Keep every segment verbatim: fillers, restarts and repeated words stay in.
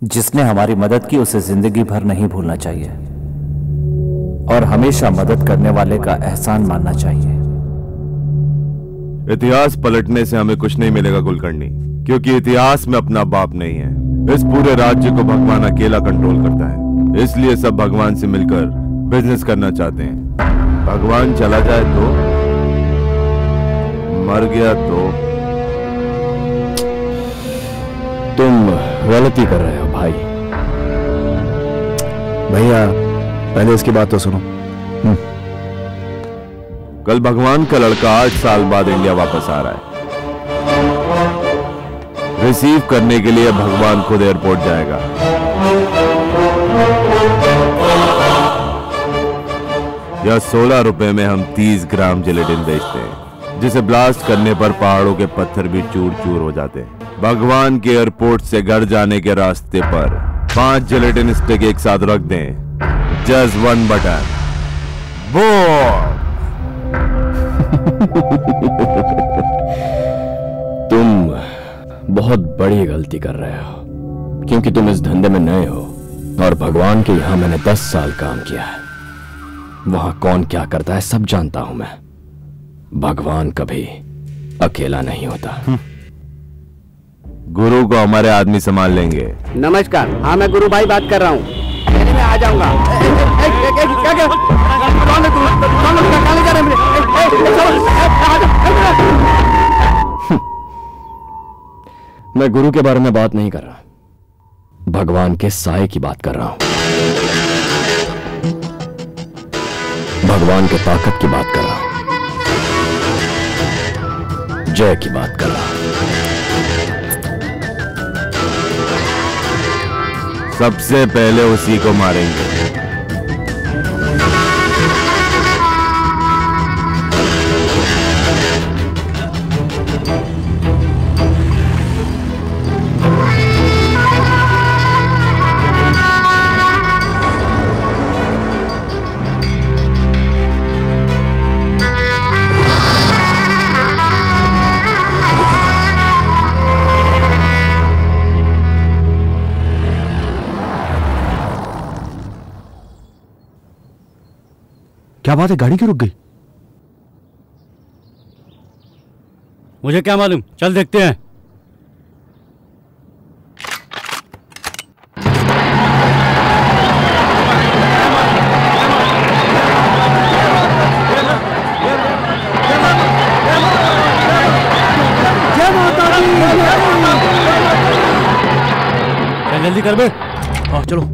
जिसने हमारी मदद की उसे जिंदगी भर नहीं भूलना चाहिए और हमेशा मदद करने वाले का एहसान मानना चाहिए। इतिहास पलटने से हमें कुछ नहीं मिलेगा कुलकर्णी, क्योंकि इतिहास में अपना बाप नहीं है। इस पूरे राज्य को भगवान अकेला कंट्रोल करता है, इसलिए सब भगवान से मिलकर बिजनेस करना चाहते हैं। भगवान चला जाए तो, मर गया तो। तुम गलती कर रहे हो भाई। भैया पहले इसकी बात तो सुनो। कल भगवान का लड़का आठ साल बाद इंडिया वापस आ रहा है। रिसीव करने के लिए भगवान खुद एयरपोर्ट जाएगा। यह सोलह रुपए में हम तीस ग्राम जिलेटिन बेचते हैं, जिसे ब्लास्ट करने पर पहाड़ों के पत्थर भी चूर चूर हो जाते हैं। भगवान के एयरपोर्ट से घर जाने के रास्ते पर पांच जिलेटिन स्टिक एक साथ रख दें, जस्ट वन बटन, बोम। तुम बहुत बड़ी गलती कर रहे हो, क्योंकि तुम इस धंधे में नए हो और भगवान के यहां मैंने दस साल काम किया है। वहां कौन क्या करता है सब जानता हूं मैं। भगवान कभी अकेला नहीं होता। गुरु को हमारे आदमी संभाल लेंगे। नमस्कार, हाँ मैं गुरु भाई बात कर रहा हूँ। मैं आ जाऊंगा। मैं गुरु के बारे में बात नहीं कर रहा, भगवान के साए की बात कर रहा हूं। भगवान के ताकत की बात कर रहा हूं, जय की बात कर रहा हूं। सबसे पहले उसी को मारेंगे। क्या बात है, गाड़ी क्यों रुक गई? मुझे क्या मालूम, चल देखते हैं। चल जल्दी कर बे। हाँ चलो।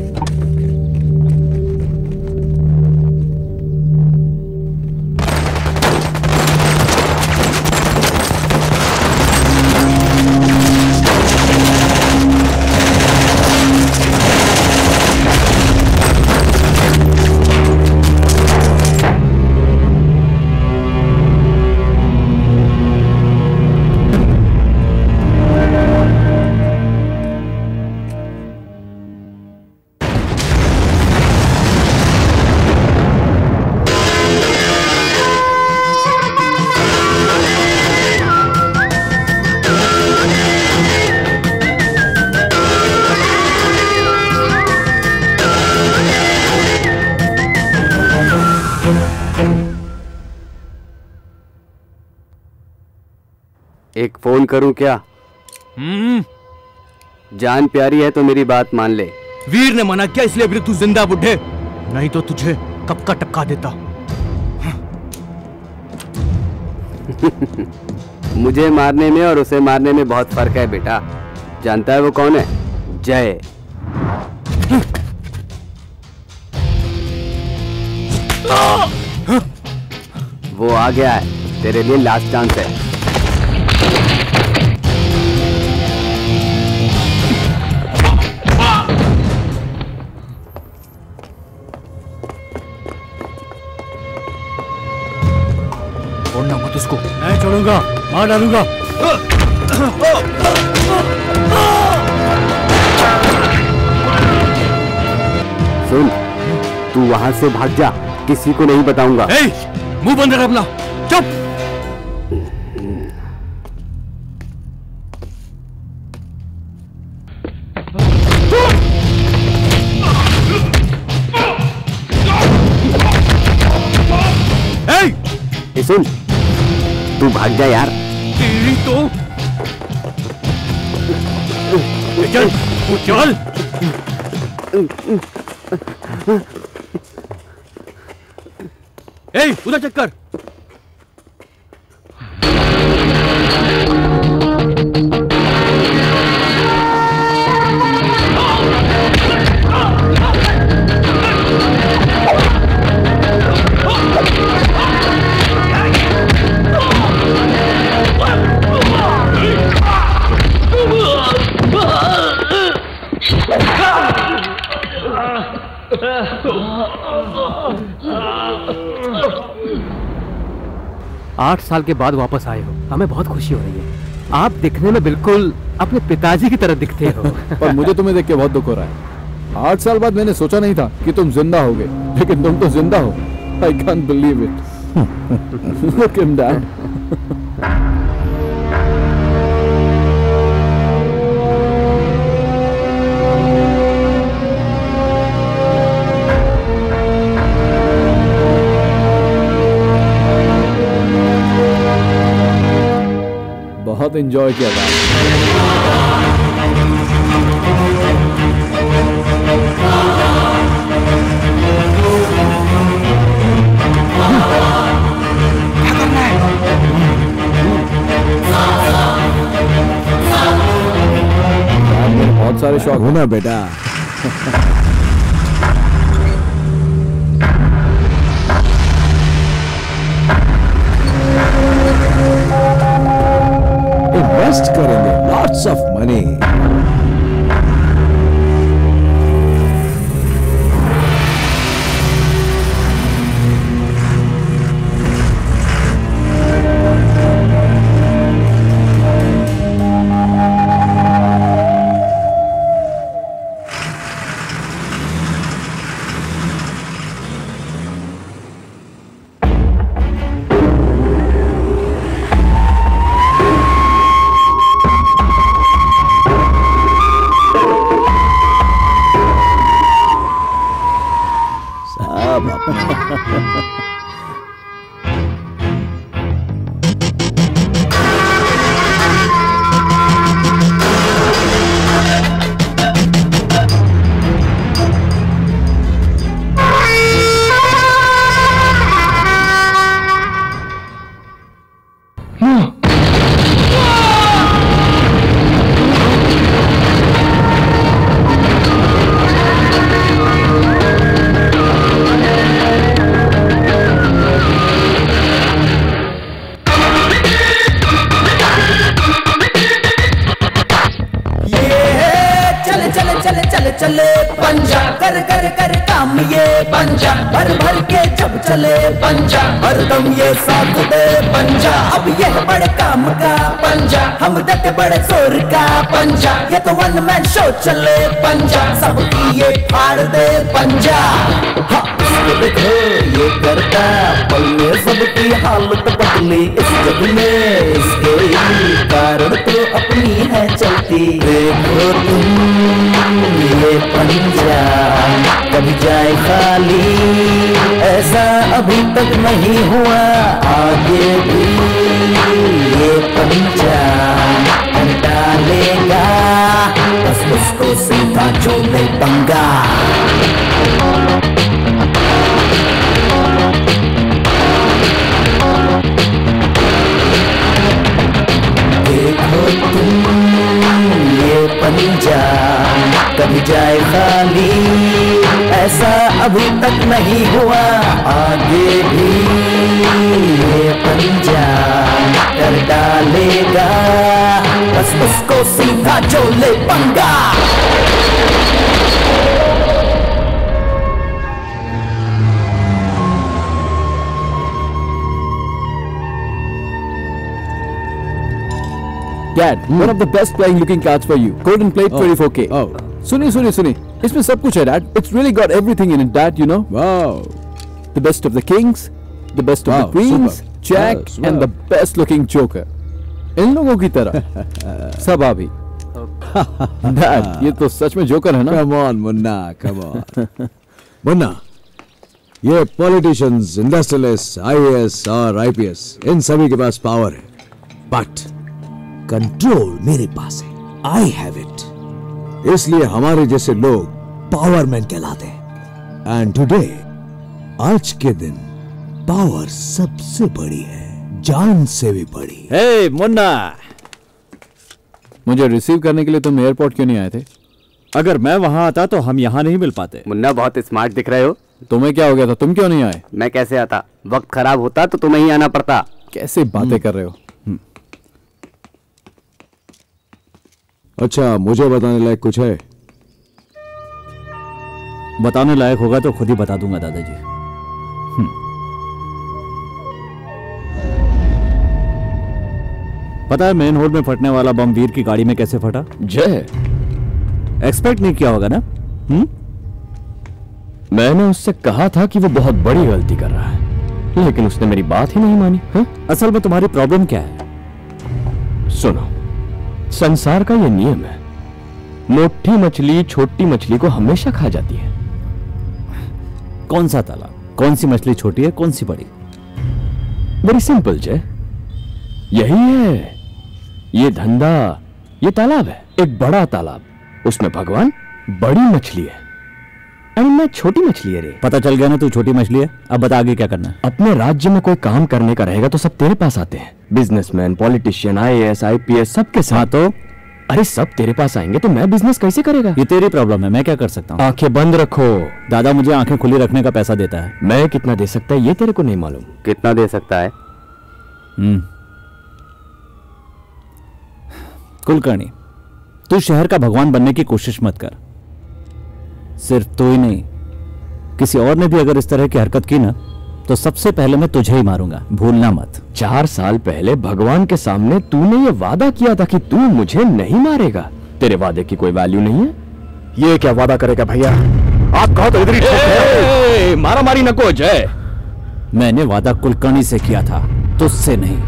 एक फोन करूं क्या? हम्म। जान प्यारी है तो मेरी बात मान ले। वीर ने मना किया इसलिए अभी तू जिंदा बुढ़े, नहीं तो तुझे कब का टपका देता। मुझे मारने में और उसे मारने में बहुत फर्क है बेटा। जानता है वो कौन है? जय। वो आ गया है, तेरे लिए लास्ट चांस है। छोड़ना मत उसको। नहीं छोड़ूंगा, मार डालूंगा। सुन, तू वहां से भाग जा, किसी को नहीं बताऊंगा। मुंह बंद कर अपना, चुप। सुन, तू भाग जा यार। तेरी तो चल चल। ए, उधर चेक कर। आठ साल के बाद वापस आए हो, हमें बहुत खुशी हो रही है। आप दिखने में बिल्कुल अपने पिताजी की तरह दिखते हो। पर मुझे तुम्हें देख के बहुत दुख हो रहा है। आठ साल बाद मैंने सोचा नहीं था कि तुम जिंदा होगे, लेकिन तुम तो जिंदा हो। I can't believe it. Look him, Dad. बहुत एंजॉय किया था। बहुत सारे शौक हो ना बेटा। इन्वेस्ट करेंगे, लॉट्स ऑफ मनी। पंजा हरदम ये साथ दे पंजा, अब ये बड़े काम का पंजा, हम देते बड़े जोर का पंजा, ये तो वन मैन शो चले पंजा, सबकी ये फाड़ दे पंजा। हाँ, इसको देखो ये करता पल में सबकी हालत बदली इस जग में, इसके कारण तो अपनी है चलती। देखो तुम ये पंजा कभी जाए खाली, ऐसा अभी तक नहीं हुआ, आगे भी ये पंजा कर डालेगा, बस उसको सीधा छोड़े पंगा। देखो तुम ये पंजा कभी जाए खाली, ऐसा अभी तक नहीं हुआ, आगे भी ये पंजा कर डालेगा, बस उसको सीधा छोड़े पंगा। Dad, hmm. one of the best playing looking cards for you. Golden plate oh. twenty-four K. Oh. सुनिए सुनिए सुनिए, इसमें सब कुछ है Dad. It's really got everything in it, Dad. You know. Wow. The best of the kings, the best wow. of the queens, super. Jack, wow. and the best looking joker. इन लोगों की तरह सब अभी। Dad, ये तो सच में joker है ना? Come on, Munna, come on. Munna, ये पॉलिटिशियंस, इंडस्ट्रियलिस्ट, आईएएस और आईपीएस, इन सभी के पास पावर है, बट कंट्रोल मेरे पास है। I have it. इसलिए हमारे जैसे लोग पावरमैन कहलाते हैं। एंड टुडे, आज के दिन पावर सबसे बड़ी है, जान से भी बड़ी। हे मुन्ना, मुझे रिसीव करने के लिए तुम एयरपोर्ट क्यों नहीं आए थे? अगर मैं वहां आता तो हम यहाँ नहीं मिल पाते। मुन्ना बहुत स्मार्ट दिख रहे हो। तुम्हें क्या हो गया था? तुम क्यों नहीं आए? मैं कैसे आता? वक्त खराब होता तो तुम्हें ही आना पड़ता। कैसे बातें कर रहे हो? अच्छा, मुझे बताने लायक कुछ है? बताने लायक होगा तो खुद ही बता दूंगा दादाजी। पता है मेन होल में फटने वाला बम वीर की गाड़ी में कैसे फटा? जय, एक्सपेक्ट नहीं किया होगा ना? हुँ? मैंने उससे कहा था कि वो बहुत बड़ी गलती कर रहा है, लेकिन उसने मेरी बात ही नहीं मानी। हा? असल में तुम्हारी प्रॉब्लम क्या है? सुनो, संसार का ये नियम है, मोटी मछली छोटी मछली को हमेशा खा जाती है। कौन सा तालाब? कौन सी मछली छोटी है, कौन सी बड़ी? वेरी सिंपल जय, यही है ये धंधा। ये तालाब है, एक बड़ा तालाब, उसमें भगवान बड़ी मछली है, अरे मैं छोटी मछली है रे। पता चल गया ना तू छोटी मछली है। अब बता आगे क्या करना है? अपने राज्य में कोई काम करने का रहेगा तो सब तेरे पास आते हैं, बिजनेसमैन, पॉलिटिशियन, आईएएस, आईपीएस, सबके साथ। तो अरे सब तेरे पास आएंगे तो मैं बिजनेस कैसे करेगा? ये तेरी प्रॉब्लम है, मैं क्या कर सकता हूँ? आंखें बंद रखो। दादा मुझे आंखें खुली रखने का पैसा देता है। मैं कितना दे सकता है ये तेरे को नहीं मालूम। कितना दे सकता है? हम्म कुलकर्णी, तू शहर का भगवान बनने की कोशिश मत कर। सिर्फ तू ही नहीं, किसी और ने भी अगर इस तरह की हरकत की ना तो सबसे पहले मैं तुझे ही मारूंगा, भूलना मत। चार साल पहले भगवान के सामने तूने ये वादा किया था कि तू मुझे नहीं मारेगा। तेरे वादे की कोई वैल्यू नहीं है। ये क्या वादा करेगा भैया? आप कहो तो इधर ही। मारा मारी नको जय। मैंने वादा कुलकर्णी से किया था, तुझसे नहीं।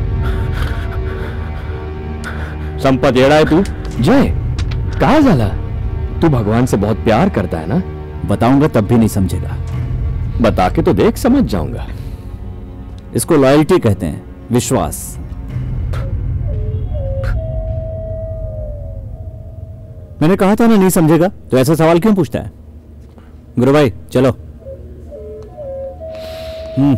संपत एड़ा है तू जय। कहा जाला तू भगवान से बहुत प्यार करता है ना? बताऊंगा तब भी नहीं समझेगा। बता के तो देख, समझ जाऊंगा। इसको लॉयल्टी कहते हैं, विश्वास। मैंने कहा था ना नहीं समझेगा, तो ऐसा सवाल क्यों पूछता है? गुरु भाई चलो। हम्म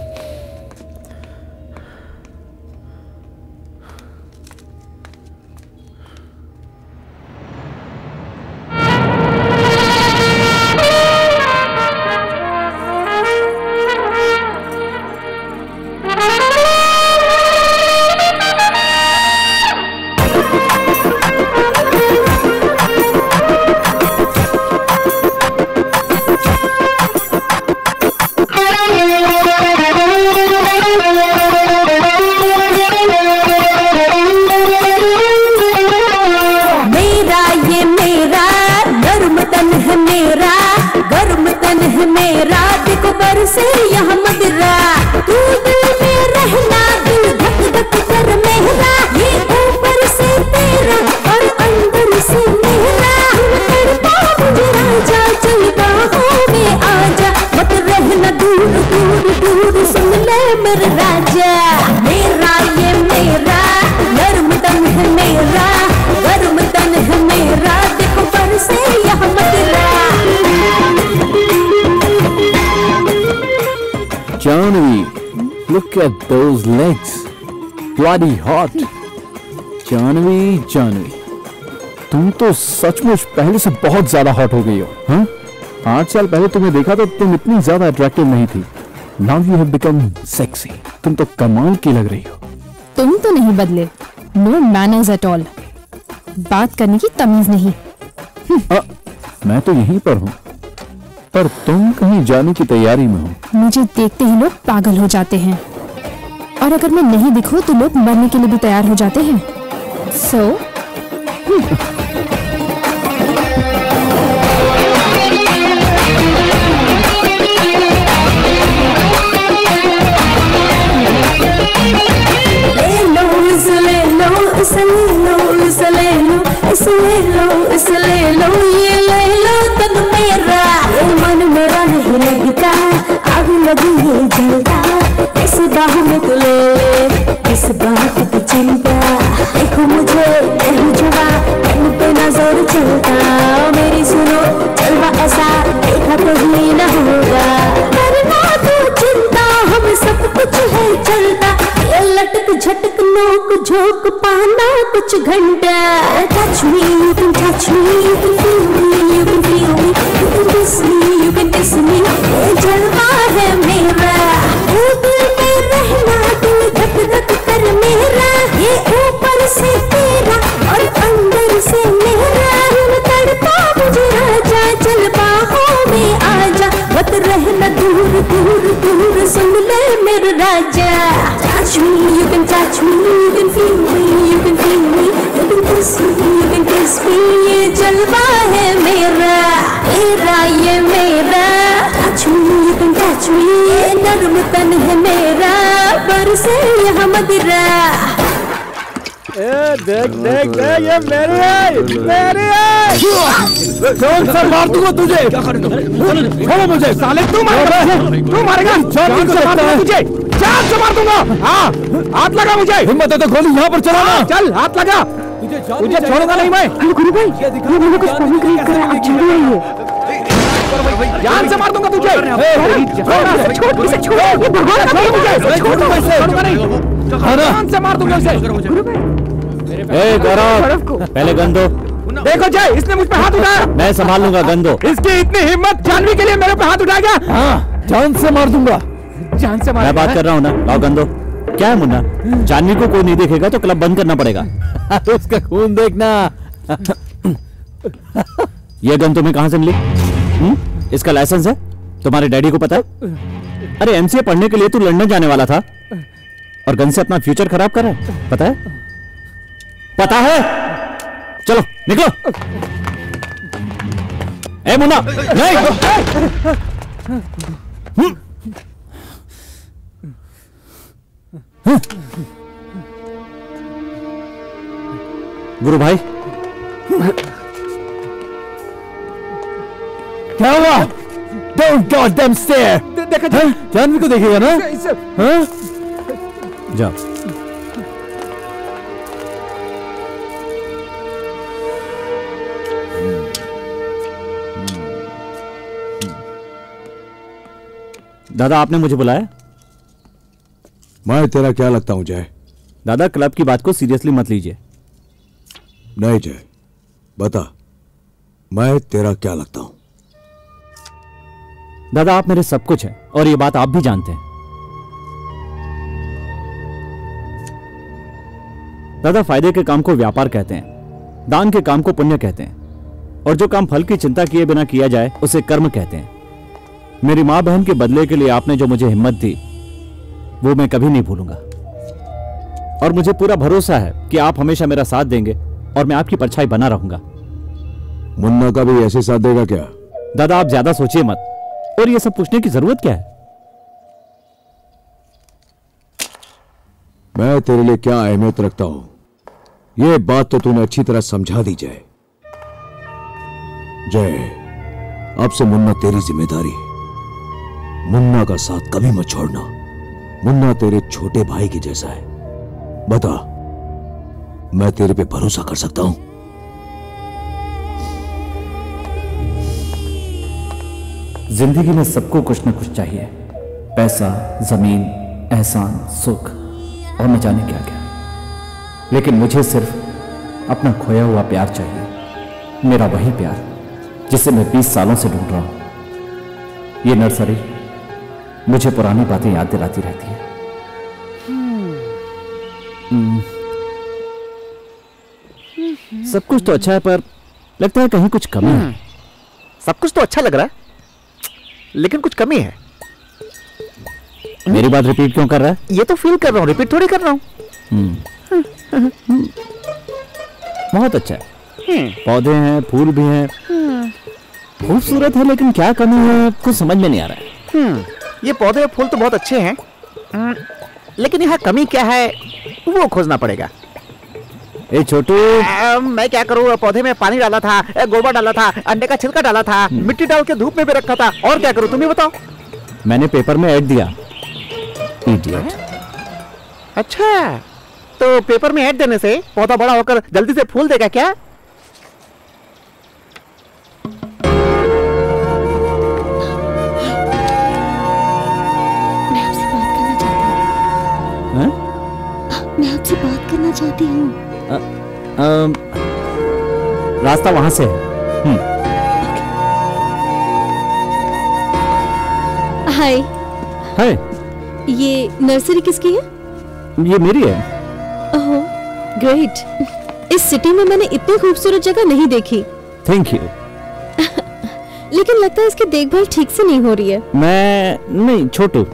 Jahnavi, look at those legs. Bloody hot. Jahnavi, Jahnavi, तुम तो सचमुच पहले से बहुत ज्यादा हॉट हो गई हो। हाँ? आठ साल पहले तुम्हें देखा तो तुम इतनी ज्यादा अट्रैक्टिव नहीं थी। Now you have become sexy. तुम तो कमाल की लग रही हो। तुम तो नहीं बदले। No manners at all. बात करने की तमीज नहीं। आ, मैं तो यहीं पर हूँ, पर तुम कहीं जाने की तैयारी में हो। मुझे देखते ही लोग पागल हो जाते हैं, और अगर मैं नहीं दिखूं तो लोग मरने के लिए भी तैयार हो जाते हैं। सो so, ले लो ये ले लो तन मेरा, ये मन मेरा नहीं लगता, अब लगी ये जलता, इस बाहों में तू ले ले, इस बात की चिंता। देखो मुझे नहीं जुड़ा, इन पे नजर चलता, मेरी सुनो जलवा ऐसा देखा कहीं न होगा। करना तो चिंता, हम सब कुछ है चलता, ये लटक झटक नोक झोंक पाना कुछ घंटा। Touch me, you can touch me, you can feel me, you can feel me, you can kiss me, you can kiss me, ये जलवा है मेरा। ये दिल में रहना, दिल धक धक कर मेरा, ये ऊपर से तेरा और अंदर से मेरा। तड़पा मुझे राजा, चल बाहों में आजा, मत रहना दूर दूर दूर, सुन ले मेरा राजा। Touch me, you can touch me, you can feel me, you can feel me, you can kiss me, you can kiss me, ये जलवा है मेरा, मेरा ये मेरा। Touch me, you can touch me, ये नर्म तन है मेरा, बरसे यहाँ मदिरा। ए देख देख देख, ये मेरी है, मेरी है। जोर से मार दूंगा तुझे। छोड़ो मुझे साले, तू मारेगा, तू मारेगा, जान से मार दूंगा तुझे, जान से मार दूंगा। हाँ हाथ लगा मुझे, हिम्मत है तो गोली यहाँ पर चलाना। चल हाथ लगा, तुझे छोड़ूंगा नहीं मैं। गुरु भाई, ये मैंने कुछ पहले क्रिएट करा, अब चल रही है। जान से मार दूंगा तुझे। छोड़ इसे, छोड़, ये भगवान का मुझे छोड़ दो, छोड़ूंगा नहीं, जान से मार दूंगा इसे। गुरु भाई, ए गौरव, पहले गन दो। देखो जय, इसने मुझ पे हाथ उठाया। मैं संभाल लूंगा, गन दो। इसकी इतनी हिम्मत, जानवी के लिए मेरे पे हाथ उठा गया। हाँ, जान से मार दूंगा, जान से मार। मैं बात कर रहा हूँ ना, लाओ गन दो। क्या है मुन्ना, जानवी को कोई नहीं देखेगा तो क्लब बंद करना पड़ेगा। उसका खून देखना। ये गन तुम्हें कहाँ से मिली? हुँ? इसका लाइसेंस है? तुम्हारे डैडी को पता है? अरे एमसीए पढ़ने के लिए तू लंदन जाने वाला था और गन से अपना फ्यूचर खराब कर रहा है, पता है? पता है? चलो निकलो। ए मुन्ना, नहीं। गुरु भाई, क्या हुआ? Don't goddamn stare. देखा जानवी को देखेगा ना? हाँ? जाओ। दादा आपने मुझे बुलाया? मैं तेरा क्या लगता हूं जय? दादा क्लब की बात को सीरियसली मत लीजिए। नहीं जय, बता मैं तेरा क्या लगता हूं? दादा आप मेरे सब कुछ हैं और ये बात आप भी जानते हैं। दादा फायदे के काम को व्यापार कहते हैं, दान के काम को पुण्य कहते हैं और जो काम फल की चिंता किए बिना किया जाए उसे कर्म कहते हैं। मेरी मां बहन के बदले के लिए आपने जो मुझे हिम्मत दी वो मैं कभी नहीं भूलूंगा और मुझे पूरा भरोसा है कि आप हमेशा मेरा साथ देंगे और मैं आपकी परछाई बना रहूंगा। मुन्ना का भी ऐसे साथ देगा क्या? दादा आप ज्यादा सोचिए मत, और ये सब पूछने की जरूरत क्या है? मैं तेरे लिए क्या अहमियत रखता हूं ये बात तो तूने अच्छी तरह समझा दी जय। जय, अब से मुन्ना तेरी जिम्मेदारी है। मुन्ना का साथ कभी मत छोड़ना। मुन्ना तेरे छोटे भाई के जैसा है। बता, मैं तेरे पे भरोसा कर सकता हूं? जिंदगी में सबको कुछ न कुछ चाहिए, पैसा, जमीन, एहसान, सुख और न जाने क्या क्या, लेकिन मुझे सिर्फ अपना खोया हुआ प्यार चाहिए। मेरा वही प्यार जिसे मैं बीस सालों से ढूंढ रहा हूं। ये नर्सरी मुझे पुरानी बातें याद दिलाती रहती है। hmm. सब कुछ तो अच्छा है पर लगता है कहीं कुछ कमी है। सब कुछ तो अच्छा लग रहा है लेकिन कुछ कमी है। मेरी बात रिपीट क्यों कर रहा है? ये तो फील कर रहा हूँ, रिपीट थोड़ी कर रहा हूँ। बहुत अच्छा है। पौधे हैं, फूल भी हैं, खूबसूरत है, लेकिन क्या कमी है कुछ समझ में नहीं आ रहा है। ये पौधे और फूल तो बहुत अच्छे हैं, लेकिन यहाँ कमी क्या है वो खोजना पड़ेगा। ए छोटू, मैं क्या करूँ? पौधे में पानी डाला था, गोबर डाला था, अंडे का छिलका डाला था, मिट्टी डाल के धूप में भी रखा था, और क्या करूँ तुम ही बताओ। मैंने पेपर में ऐड दिया। इडियट। अच्छा, तो पेपर में ऐड देने से पौधा बड़ा होकर जल्दी से फूल देगा क्या? मैं आपसे बात करना चाहती हूँ। मैं आपसे बात करना चाहती हूँ। रास्ता वहां से है। हम्म। हाय। हाय। ये नर्सरी किसकी है? ये मेरी है। ओह, ग्रेट। इस सिटी में मैंने इतनी खूबसूरत जगह नहीं देखी। Thank you. लेकिन लगता है इसकी देखभाल ठीक से नहीं हो रही है। मैं नहीं, छोटू।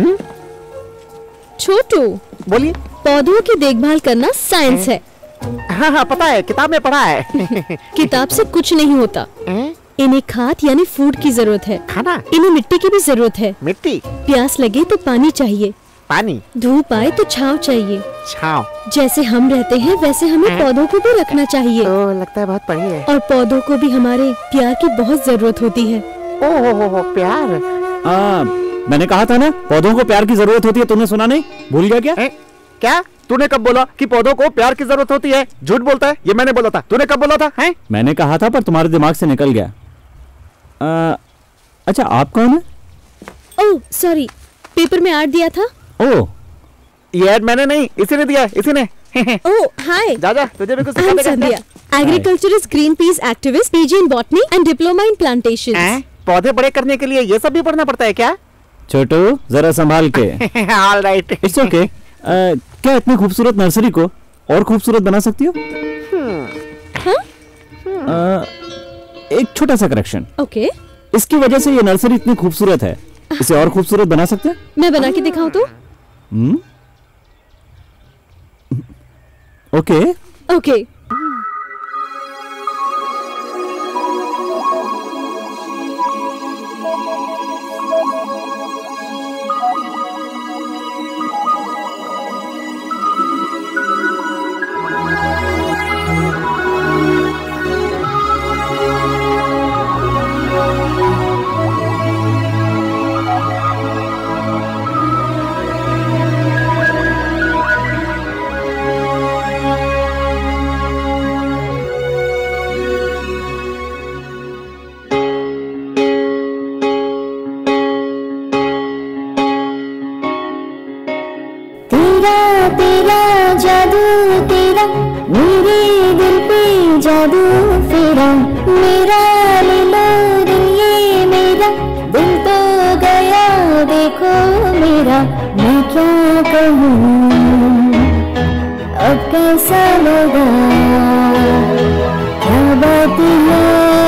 छोटू, बोलिए। पौधों की देखभाल करना साइंस है। हाँ हाँ पता है, किताब में पढ़ा है। किताब से कुछ नहीं होता। इन्हें खाद यानी फूड की जरूरत है। खाना? इन्हें मिट्टी की भी जरूरत है। मिट्टी? प्यास लगे तो पानी चाहिए। पानी? धूप आए तो छांव चाहिए। छांव? जैसे हम रहते हैं वैसे हमें पौधों को भी रखना चाहिए। तो लगता है बहुत पढ़ी है। और पौधों को भी हमारे प्यार की बहुत जरूरत होती है। ओह हो हो, प्यार। आ, मैंने कहा था ना, पौधों को प्यार की जरूरत होती है। तुमने सुना नहीं? भूल गया क्या? ए? क्या? तूने कब बोला कि पौधों को प्यार की जरूरत होती है? झूठ बोलता है। ये मैंने बोला था। तूने कब बोला था? हैं? मैंने कहा था पर तुम्हारे दिमाग से निकल गया। आ, अच्छा, आप कौन है? ओह सॉरी, पेपर में ऐड दिया था। ओह, ये ऐड मैंने नहीं, इसी ने दिया, इसी ने। ओह हाय। जा जा, तुझे भी कुछ सिखा देगा। Agriculturist, Greenpeace activist, PG in botany and diploma in plantation. पौधे बड़े करने के लिए ये सब भी पढ़ना पड़ता है क्या? छोटू, जरा संभाल के। All right. It's okay. क्या इतनी खूबसूरत नर्सरी को और खूबसूरत बना सकती हो? हाँ? आ, एक छोटा सा करेक्शन। ओके। इसकी वजह से ये नर्सरी इतनी खूबसूरत है, इसे और खूबसूरत बना सकते हैं? मैं बना के दिखाऊं तो? हम्म। Okay okay. जादू फेरा मेरा, ले लो दिल ये मेरा, दिल तो गया देखो मेरा, मैं क्या कहूँ अब कैसा लगा, क्या बात है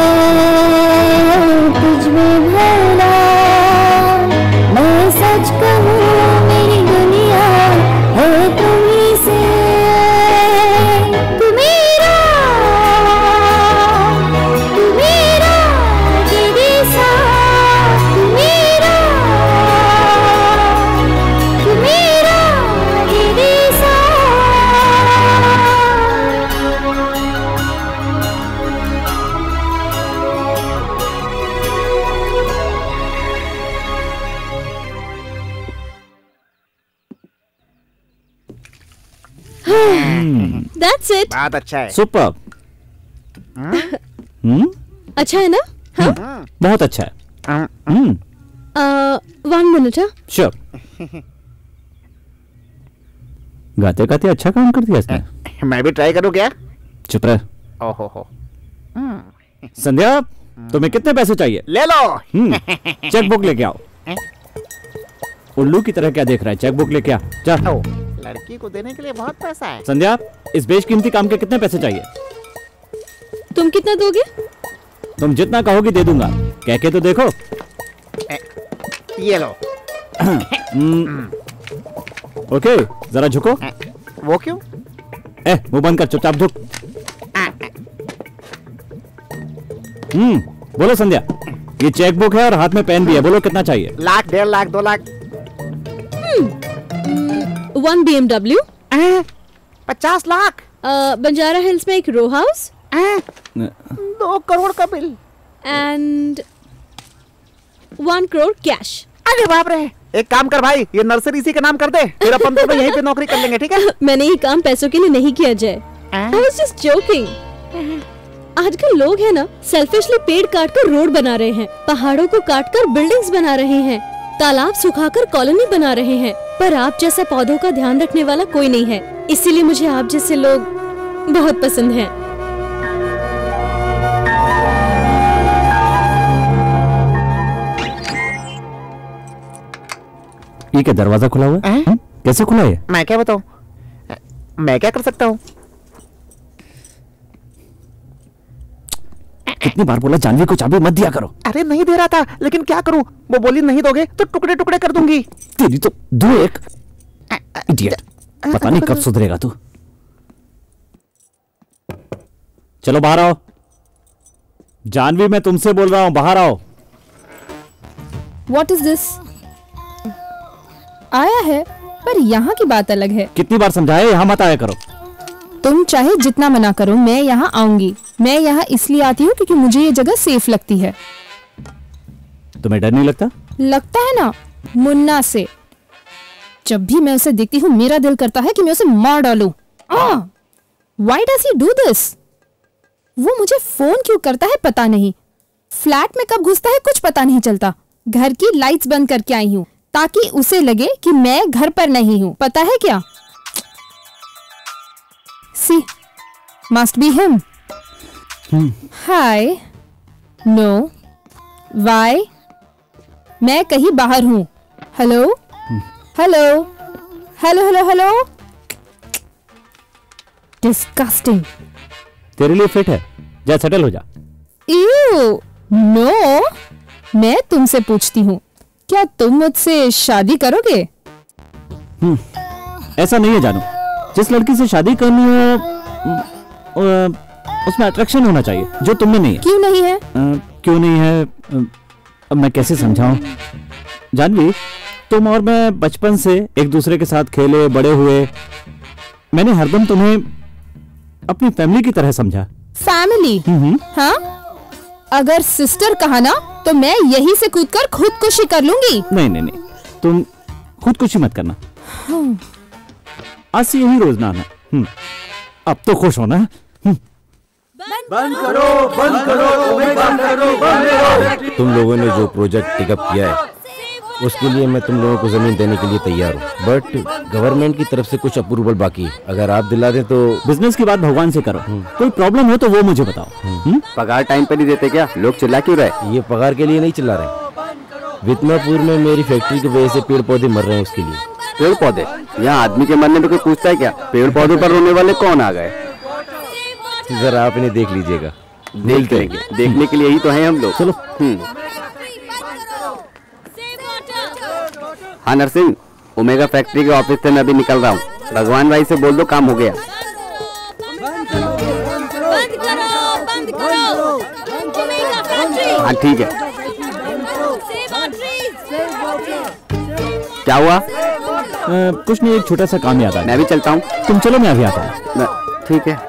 तुझ में भला, मैं सच कहूँ मेरी दुनिया है तुम्हीं से, तू मेरा, तू मेरा तेरे साथ, तू मेरा, तू मेरा तेरे साथ। That's it. बहुत अच्छा है। सुपर। हम्म, अच्छा है ना? हाँ? बहुत अच्छा है। Hmm, one minute. हाँ, श्योर। गाते गाते अच्छा काम कर दिया इसने। मैं भी ट्राई करूँ क्या? चुप रह। ओहो हो। संध्या, तुम्हें कितने पैसे चाहिए? ले लो। चेक बुक लेके आओ। उल्लू की तरह क्या देख रहा है? चेक बुक लेके आ। जा। लड़की को देने के लिए बहुत पैसा है। संध्या, इस बेशकीमती काम के कितने पैसे चाहिए? तुम कितना दोगे? तुम जितना कहोगी दे दूंगा। कह के तो देखो। ये लो। ओके, जरा झुको। वो क्यों? ए, मुंह बंद कर, चुपचाप झुक। हम्म, बोलो संध्या। ये चेक बुक है और हाथ में पेन भी है। बोलो कितना चाहिए? लाख, डेढ़ लाख, दो lakh. One B M W. पचास लाख। बंजारा हिल्स में एक रो हाउस। दो करोड़ का बिल। And one crore cash. अरे बाप रे, एक काम कर भाई, ये नर्सरी इसी का नाम कर दे, फिर अपन दोनों यहीं पे नौकरी कर लेंगे, ठीक है? मैंने ये काम पैसों के लिए नहीं किया जय। I was just joking. आजकल लोग है ना सेल्फिशली पेड़ काट कर रोड बना रहे हैं, पहाड़ों को काट कर बिल्डिंग्स बना रहे हैं, तालाब सुखाकर कॉलोनी बना रहे हैं, पर आप जैसा पौधों का ध्यान रखने वाला कोई नहीं है। इसीलिए मुझे आप जैसे लोग बहुत पसंद हैं। ये क्या दरवाजा खुला हुआ है? है? कैसे खुला है? मैं क्या बताऊं, मैं क्या कर सकता हूँ? कितनी बार बोला जानवी को चाबी मत दिया करो। अरे नहीं दे रहा था, लेकिन क्या करूं, वो बोली नहीं दोगे तो टुकड़े टुकड़े कर दूंगी। तेरी तो दो एक इडियट, पता नहीं कब सुधरेगा तू। चलो बाहर आओ। जानवी मैं तुमसे बोल रहा हूं, बाहर आओ। What is this? आया है, पर यहाँ की बात अलग है। कितनी बार समझाया, यहाँ मत आया करो। तुम चाहे जितना मना करो, मैं यहाँ आऊंगी। मैं यहाँ इसलिए आती हूँ क्योंकि मुझे ये जगह सेफ लगती है। तुम्हें डर नहीं लगता? लगता है ना, मुन्ना से। जब भी मैं उसे देखती हूँ मेरा दिल करता है कि मैं उसे मार डालूं। Why does he do this? वो मुझे फोन क्यों करता है पता नहीं, फ्लैट में कब घुसता है कुछ पता नहीं चलता। घर की लाइट्स बंद करके आई हूँ ताकि उसे लगे कि मैं घर पर नहीं हूँ। पता है क्या? See, must be him. Hmm. Hi. No. Why? मैं कहीं बाहर हूँ। Hello hello hello hello hello. Disgusting. तेरे लिए फिट है, जा सेटल हो जा। Ew, no. मैं तुमसे पूछती हूँ, क्या तुम मुझसे शादी करोगे? hmm. ऐसा नहीं है जानू, जिस लड़की से शादी करनी हो उसमें अट्रैक्शन होना चाहिए, जो तुम में नहीं है। क्यों नहीं है? आ, क्यों नहीं है? अब मैं कैसे समझाऊं? जानवी, तुम और मैं बचपन से एक दूसरे के साथ खेले बड़े हुए। मैंने हरदम तुम्हें अपनी फैमिली की तरह समझा। फैमिली? हाँ? अगर सिस्टर कहा ना तो मैं यहीं से कूदकर खुदकुशी कर लूंगी। नहीं नहीं नहीं, तुम खुदकुशी मत करना। हाँ। आज से यही रोज ना आना। अब तो खुश होना। बंद करो, बंद करो, बंद करो, बंद करो। तुम लोगों ने जो प्रोजेक्ट टेकअप किया है उसके लिए मैं तुम लोगों को जमीन देने के लिए तैयार हूँ, बट गवर्नमेंट की तरफ से कुछ अप्रूवल बाकी है। अगर आप दिला दें तो। बिजनेस की बात भगवान से करो, कोई प्रॉब्लम हो तो वो मुझे बताओ। पगार टाइम पे नहीं देते क्या? लोग चिल्ला क्यों रहे? ये पगार के लिए नहीं चिल्ला रहे, वितनापुर में मेरी फैक्ट्री की वजह से पेड़ पौधे मर रहे हैं, उसके लिए। पेड़ पौधे? यहाँ आदमी के मरने पे कोई पूछता है क्या? पेड़ पौधों पर रोने वाले कौन आ गए? जरा आप इन्हें देख लीजिएगा। देख लेंगे, देखने के लिए ही तो हैं हम लोग। चलो। हाँ नरसिंह, ओमेगा फैक्ट्री के ऑफिस से मैं अभी निकल रहा हूँ। भगवान भाई से बोल दो काम हो गया। बंद करो, बंद करो, ओमेगा फैक्ट्री। हाँ ठीक है। क्या हुआ? आ, कुछ नहीं, एक छोटा सा काम याद आया। मैं भी चलता हूँ। तुम चलो, मैं अभी आता हूँ। ठीक है।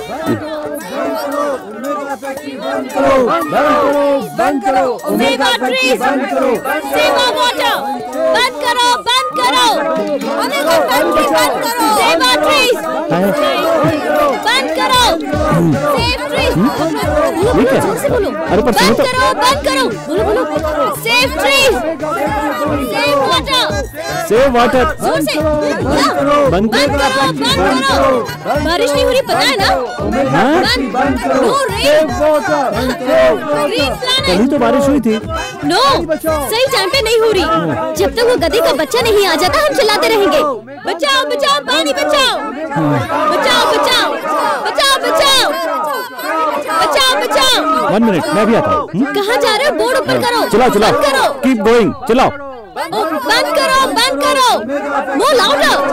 बंद करो, बंद करो, ओमेगा फैक्ट्री बंद करो, सेवा वाटर बंद करो, बंद करो, ओमेगा फैक्ट्री बंद करो, सेवा ट्रीज बंद करो, सेव ट्रीज। ठीक है, अरे पर सुनो तो। बंद करो, बंद करो, बोलो बोलो, save trees, save water, save water, जोर से बंद करो, बंद करो, बंद करो। बारिश नहीं हो रही, पता है ना? बंद करो, सेव वाटर। कल तो बारिश हुई थी। नो, सही टाइम पे नहीं हो रही। जब तक वो गधे का बच्चा नहीं आ जाता हम चिल्लाते रहेंगे, बचाओ बचाओ पानी बचाओ, बचाओ बचाओ बचाओ बचाओ बचाओ बचाओ। वन मिनट, मैं भी आता हूँ। कहाँ जा रहे हो? बोर्ड ऊपर करो। चलाओ चलाओ, बंद करो, कीप गोइंग, चलाओ। बंद करो, बंद करो, मोर लाउडर।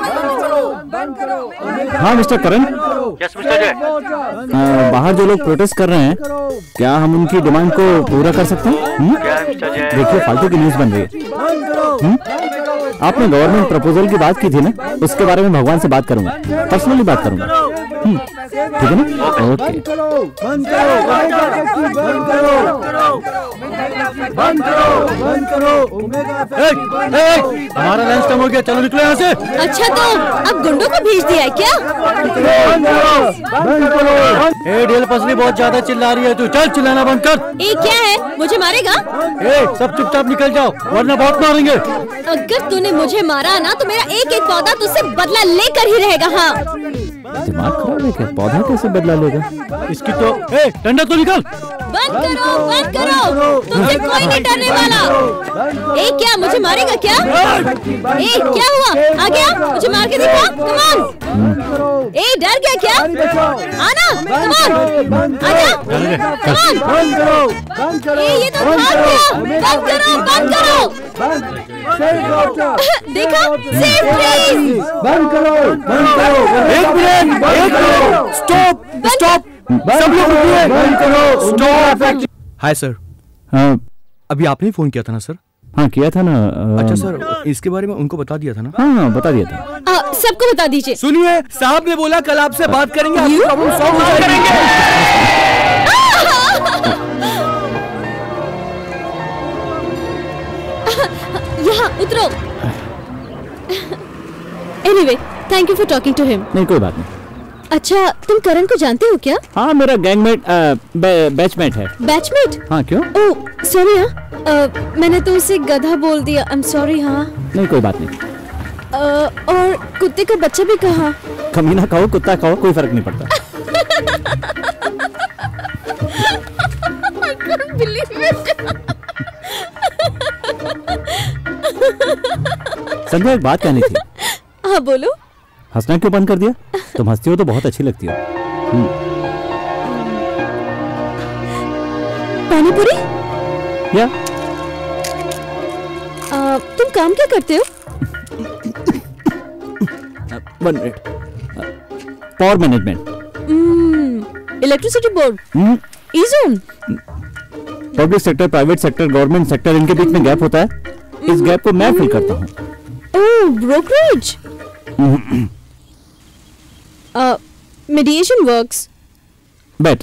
हाँ mister Karan. Yes mister Jay. बाहर जो लोग प्रोटेस्ट कर रहे हैं, क्या हम उनकी डिमांड को पूरा कर सकते हैं? देखिए फालतू की न्यूज बन रही है। आपने गवर्नमेंट प्रपोजल की बात की थी ना, उसके बारे में भगवान से बात करूंगा, पर्सनली बात करूंगा। ठीक है ना? ओके। बंद करो, बंद करो, बंद करो, बंद करो, बंद करो। हमारा लंच टाइम हो गया, चलो निकलो यहाँ से। अच्छा तो अब गुंडों को भेज दिया है क्या? बंद करो, बंद करो। ए डेल पसली बहुत ज्यादा चिल्ला रही है, तू चल चिल्लाना बंद कर। ए क्या है, मुझे मारेगा? ए सब चुपचाप निकल जाओ वरना बहुत मारेंगे। अगर तूने मुझे मारा ना तो मेरा एक एक पौधा तुझसे बदला लेकर ही रहेगा। हाँ दिमाग खराब है क्या? पौधा कैसे बदला लेगा? इसकी तो ए डंडा तो निकाल। बंद करो, बंद करो, तुमसे कोई नहीं डरने वाला। ए क्या मुझे मारेगा क्या? ए क्या हुआ, आ गया? मुझे मार के दिखा, कम ऑन। ए डर गया क्या? आना, कम ऑन, आजा, कम ऑन। ए ये तो भाग गया, बंद करो, बंद करो। देखा, सेफ प्लीज। बंद करो, बंद करो। एक मिनट, एक मिनट, स्टॉप, स्टॉप, सब लोग रुकिए। बंद करो, स्टॉप। Hi sir. हाँ अभी आपने ही फोन किया था ना सर? हाँ किया था ना। आ, अच्छा सर, इसके बारे में उनको बता दिया था ना? हाँ हाँ बता दिया था। आ, सबको बता दीजिए। सुनिए, साहब ने बोला कल आपसे बात करेंगे, आपकी प्रॉब्लम सॉल्व हो जाएगी। यहाँ उतरो। Anyway, thank you for talking to him. नहीं कोई बात नहीं। अच्छा तुम करण को जानते हो क्या? हाँ मेरा गैंगमेट बैचमेट है। बैचमेट? हाँ क्यों? Oh sorry. हाँ मैंने तो उसे गधा बोल दिया, आई एम सॉरी। हाँ नहीं कोई बात नहीं। uh, और कुत्ते का बच्चा भी कहा? कमीना खाओ कुत्ता खाओ कोई फर्क नहीं पड़ता। I can't believe it. संध्या एक बात कहनी थी। हाँ बोलो। हंसना क्यों बंद कर दिया? तुम हंसती हो तो बहुत अच्छी लगती हो। पानी पूरी? या आ, तुम काम क्या करते हो? One minute. Power management. Electricity board? E zone? Public sector, private sector, government sector, इनके बीच में गैप होता है, इस गैप को मैं फिल करता हूँ। Oh brokerage. Mediation works. Better.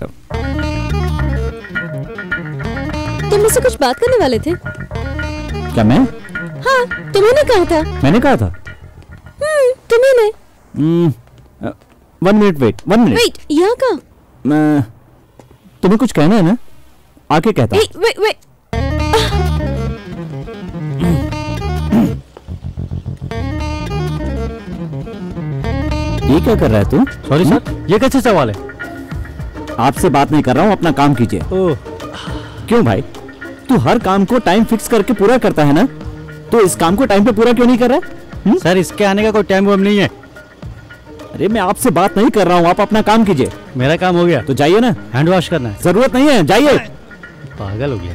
तुम मुझसे कुछ बात करने वाले थे? क्या मैं? हाँ तुम्हें ने कहा था। मैंने कहा था? हम्म तुम्हें ने। One minute wait, one minute wait. यहाँ का? मैं तुम्हें कुछ कहना है ना? आके कहता। Wait wait wait. ये क्या कर रहा है तू? सॉरी सर, ये कैसे सवाल है? आपसे बात नहीं कर रहा हूँ, अपना काम कीजिए। ओह क्यों भाई? तू हर काम को टाइम फिक्स करके पूरा करता है ना, तो इस काम को टाइम पे पूरा क्यों नहीं कर रहा है? सर इसके आने का कोई टाइम वम नहीं है। अरे मैं आपसे बात नहीं कर रहा हूँ, आप अपना काम कीजिए। मेरा काम हो गया तो जाइए ना। हैंड वॉश करना है। जरूरत नहीं है, जाइए। पागल हो गया।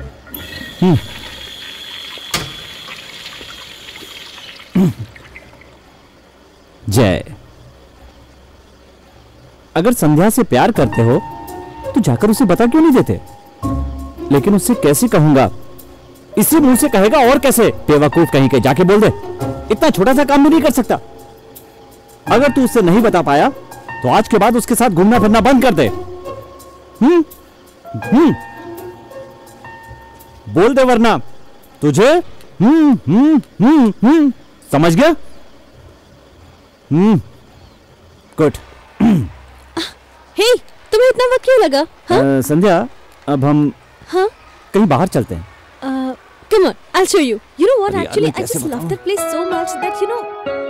जय, अगर संध्या से प्यार करते हो तो जाकर उसे बता क्यों नहीं देते? लेकिन उससे कैसे कहूंगा? इसी मुंह से कहेगा और कैसे? बेवकूफ कहीं के, जाके बोल दे। इतना छोटा सा काम भी नहीं कर सकता। अगर तू उससे नहीं बता पाया तो आज के बाद उसके साथ घूमना फिरना बंद कर दे। हम्म हम्म बोल दे वरना तुझे हम्म हम्म हम्म हम्म समझ गया? हम्म गुड। हे तुम्हें इतना वक्त क्यों लगा? हाँ? uh, संध्या अब हम हाँ? कहीं बाहर चलते हैं। Uh, come on, I'll show you. You know what? यार, Actually, मैं I कैसे just love बताऊं? that place so much that you know.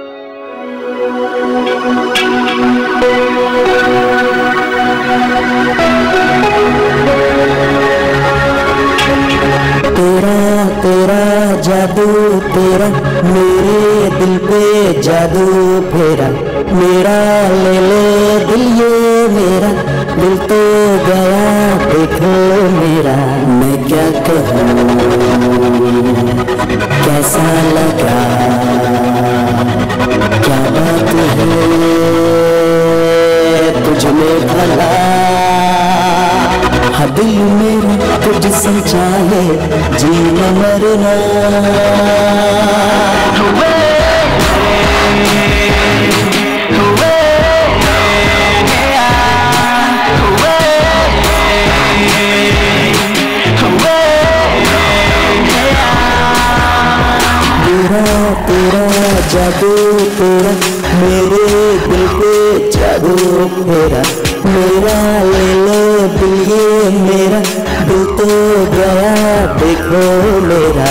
तेरा तेरा जादू तेरा मेरे दिल पे जादू फेरा, मेरा ले ले दिल ये मेरा, दिल तो गया देखो मेरा। मैं क्या कहूँ कैसा लगा, क्या बात है तुझ में भला, हाँ दिल मेरा तुझसे चाहे जीना मरना। मेरा ले लो दिल ये मेरा, दिल तो गया देखो मेरा।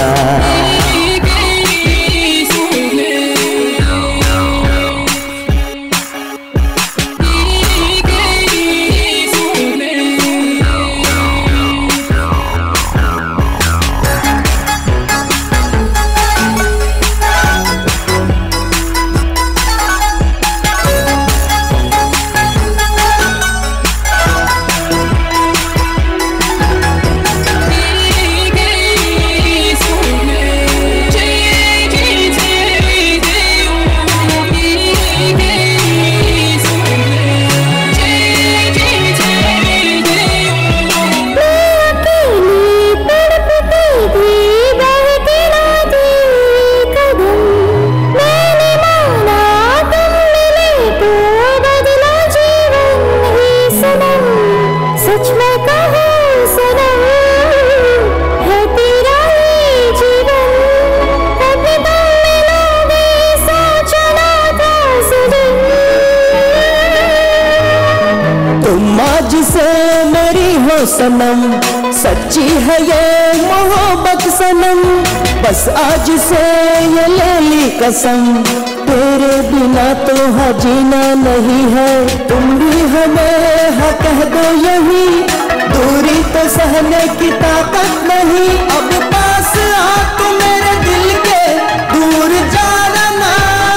सनम सच्ची है ये मोहब्बत सनम, बस आज से ये ले ली कसम, तेरे बिना तो हाँ जीना नहीं है। तुम भी हमें हाँ कह दो यही, दूरी तो सहने की ताकत नहीं। अब पास आ तो मेरे दिल के दूर जाना ना।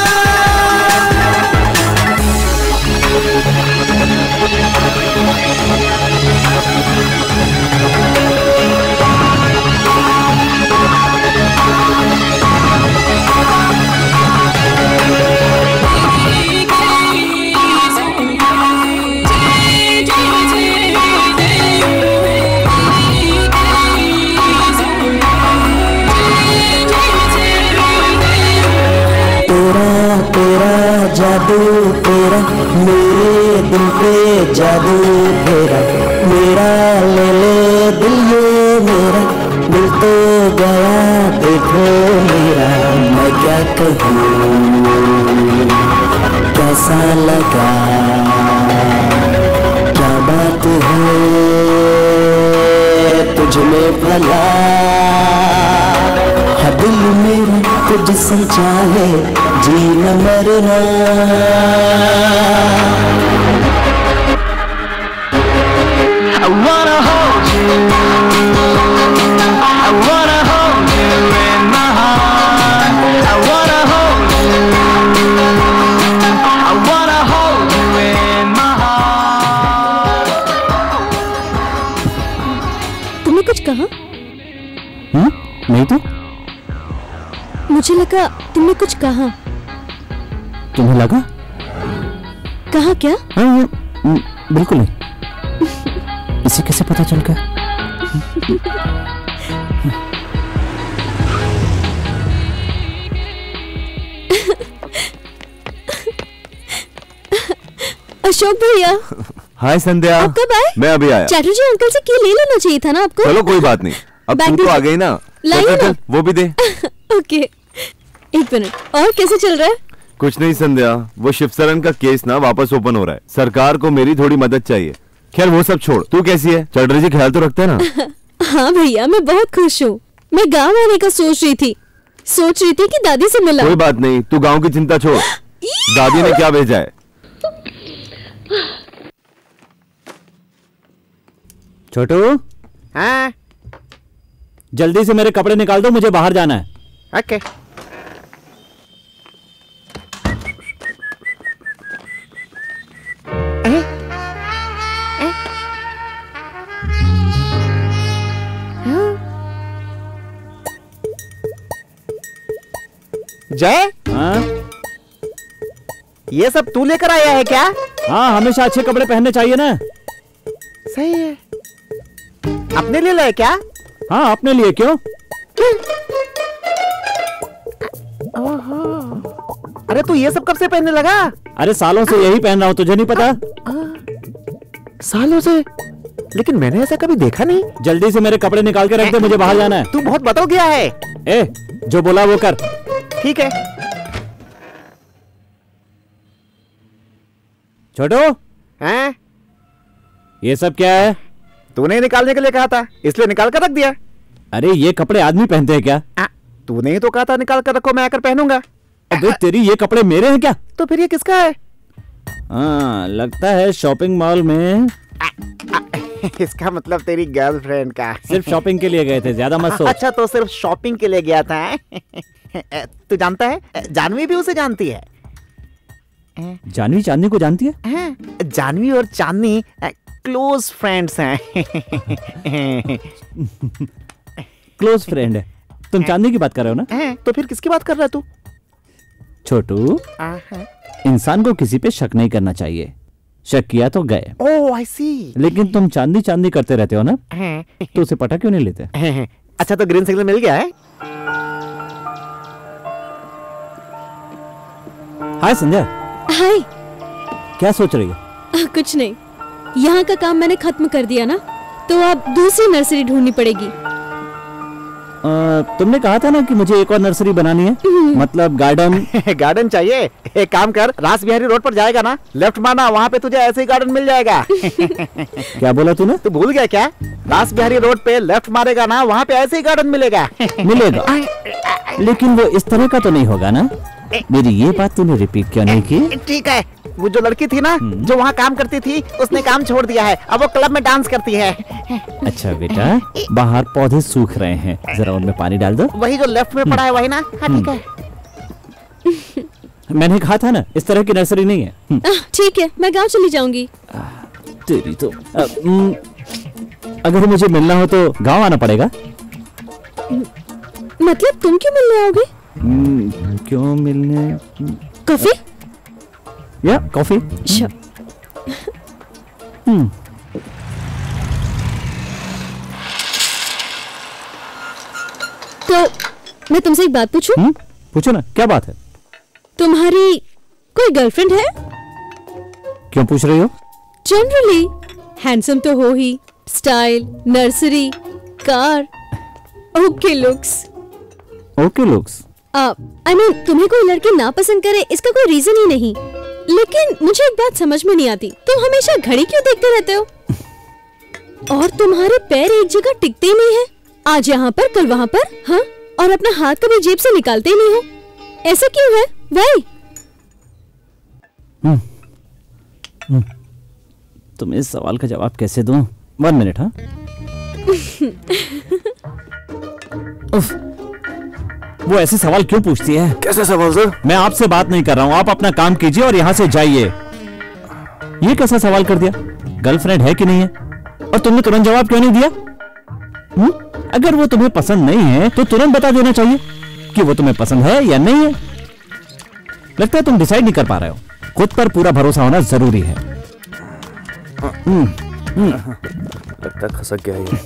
जादू तेरा मेरे दिल पे जादू तेरा, मेरा ले ले दिल ये मेरा, दिल तो गया देखो मेरा। मैं क्या कहूँ कैसा लगा, क्या बात है तुझ में भला, हाँ दिल मेरा तुझसे चाहे जीना मरना। I wanna hold you, I wanna hold you in my heart, I wanna hold you, I wanna hold you in my heart। तुमने कुछ कहा? हम्म, नहीं तो। मुझे लगा तुमने कुछ कहा। तुम्हें लगा? कहा क्या? हाँ, बिल्कुल नहीं। इसे कैसे पता चल गया? अशोक भैया। हाय संध्या। आप कब आए? मैं अभी आया। चैटर्जी अंकल से की ले लेना चाहिए था ना आपको। चलो कोई बात नहीं, अब तू तो आ गई ना, लाइए ना। वो भी दे। ओके, एक मिनट। और कैसे चल रहा है? कुछ नहीं संध्या, वो शिवशरण का केस ना वापस ओपन हो रहा है, सरकार को मेरी थोड़ी मदद चाहिए। खैर वो सब छोड़, तू कैसी है? चटर्जी ख्याल तो रखते हैं ना? हाँ भैया, मैं बहुत खुश हूँ। मैं गाँव आने का सोच रही थी सोच रही थी कि दादी से मिला। कोई बात नहीं, तू गाँव की चिंता छोड़। दादी ने क्या भेजा है? छोटू। हाँ? जल्दी से मेरे कपड़े निकाल दो, मुझे बाहर जाना है। ओके। जय। हाँ? ये सब तू लेकर आया है क्या? हाँ, हमेशा अच्छे कपड़े पहनने चाहिए ना। सही है। अपने लिए लाए क्या? हाँ, अपने लिए। क्यों? ओहो। अरे तू ये सब कब से पहनने लगा? अरे सालों से यही पहन रहा हूँ, तुझे नहीं पता? आ, आ, सालों से? लेकिन मैंने ऐसा कभी देखा नहीं। जल्दी से मेरे कपड़े निकाल के रख दे, मुझे बाहर जाना है। तू बहुत बदल गया है। ए, जो बोला वो कर। ठीक है। छोटू। हैं? ये सब क्या है? तूने निकालने के लिए कहा था, इसलिए निकाल कर रख दिया। अरे ये कपड़े आदमी पहनते हैं क्या? तूने ही तो कहा था निकाल कर रखो, मैं आकर पहनूंगा। अबे तेरी ये कपड़े मेरे हैं क्या? तो फिर ये किसका है? हाँ लगता है शॉपिंग मॉल में। आ, आ, इसका मतलब तेरी गर्लफ्रेंड का। सिर्फ शॉपिंग के लिए गए थे, ज्यादा मत सोच। अच्छा तो सिर्फ शॉपिंग के लिए गया था। तू जानता है जानवी भी उसे जानती है। जानवी चांदनी को जानती है? जानवी और चांदनी क्लोज फ्रेंड्स हैं। क्लोज फ्रेंड है? तुम चांदनी की बात कर रहे हो ना? तो फिर किसकी बात कर रहा है तू? छोटू, इंसान को किसी पे शक नहीं करना चाहिए। शक किया तो गए। ओह आई सी। लेकिन तुम चांदनी चांदनी करते रहते हो ना, तो उसे पटा क्यों नहीं लेते? अच्छा तो ग्रीन सिग्नल मिल गया है? हाय संध्या। हाय। क्या सोच रही हो? कुछ नहीं, यहाँ का काम मैंने खत्म कर दिया ना, तो अब दूसरी नर्सरी ढूंढनी पड़ेगी। आ, तुमने कहा था ना कि मुझे एक और नर्सरी बनानी है, मतलब गार्डन। गार्डन चाहिए? एक काम कर, रास बिहारी रोड पर जाएगा ना, लेफ्ट मारना, वहाँ पे तुझे ऐसे ही गार्डन मिल जाएगा। क्या बोला तूने? तू भूल गया क्या? रास बिहारी रोड पे लेफ्ट मारेगा ना, वहाँ पे ऐसे ही गार्डन मिलेगा। मिलेगा, लेकिन वो इस तरह का तो नहीं होगा ना? मेरी ये बात तूने रिपीट क्यों नहीं की? ठीक है, वो जो लड़की थी ना जो वहाँ काम करती थी, उसने काम छोड़ दिया है, अब वो क्लब में डांस करती है। अच्छा बेटा, बाहर पौधे सूख रहे हैं, जरा उनमें पानी डाल दो। वही जो लेफ्ट में पड़ा है वही ना? हाँ ठीक है। मैंने कहा था ना इस तरह की नर्सरी नहीं है। ठीक है, मैं गांव चली जाऊंगी। तेरी तो आ, न, अगर मुझे मिलना हो तो गांव आना पड़ेगा। मतलब तुम क्यों मिलने आओगे? क्यों मिलने? कॉफी? या कॉफी। अच्छा। हम्म। तो मैं तुमसे एक बात पूछूं? पूछो ना, क्या बात है? तुम्हारी कोई गर्लफ्रेंड है? क्यों पूछ रही हो? जनरली हैंडसम तो हो ही, style, nursery, car, okay looks. Okay looks? I mean तुम्हें कोई लड़की ना पसंद करे इसका कोई रीजन ही नहीं, लेकिन मुझे एक बात समझ में नहीं आती, तुम हमेशा घड़ी क्यों देखते रहते हो? और तुम्हारे पैर एक जगह टिकते ही नहीं है, आज यहाँ पर कल वहाँ पर, हाँ? और अपना हाथ कभी जेब से निकालते ही नहीं हो, ऐसा क्यों है भाई? हम्म, हम्म, तुम्हें इस सवाल का जवाब कैसे दूं? One minute. हाँ उफ, वो ऐसे सवाल क्यों पूछती है? कैसे सवाल सर? मैं आपसे बात नहीं कर रहा हूँ, आप अपना काम कीजिए और यहाँ से जाइए। ये कैसा सवाल कर दिया? गर्लफ्रेंड है कि नहीं है? और तुमने तुरंत जवाब क्यों नहीं दिया? हुँ? अगर वो तुम्हें पसंद नहीं है तो तुरंत बता देना चाहिए कि वो तुम्हें पसंद है या नहीं है। लगता है तुम डिसाइड नहीं कर पा रहे हो। खुद पर पूरा भरोसा होना जरूरी है। लगता है खसक गया ये।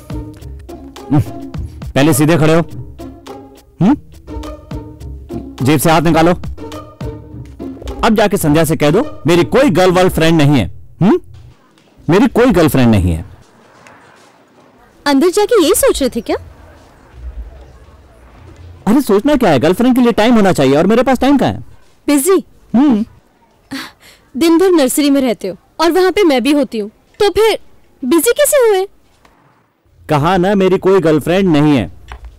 पहले सीधे खड़े हो। हुँ? जेब से हाथ निकालो। अब जाके संध्या से कह दो मेरी कोई गर्ल वर्ल फ्रेंड नहीं है। हुँ? मेरी कोई गर्लफ्रेंड नहीं है। अंदर जाके यही सोच रहे थे क्या? अरे सोचना क्या है, गर्लफ्रेंड के लिए टाइम होना चाहिए और मेरे पास टाइम कहाँ है? बिजी? हम्म। दिन भर नर्सरी में रहते हो और वहां पे मैं भी होती हूँ, तो फिर बिजी कैसे हुए? कहा ना मेरी कोई गर्लफ्रेंड नहीं है।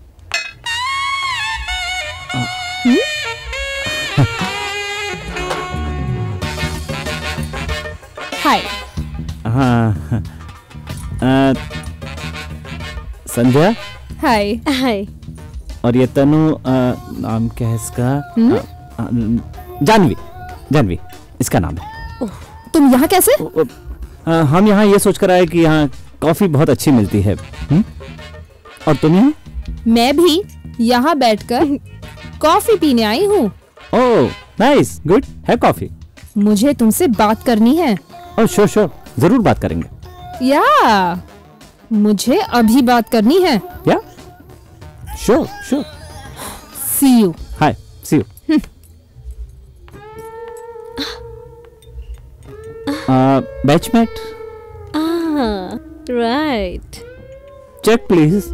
हाय। हाँ आ, संध्या। हाय। हाय। और ये तनु, आ, नाम क्या है इसका? आ, आ, जानवी। जानवी इसका नाम है। तुम यहाँ कैसे? आ, हम यहाँ ये सोच कर आए कि यहाँ कॉफी बहुत अच्छी मिलती है। हुँ? और तुम यहाँ? मैं भी यहाँ बैठकर कॉफी पीने आई हूँ। ओह नाइस, गुड, है कॉफी। मुझे तुमसे बात करनी है। ओह श्योर श्योर, जरूर बात करेंगे। या मुझे अभी बात करनी है। Yeah sure sure. See you. Hi, see you. Batchmate. Ah, right. Check please.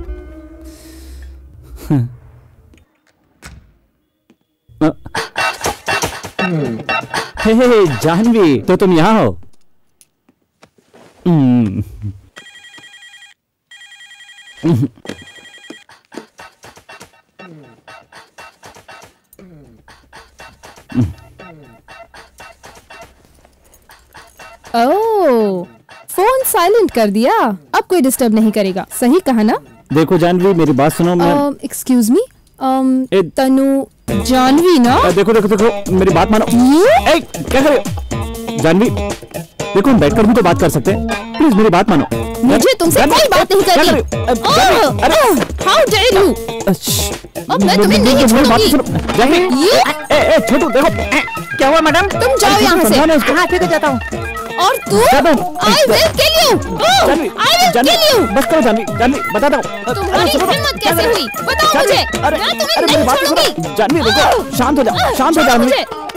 Hey hey Janvi, तो तुम यहाँ हो? ओह, फोन साइलेंट कर दिया, अब कोई डिस्टर्ब नहीं करेगा, सही कहा ना? देखो जानवी, मेरी बात सुनो। मैं एक्सक्यूज मी, तनु जानवी ना? आ, देखो देखो देखो मेरी बात मानो। ए, क्या कर रहे हो? जानवी देखो, हम बैठकर भी तो बात कर सकते हैं, प्लीज मेरी बात मानो। मुझे तुमसे कोई बात नहीं करनी। How dare you! अब मैं तुम्हें नहीं छोड़ूंगी। ये ए ए छोटू देखो, क्या हुआ मैडम? तुम जाओ यहाँ से। हाँ ठीक है, जाता हूँ। और तू? I will kill you! I will kill you! बस करो जानवी, जानवी बता दो तुम्हारी हिम्मत कैसे हुई? बताओ मुझे। मैं तुम्हें नहीं छोड़ूंगी। जानवी देखो, शांत हो जाओ, शांत हो जानवी।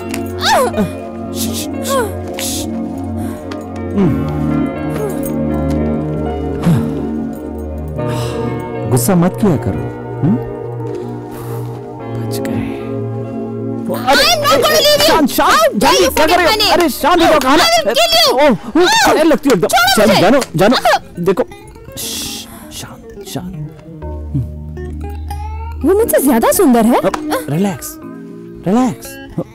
गुस्सा मत किया करो। बच गए। शांत शांत जानवी, क्या कर रहे हो? अरे शांत हो जाओ, कहाँ ना? ओह, लगती है एकदम। जानो जानो देखो, शांत शांत। वो मुझसे ज्यादा सुंदर है। रिलैक्स रिलैक्स,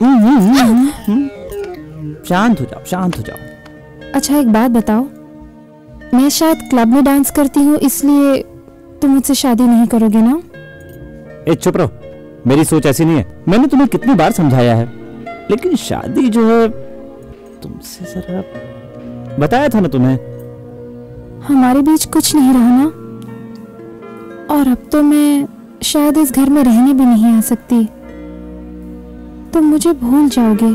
शांत हो जाओ, शांत हो जाओ। अच्छा एक बात बताओ, मैं शायद क्लब में डांस करती हूँ, इसलिए तुम मुझसे शादी नहीं करोगे ना? ए चुप रहो, मेरी सोच ऐसी नहीं है। मैंने तुम्हें कितनी बार समझाया है, लेकिन शादी जो है तुमसे जरा बताया था ना तुम्हें। हमारे बीच कुछ नहीं रहा ना, और अब तो मैं शायद इस घर में रहने भी नहीं आ सकती। तुम मुझे भूल जाओगे,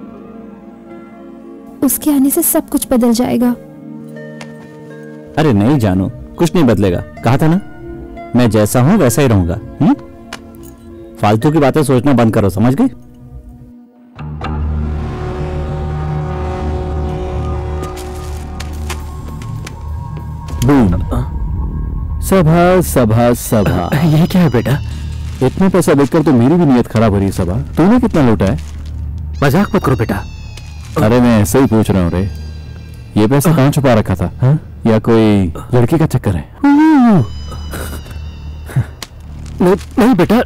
उसके आने से सब कुछ बदल जाएगा। अरे नहीं जानू, कुछ नहीं बदलेगा, कहा था ना, मैं जैसा हूं वैसा ही रहूंगा। हुँ? फालतू की बातें सोचना बंद करो, समझ गई? बूम। सभा सभा सभा। ये क्या है बेटा? इतना पैसा देखकर तो मेरी भी नीयत खराब हो रही है। सभा, तूने कितना लूटा है? मजाक मत करो बेटा। अरे मैं ऐसे ही पूछ रहा हूँ रे। ये पैसा कहाँ छुपा रखा था? हा? या कोई लड़की का चक्कर है? नहीं, नहीं बेटा,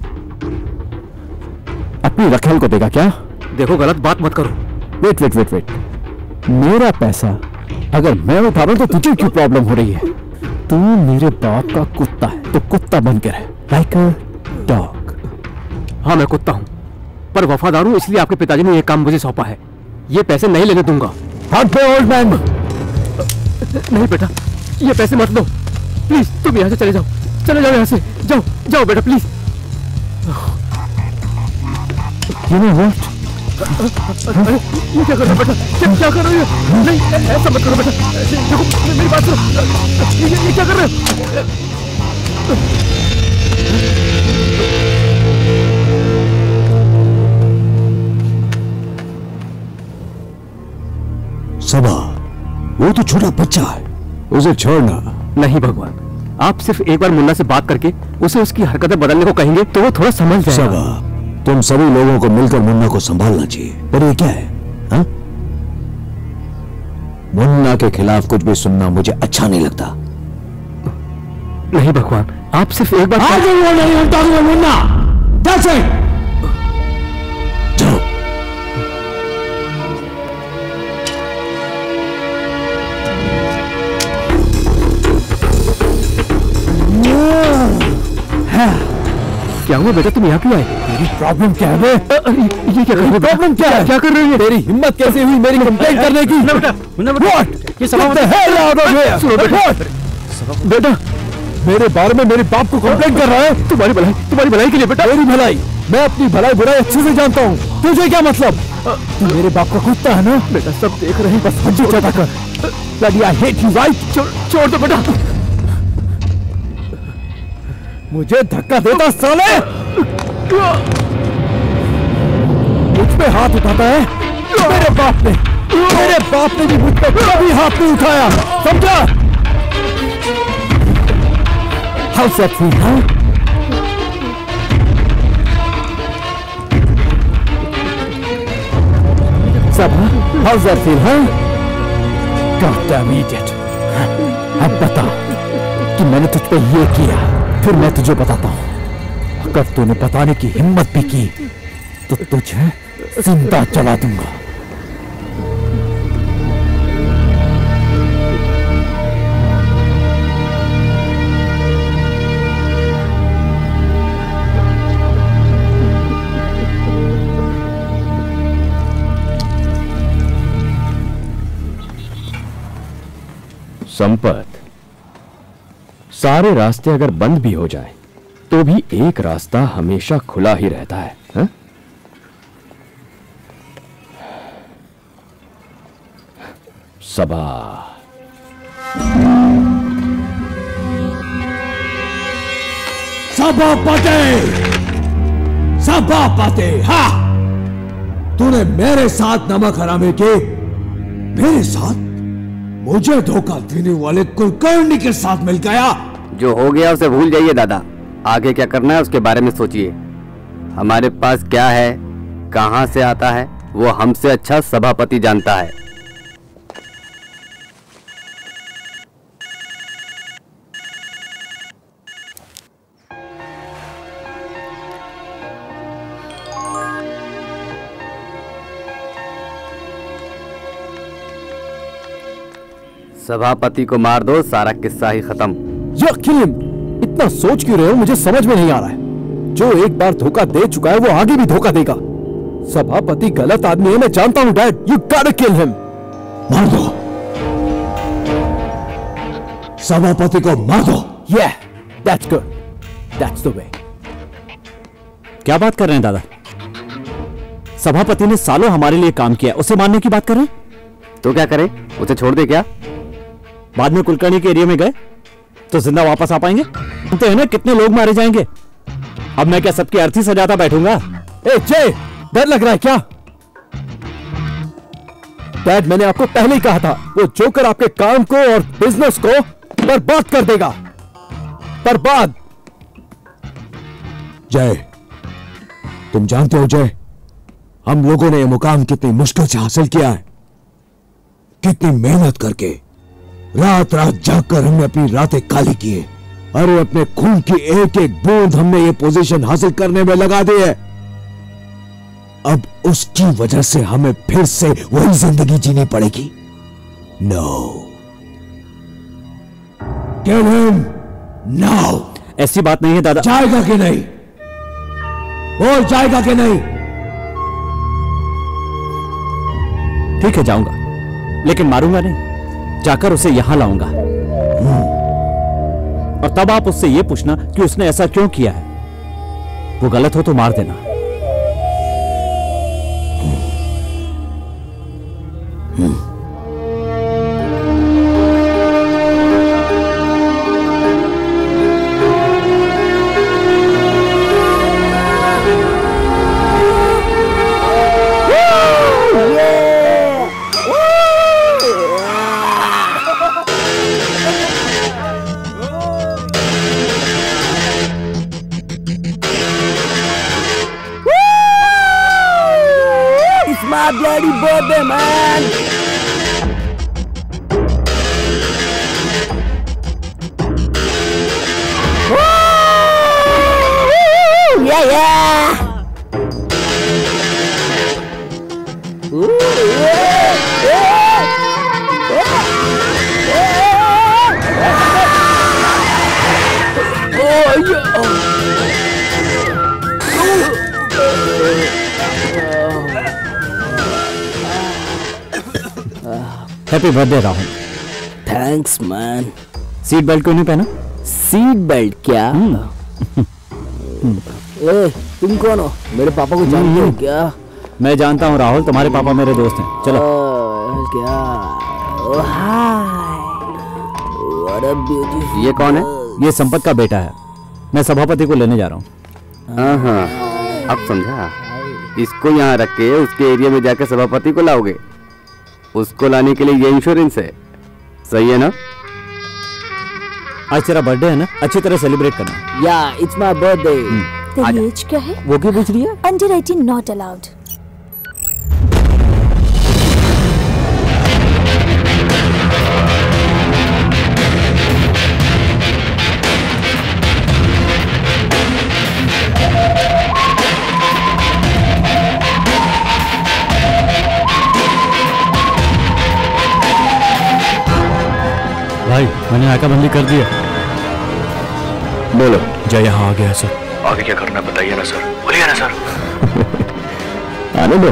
अपनी रखेल को देगा क्या? देखो गलत बात मत करो। वेट वेट वेट वेट, मेरा पैसा अगर मैं उठा रहा हूं तो तुझे क्यों प्रॉब्लम हो रही है? तू मेरे बाप का कुत्ता है तो कुत्ता बन के रहे, लाइक अ डॉग। हाँ मैं कुत्ता हूँ, पर वफादार हूँ, इसलिए आपके पिताजी ने ये काम मुझे सौंपा है। ये पैसे नहीं लेने दूंगा। हट पे ओल्ड मैन। नहीं बेटा, ये पैसे मत लो प्लीज, तुम यहाँ से चले जाओ, चले जाओ यहाँ से, जाओ जाओ बेटा प्लीज। You know what? अरे ये क्या कर रहे हो बेटा? क्या क्या कर रहे हो? नहीं ऐसा मत करो बेटा, देखो मेरी बात सुनो। ये, ये क्या कर रहे हो? सबा, वो तो छोटा बच्चा है, उसे छोड़ना। नहीं भगवान, आप सिर्फ एक बार मुन्ना से बात करके उसे उसकी हरकतें बदलने को कहेंगे तो वो थोड़ा समझ जाएगा। सबा, तुम सभी लोगों को मिलकर मुन्ना को संभालना चाहिए। पर ये क्या है? हा? मुन्ना के खिलाफ कुछ भी सुनना मुझे अच्छा नहीं लगता। नहीं भगवान, आप सिर्फ एक बार आगे वो नहीं होता हूँ मुन्ना। That's it. जाओ। क्या हुआ बेटा, तुम यहाँ क्यों आए? मेरी प्रॉब्लम क्या है? ये क्या कर रही है? प्रॉब्लम क्या है? क्या कर रही है? तेरी हिम्मत कैसे हुई मेरी कंप्लेंट करने की? What? ये सभा बेटा, मेरे बारे में मेरे बाप को कंप्लेंट कर रहा है? तुम्हारी भलाई, तुम्हारी भलाई के लिए बेटा। मेरी भलाई? मैं अपनी भलाई बुराई अच्छे से जानता हूँ, तुझे क्या मतलब? तू मेरे बाप का कुत्ता है ना? बेटा सब देख रहे हैं, बस हड्डी चटा कर। Bloody I hate you, right? छोड़ छोड़ दो बेटा। मुझे धक्का देता साले! मुझ पे हाथ उठाता है? मेरे बाप ने मेरे बाप ने भी मुझ पे कभी हाथ नहीं उठाया, समझा? How's that feel, huh? Sabha, how's that feel, huh? God damn idiot. अब बता कि मैंने तुझ पे ये किया, फिर मैं तुझे बताता हूँ। अगर तूने बताने की हिम्मत भी की तो तुझे जिंदा जला दूंगा। संपत, सारे रास्ते अगर बंद भी हो जाए तो भी एक रास्ता हमेशा खुला ही रहता है, हा? सबा सभापति, सभापति, हाँ, तूने मेरे साथ नमक हरामी की, मेरे साथ मुझे धोखा देने वाले कुलकर्णी के साथ मिल गया। जो हो गया उसे भूल जाइए दादा, आगे क्या करना है उसके बारे में सोचिए। हमारे पास क्या है, कहां से आता है, वो हमसे अच्छा सभापति जानता है। सभापति को मार दो, सारा किस्सा ही खत्म। या किल हिम। इतना सोच क्यों रहे हो, मुझे समझ में नहीं आ रहा है। जो एक बार धोखा दे चुका है वो आगे भी धोखा देगा। सभापति गलत आदमी है, मैं जानता हूं dad. You got to kill him. मार दो, सभापति को मार दो। Yeah, that's good. That's the way. क्या बात कर रहे हैं दादा? सभापति ने सालों हमारे लिए काम किया, उसे मारने की बात कर रहे हैं? तो क्या करें, उसे छोड़ दे क्या? बाद में कुलकर्णी के एरिया में गए तो जिंदा वापस आ पाएंगे? जानते हैं ना कितने लोग मारे जाएंगे। अब मैं क्या सबकी अर्थी सजाता बैठूंगा? ए जय, डर लग रहा है क्या? डैड, मैंने आपको पहले ही कहा था, वो जोकर आपके काम को और बिजनेस को बर्बाद कर देगा। बर्बाद। जय, तुम जानते हो जय, हम लोगों ने यह मुकाम कितनी मुश्किल से हासिल किया है, कितनी मेहनत करके, रात रात जागकर हमने अपनी रातें काली की है। अरे अपने खून की एक एक बूंद हमने ये पोजीशन हासिल करने में लगा दी है। अब उसकी वजह से हमें फिर से वही जिंदगी जीनी पड़ेगी? No, kill him now. ऐसी बात नहीं है दादा। जाएगा कि नहीं? बोल, जाएगा कि नहीं? ठीक है, जाऊंगा, लेकिन मारूंगा नहीं। जाकर उसे यहां लाऊंगा और तब आप उससे यह पूछना कि उसने ऐसा क्यों किया है। वो गलत हो तो मार देना। Bloody birthday, man! Woo! Yeah, yeah! Ooh, yeah, yeah, yeah, yeah. Oh, yeah! Oh. Happy birthday Rahul. Thanks man. Seat belt क्यों नहीं पहना? सीट बेल्ट क्या? ए, तुम कौन हो? मेरे पापा को जानते हो क्या? मैं जानता हूँ राहुल, तुम्हारे पापा मेरे दोस्त हैं। चलो। ओ, क्या? Oh hi, what a beautiful. ये कौन है? ये संपत का बेटा है, मैं सभापति को लेने जा रहा हूँ। हाँ हाँ, अब समझा। इसको यहाँ रख के उसके एरिया में जाकर सभापति को लाओगे? उसको लाने के लिए ये इंश्योरेंस है, सही है ना? आज तेरा बर्थडे है ना, अच्छी तरह सेलिब्रेट करना। Yeah, it's my birthday. तेरी एज क्या है? वो क्यों पूछ रही है? Under eighteen not allowed. भाई मैंने नाकाबंदी कर दी है। बोलो। जय यहाँ आ गया है सर। आगे क्या करना है बताइए ना सर। बोलिए ना सर। आने दो।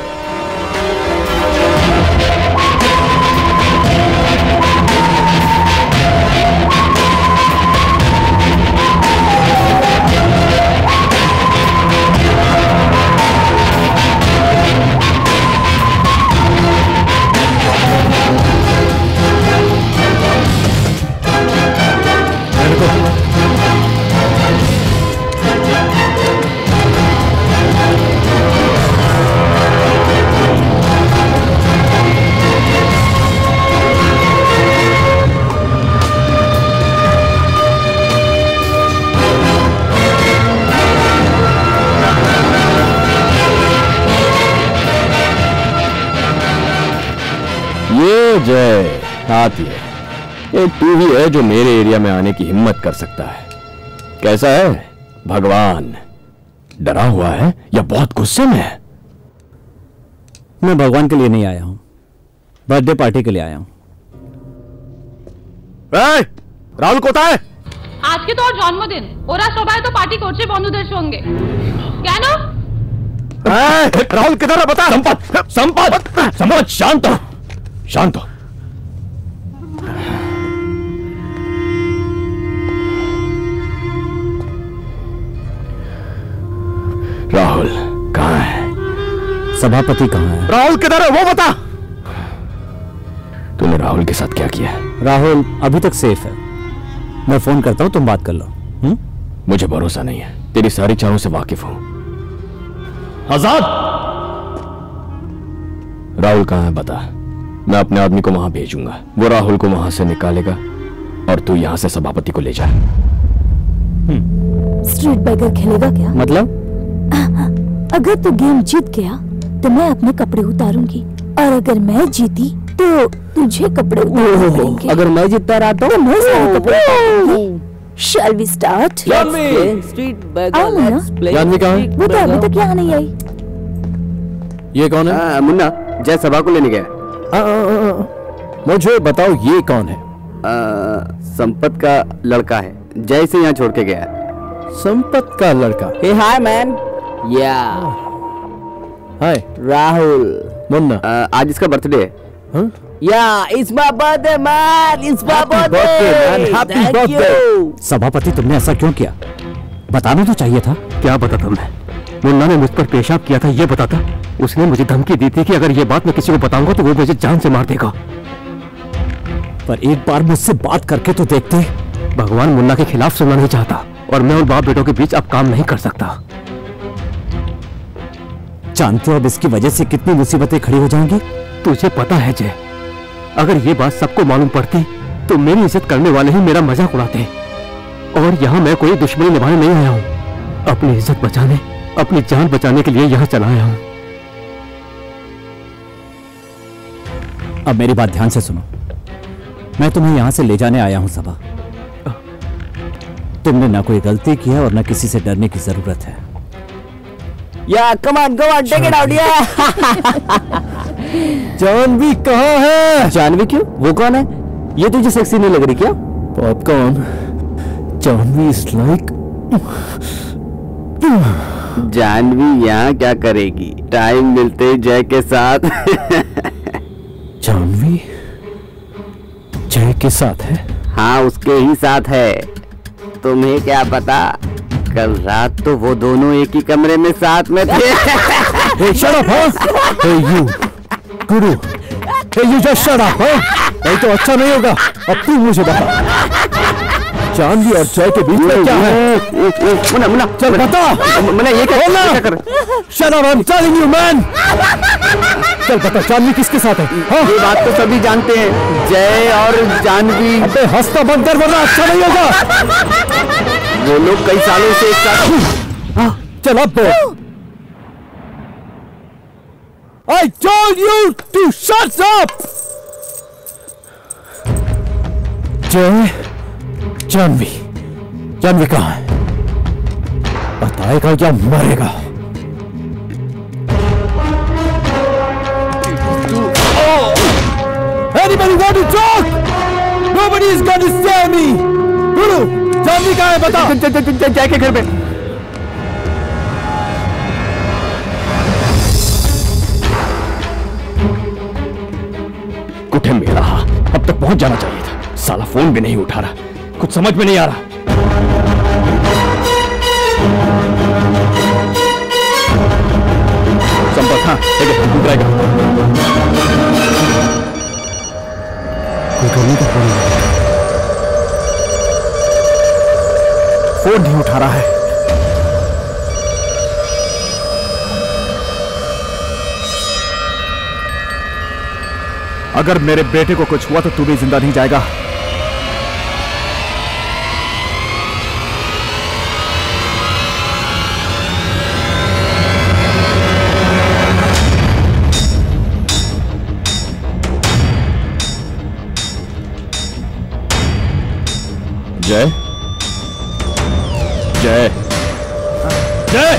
ये जय आती है। एक टीवी है जो मेरे एरिया में आने की हिम्मत कर सकता है। कैसा है भगवान? डरा हुआ है या बहुत गुस्से में है? मैं भगवान के लिए नहीं आया हूं, बर्थडे पार्टी के लिए आया हूं। রাহুল কোথায়? আজকে তো ওর জন্মদিন, ওরা সবাই তো পার্টি করছে বন্ধুদের সঙ্গে। কেন? রাহুল किधर है बता। संपत संपत संपत शांत हो शांत हो। राहुल कहाँ है? सभापति कहाँ है? राहुल किधर है वो बता। तूने राहुल के साथ क्या किया? राहुल अभी तक सेफ है, मैं फोन करता हूं, तुम बात कर लो। हुँ? मुझे भरोसा नहीं है, तेरी सारी चालों से वाकिफ हूं। आजाद, राहुल कहाँ है बता, मैं अपने आदमी को वहां भेजूंगा, वो राहुल को वहां से निकालेगा और तू यहां से सभापति को ले जा। स्ट्रीट बैगर खेलेगा क्या? मतलब? अगर तू गेम जीत गया तो मैं अपने कपड़े उतारूंगी और अगर मैं जीती तो तुझे कपड़े उतारने पड़ेंगे। अगर मैं जीतता रहा तो मैं सारे कपड़े उतारूंगी। Shall we start? Street beggar let's play. Janvi कहाँ है? वो तो अभी तक यहाँ नहीं आई। ये कौन है? आ, मुन्ना जय सभा को लेने गया। आ, आ, आ, मुझे बताओ ये कौन है? संपत का लड़का है, जय से यहाँ छोड़ के गया। संपत का लड़का? Hey hi man. Yeah hi Rahul. Munna आज इसका बर्थडे है। हाँ? Yeah it's my birthday man, it's my birthday man, happy birthday. Sabhapati तुमने ऐसा क्यों किया? बताना तो चाहिए था। क्या बताता मैं? मुन्ना ने मुझ पर पेशाब किया था ये बताता। उसने मुझे धमकी दी थी कि अगर ये बात मैं किसी को बताऊंगा तो वो मुझे जान से मार देगा। पर एक बार मुझसे बात करके तो देखते। भगवान मुन्ना के खिलाफ सुनना नहीं चाहता और मैं उन बाप बेटों के बीच अब काम नहीं कर सकता। जानते हो अब इसकी वजह से कितनी मुसीबतें खड़ी हो जाएंगी? तुझे पता है जय, अगर ये बात सबको मालूम पड़ती तो मेरी इज्जत करने वाले ही मेरा मजाक उड़ाते। और यहाँ मैं कोई दुश्मनी निभाने नहीं आया हूँ, अपनी इज्जत बचाने, अपनी जान बचाने के लिए यहाँ चला आया हूँ। अब मेरी बात ध्यान से सुनो, मैं तुम्हें यहां से ले जाने आया हूं सभा। तुमने ना कोई गलती की है और ना किसी से डरने की जरूरत है। Yeah come on go on take it out. Yeah Janvi कहाँ है? जानवी क्यों? वो कौन है? ये तुझे सेक्सी नहीं लग रही क्या? Popcorn. Janvi is like. Janvi यहाँ क्या करेगी? टाइम मिलते ही जय के साथ। जानवी जय के साथ है? हाँ उसके ही साथ है। तुम्हें क्या पता, कल रात तो वो दोनों एक ही कमरे में साथ में थे। Hey, shut up, huh? Hey, you, Guru. Hey, you just shut up, huh? नहीं तो अच्छा नहीं होगा। अब तू मुझे बता, जानवी और जय के बीच में क्या है? मुन्ना मुन्ना चल बता। मुन्ना ये क्या क्या कर? Shut up, I'm telling you, man. चल बता, जानवी किसके साथ है? हाँ? ये बात तो सभी जानते हैं, जय और जानवी। अबे हंसता बंद कर वरना अच्छा नहीं होगा। वो लोग कई सालों से एक साथ। चल अब बोल। I told you to shut up. जय, जानवी, जानवी कहाँ है? बताएगा या मरेगा? Anybody want to talk? Nobody Money is going to save me. गुरु, जानवी कहाँ है बता? जय के घर में। कुठे मेरा अब तक पहुंच जाना चाहिए था। साला फोन भी नहीं उठा रहा, कुछ समझ में नहीं आ रहा। संपर्क हाँ ठीक है, उतरेगा। कुलकर्णी का फोन फोन नहीं उठा रहा है। अगर मेरे बेटे को कुछ हुआ तो तू भी जिंदा नहीं जाएगा। जय जय जय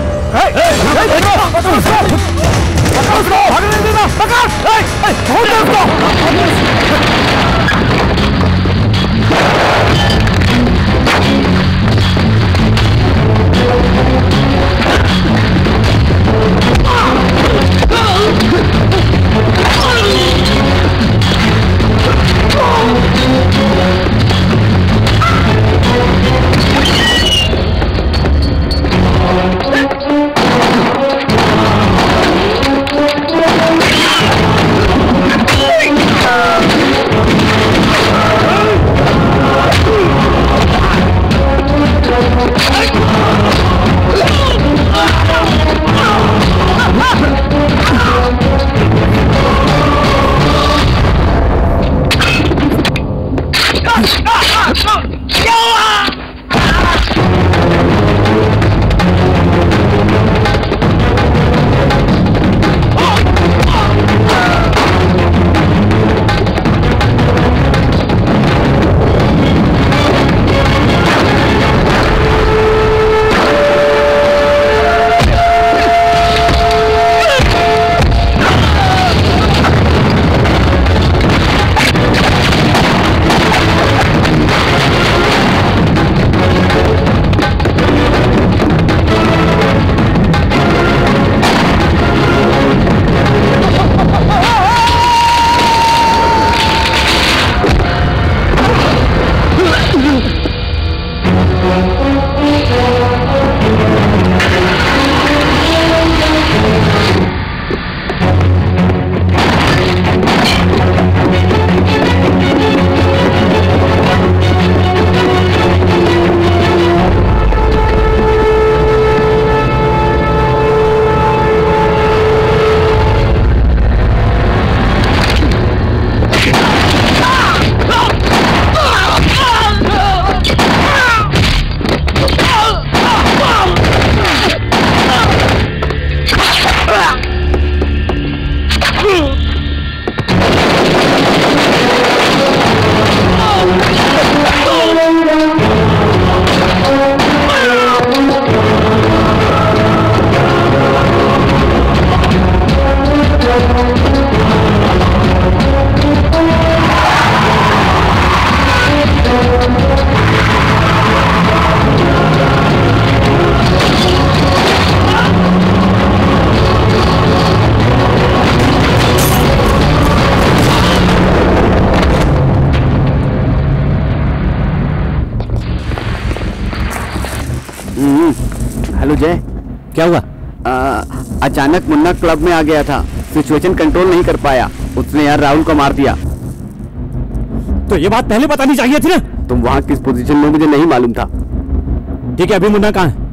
हेलो जय, क्या हुआ? आ, अचानक मुन्ना क्लब में आ गया था, सिचुएशन कंट्रोल नहीं कर पाया, उसने यार राहुल को मार दिया। तो ये बात पहले बतानी चाहिए थी ना। तुम वहाँ किस पोजीशन में मुझे नहीं मालूम था। ठीक है, अभी मुन्ना कहाँ है?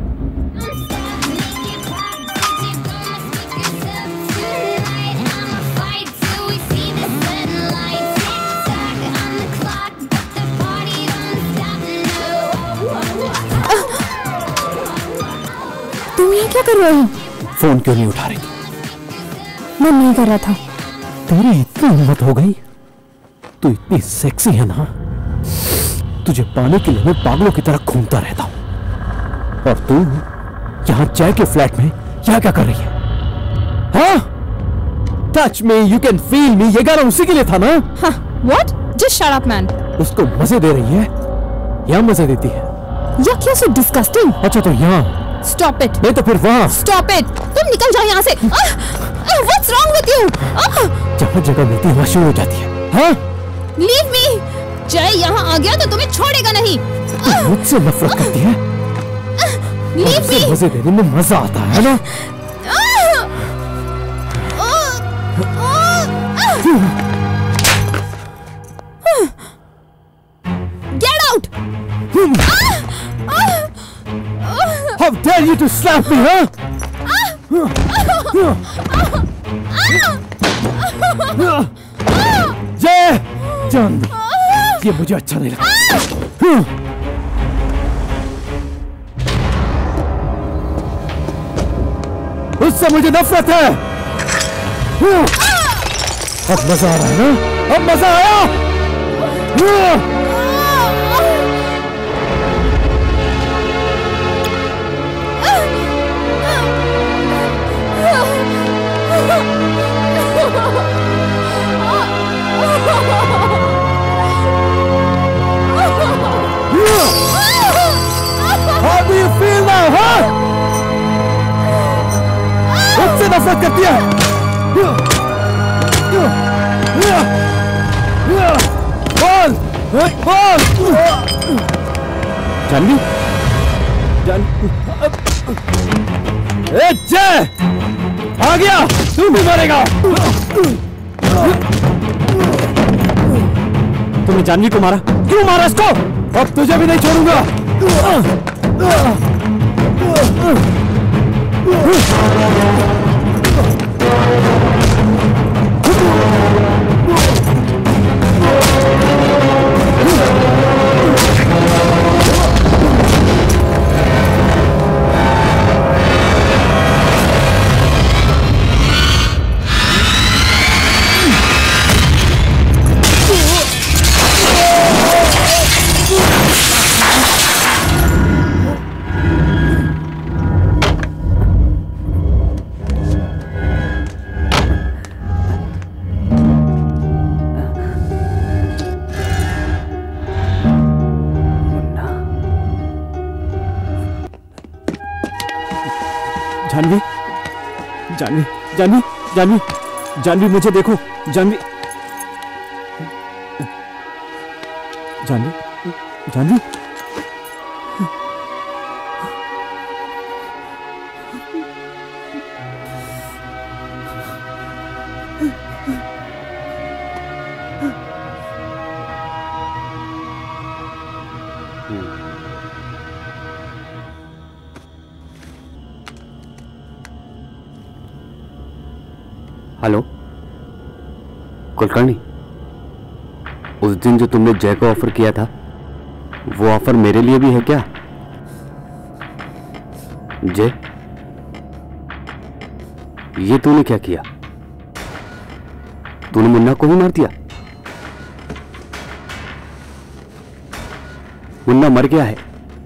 तुम ये क्या कर रहे हो? फोन क्यों नहीं उठा रही? मैं नहीं कर रहा था। तेरी इतनी हिम्मत हो गई? तू इतनी सेक्सी है ना, तुझे पाने के लिए मैं पागलों की तरह घूमता रहता हूं। और तू यहां जय के फ्लैट में यह क्या कर रही है? हाँ? Touch me, you can feel me, ये गाना उसी के लिए था ना? हाँ, what? Just shut up man. उसको मजे दे रही है या मजे देती है? You're so disgusting. अच्छा तो यहाँ Stop it. नहीं तो फिर वहाँ Stop it. तुम निकल जाओ यहाँ से. ah, ah, What's wrong with you? ah. जहाँ जगह मिलती है वहाँ शुरू हो जाती है. हाँ? Leave me. जय यहाँ आ गया तो तुम्हें छोड़ेगा नहीं. ah. मुझसे नफरत करती है? Leave me. मजे देने में मजा आता है ना? Get out! How dare you to slap me, huh? जय! जान दो, ये मुझे अच्छा नहीं लगता. उससे मुझे नफरत है. अब मजा आ रहा है ना? अब मजा आया? How do you feel now, huh? मुझसे नफरत करती है? बोल! बोल! जानवी? जान... ए जय! आ गया! तू भी मरेगा! तुमने जानवी को मारा? क्यों मारा इसको? अब तुझे भी नहीं छोड़ूंगा! जानवी, जानवी, जानवी, जानवी, जानवी मुझे देखो, जानवी, जानवी, जानवी, हेलो कुलकर्णी, उस दिन जो तुमने जय को ऑफर किया था वो ऑफर मेरे लिए भी है क्या? जय, ये तूने क्या किया? तूने मुन्ना को ही मार दिया? मुन्ना मर गया है,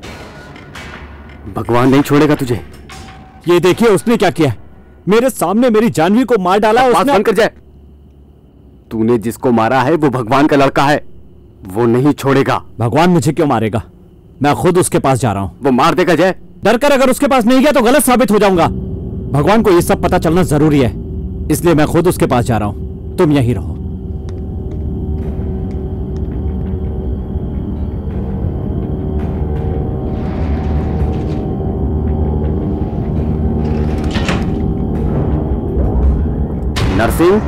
भगवान नहीं छोड़ेगा तुझे। ये देखिए उसने क्या किया, मेरे सामने मेरी जानवी को मार डाला। उसने बंद कर जाए। तूने जिसको मारा है वो भगवान का लड़का है, वो नहीं छोड़ेगा। भगवान मुझे क्यों मारेगा? मैं खुद उसके पास जा रहा हूं। वो मार देगा जय। डर कर अगर उसके पास नहीं गया तो गलत साबित हो जाऊंगा। भगवान को ये सब पता चलना जरूरी है, इसलिए मैं खुद उसके पास जा रहा हूं। तुम यहीं रहो। नरसिंह,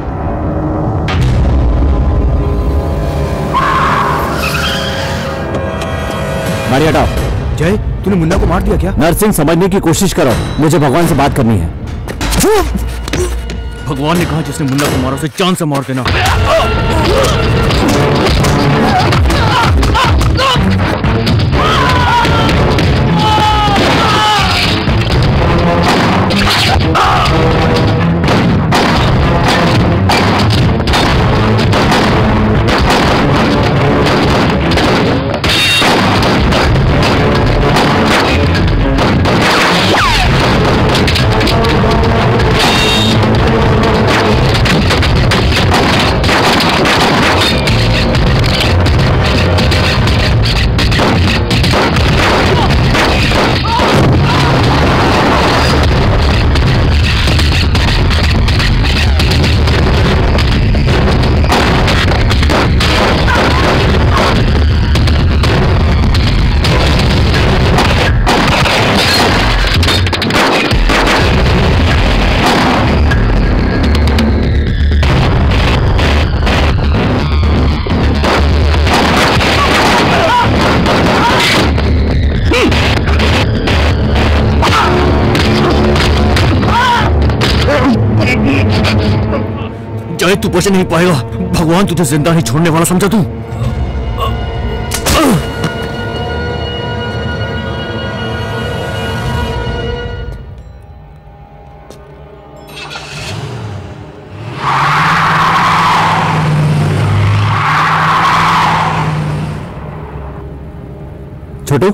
मारी हटाओ। जय, तूने मुन्ना को मार दिया क्या? नरसिंह, समझने की कोशिश करो, मुझे भगवान से बात करनी है। भगवान ने कहा जिसने मुन्ना को मारा उसे जान से मार देना। तक तू बच नहीं पाएगा। भगवान तुझे जिंदा नहीं छोड़ने वाला, समझा तू? छोटू,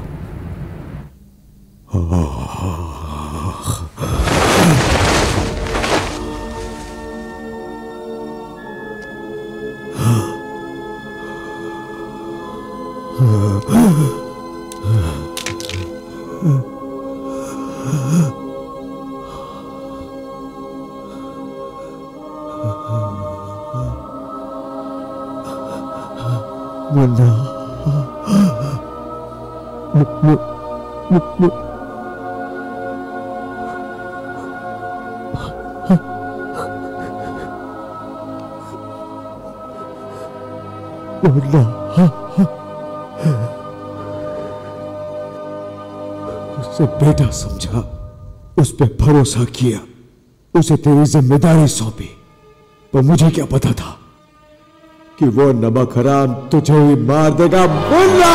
मुन्ना, मुन्ना, उसे बेटा समझा, उस पे भरोसा किया, उसे तेरी जिम्मेदारी सौंपी, पर मुझे क्या पता था कि वो नमक हराम तुझे ही मार देगा। मुन्ना!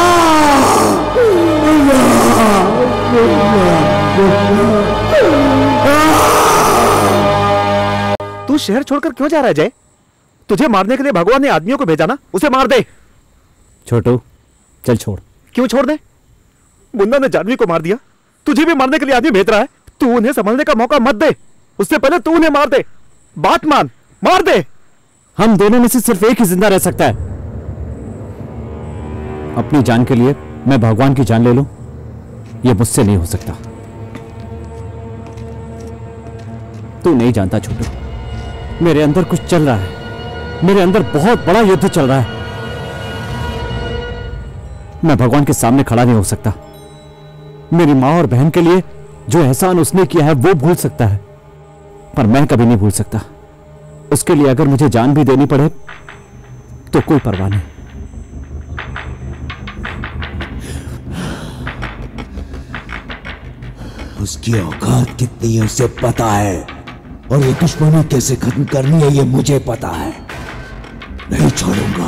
मुन्ना! तू शहर छोड़कर क्यों जा रहा है जय? तुझे मारने के लिए भगवान ने आदमियों को भेजा ना, उसे मार दे। छोटू, चल छोड़। क्यों छोड़ दे? मुन्ना ने जानवी को मार दिया, तुझे भी मारने के लिए आदमी भेज रहा है। तू उन्हें संभलने का मौका मत दे, उससे पहले तू उन्हें मार दे। बात मान, मार दे। हम दोनों में से सिर्फ एक ही जिंदा रह सकता है। अपनी जान के लिए मैं भगवान की जान ले लूं, यह मुझसे नहीं हो सकता। तू नहीं जानता छोटू, मेरे अंदर कुछ चल रहा है, मेरे अंदर बहुत बड़ा युद्ध चल रहा है। मैं भगवान के सामने खड़ा नहीं हो सकता। मेरी मां और बहन के लिए जो एहसान उसने किया है वो भूल सकता है, पर मैं कभी नहीं भूल सकता। उसके लिए अगर मुझे जान भी देनी पड़े तो कोई परवाह नहीं। उसकी औकात कितनी है उसे पता है, और ये दुश्मनी कैसे खत्म करनी है ये मुझे पता है। नहीं छोड़ूंगा।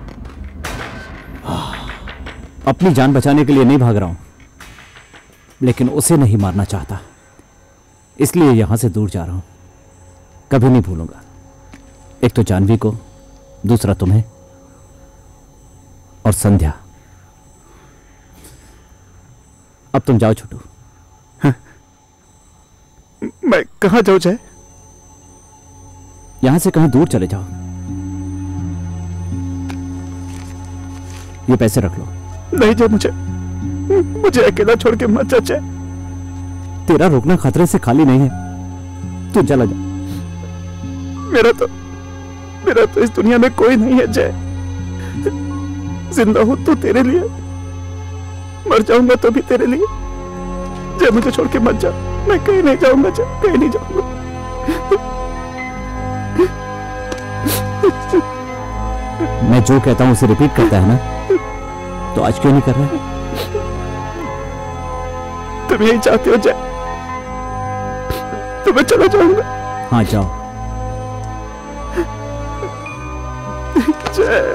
अपनी जान बचाने के लिए नहीं भाग रहा हूं, लेकिन उसे नहीं मारना चाहता, इसलिए यहां से दूर जा रहा हूं। कभी नहीं भूलूंगा, एक तो जानवी को, दूसरा तुम्हें और संध्या। अब तुम जाओ छोटू। हाँ। मैं कहां जाऊं जय? यहां से कहीं दूर चले जाओ। ये पैसे रख लो। नहीं जय, मुझे मुझे अकेला छोड़ के मत जा जय। तेरा रुकना खतरे से खाली नहीं है, तू चला जा। मेरा तो मेरा तो इस दुनिया में कोई नहीं है जय। जिंदा हूं तो तेरे लिए, मर जाऊंगा तो भी तेरे लिए। जय मुझे छोड़ के मत जा, मैं कहीं नहीं जाऊंगा जय, कहीं नहीं जाऊंगा। मैं जो कहता हूं उसे रिपीट करता है ना, तो आज क्यों नहीं कर रहा? तुम यही चाहते हो जय, तो मैं चला जाऊंगा। हाँ जाओ। जय,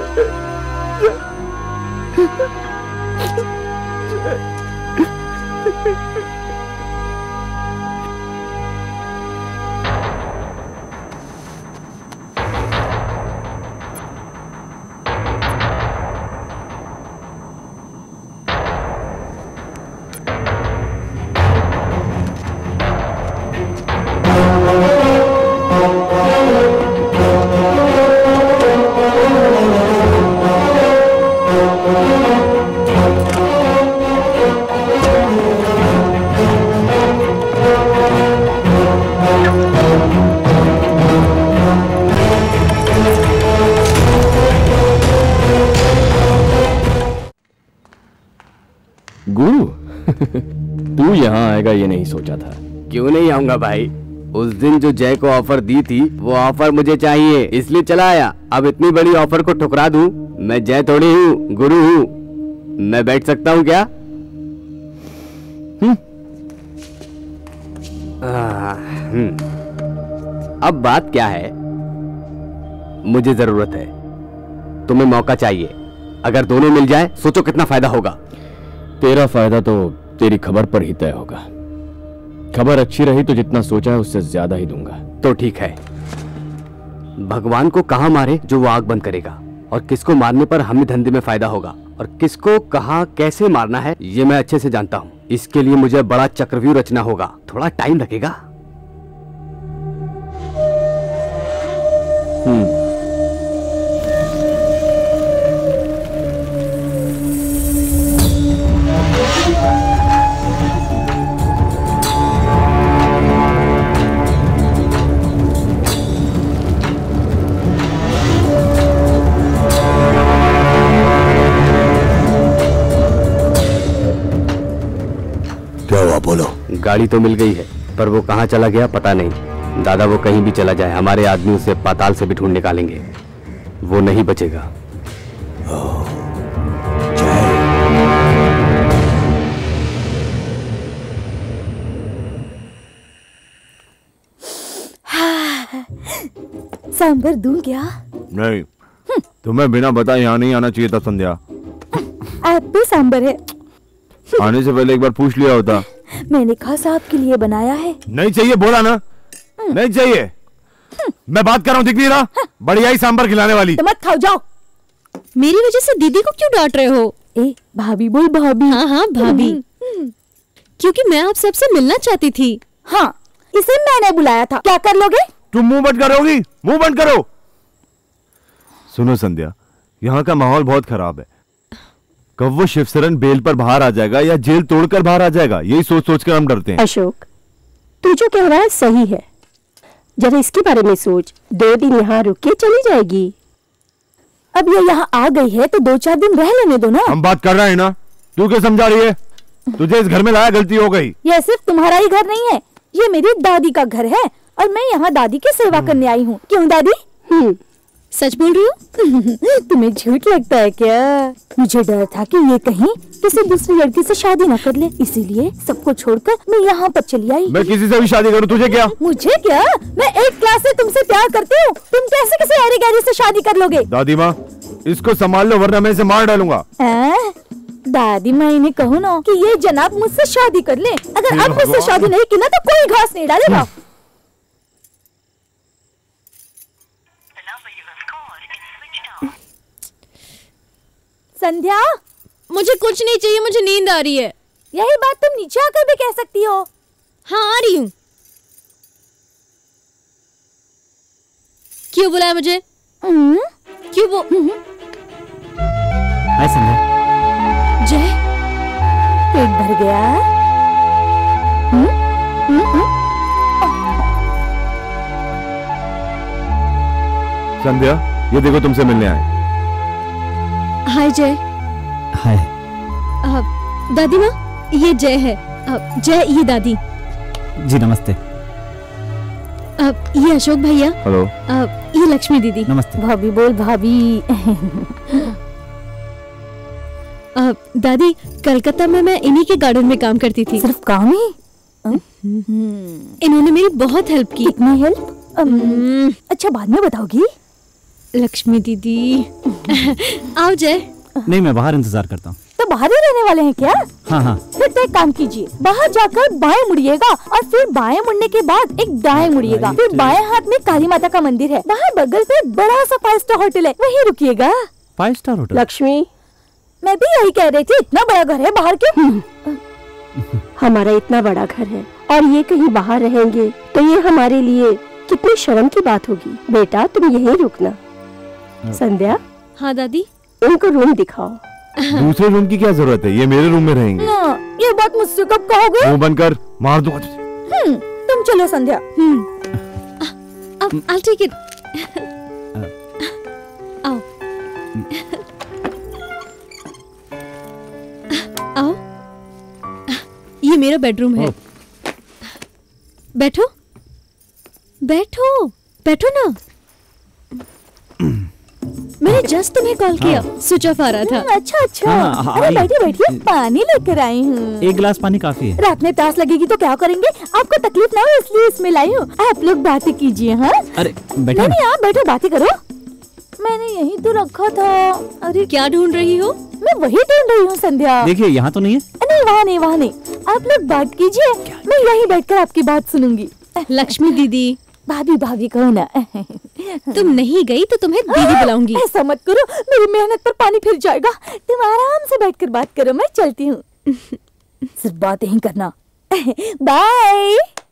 गुरु, तू यहाँ आएगा ये नहीं सोचा था। क्यों नहीं आऊंगा भाई, उस दिन जो जय को ऑफर दी थी वो ऑफर मुझे चाहिए, इसलिए चला आया। अब इतनी बड़ी ऑफर को ठुकरा दूं? मैं जय थोड़ी हूँ, गुरु हूँ। मैं बैठ सकता हूँ क्या? हम्म। आ, हम्म। अब बात क्या है? मुझे जरूरत है, तुम्हें मौका चाहिए। अगर दोनों मिल जाए सोचो कितना फायदा होगा। तेरा फायदा तो तेरी खबर पर ही तय होगा। खबर अच्छी रही तो जितना सोचा है उससे ज्यादा ही दूंगा। तो ठीक है, भगवान को कहाँ मारे जो वो आग बंद करेगा, और किसको मारने पर हमें धंधे में फायदा होगा, और किसको कहाँ कैसे मारना है ये मैं अच्छे से जानता हूँ। इसके लिए मुझे बड़ा चक्रव्यूह रचना होगा, थोड़ा टाइम लगेगा। हम्म क्या हुआ बोलो। गाड़ी तो मिल गई है, पर वो कहाँ चला गया पता नहीं। दादा वो कहीं भी चला जाए, हमारे आदमी उसे पाताल से भी ढूंढ निकालेंगे, वो नहीं बचेगा। सांभर दूं क्या? नहीं, तुम्हें बिना बताए यहाँ नहीं आना चाहिए था संध्या। आप भी सांभर है। आने से पहले एक बार पूछ लिया होता। मैंने खास आपके लिए बनाया है। नहीं चाहिए बोला ना, नहीं चाहिए। मैं बात कर रहा हूँ, दिख नहीं रहा? बढ़िया ही सांभर खिलाने वाली। तो मत खाओ, जाओ। मेरी वजह से दीदी को क्यों डांट रहे हो? ए भाभी बोल भाभी। हाँ हाँ भाभी, क्योंकि मैं आप सबसे मिलना चाहती थी। हाँ, इसे मैंने बुलाया था। क्या कर लोगे? तुम मुंह बंद करोगी? मुंह बंद करो। सुनो संध्या, यहाँ का माहौल बहुत खराब है। कब वो शिवशरण बेल पर बाहर आ जाएगा या जेल तोड़कर बाहर आ जाएगा, यही सोच सोच कर हम डरते हैं। अशोक, तू जो कह रहा है सही है, जरा इसके बारे में सोच। दो दिन यहाँ रुक के चली जाएगी। अब ये यहाँ आ गई है तो दो चार दिन रह लेने दो ना। हम बात कर रहे हैं ना, तू क्या समझा रही है? तुझे इस घर में लाया गलती हो गई। ये सिर्फ तुम्हारा ही घर नहीं है, ये मेरी दादी का घर है और मैं यहाँ दादी की सेवा करने आई हूँ। क्यों दादी? हम्म, सच बोल रही हूँ? तुम्हें झूठ लगता है क्या? मुझे डर था कि ये कहीं किसी दूसरी लड़की से शादी न कर ले, इसीलिए सबको छोड़कर मैं यहाँ पर चली आई। मैं किसी से भी शादी करूँ, तुझे क्या? मुझे क्या? मैं एक क्लास से तुमसे प्यार करती हूँ, तुम कैसे किसी अरे गहरे से शादी कर लोगे? दादी माँ, इसको संभाल लो वरना मैं इसे मार डालूंगा। आ? दादी माँ इन्हें कहो ना कि ये जनाब मुझसे शादी कर ले। अगर अब मुझसे शादी नहीं की ना तो कोई घास नहीं डालेगा। संध्या, मुझे कुछ नहीं चाहिए, मुझे नींद आ रही है। यही बात तुम नीचे आकर भी कह सकती हो। हाँ आ रही हूँ। क्यों बुलाया मुझे? क्यों वो? हाय संध्या। जय, पेट भर गया? हुँ? हुँ? हुँ? संध्या, ये देखो तुमसे मिलने आए। हाय जय। हाय। दादी माँ, ये जय है। आ, जय, ये दादी। जी नमस्ते। आ, ये अशोक भैया। हेलो। आ, ये लक्ष्मी दीदी। नमस्ते। भाभी बोल भाभी। आ, दादी, कलकत्ता में मैं इन्हीं के गार्डन में काम करती थी। सिर्फ काम ही? इन्होंने मेरी बहुत हेल्प की। कितनी हेल्प? अच्छा बाद में बताओगी। लक्ष्मी दीदी। आओ जय। नहीं, मैं बाहर इंतजार करता हूँ। तो बाहर ही रहने वाले हैं क्या? हाँ हाँ। फिर तो एक काम कीजिए, बाहर जाकर बाएं मुड़िएगा और फिर बाएं मुड़ने के बाद एक दाएं मुड़िएगा, फिर बाएं हाथ में काली माता का मंदिर है, बाहर बगल पे बड़ा सा फाइव स्टार होटल है, वहीं रुकिएगा। Five star hotel? लक्ष्मी, मैं भी यही कह रही थी, इतना बड़ा घर है, बाहर क्यों? हमारा इतना बड़ा घर है और ये कहीं बाहर रहेंगे तो ये हमारे लिए कितनी शर्म की बात होगी। बेटा तुम यहीं रुकना। संध्या। हाँ दादी। उनको रूम दिखाओ। दूसरे रूम की क्या जरूरत है, ये मेरे रूम में रहेंगे। ना, ये बात मुझसे कब कहोगे? मुंह बंद कर, मार दूंगा तुझे। हम्म, तुम चलो संध्या। हम्म, I'll take it. आओ। आओ। ये मेरा बेडरूम है। बैठो, बैठो, बैठो ना। मैंने जस्ट तुम्हें कॉल किया, स्विच ऑफ आ रहा था। अच्छा अच्छा। अरे बैठिए बैठिए, पानी लेकर आई हूँ। एक गिलास पानी काफी है। रात में प्यास लगेगी तो क्या करेंगे? आपको तकलीफ ना हो इसलिए इसमें लाई हूँ। आप लोग बातें कीजिए। हाँ अरे बैठो। नहीं नहीं, आप बैठो, बातें करो। मैंने यहीं तो रखा था। अरे क्या ढूंढ रही हो? मैं वही ढूंढ रही हूँ संध्या। देखिए यहाँ तो नहीं है। नहीं वहाँ नहीं वहाँ नहीं, आप लोग बात कीजिए, मैं यहीं बैठकर आपकी बात सुनूंगी। लक्ष्मी दीदी। भाभी भाभी कहो ना। तुम नहीं गई तो तुम्हें दीदी बुलाऊंगी। ऐसा मत करो, मेरी मेहनत पर पानी फिर जाएगा। तुम आराम से बैठकर बात करो, मैं चलती हूँ। सिर्फ बात ही करना। बाय।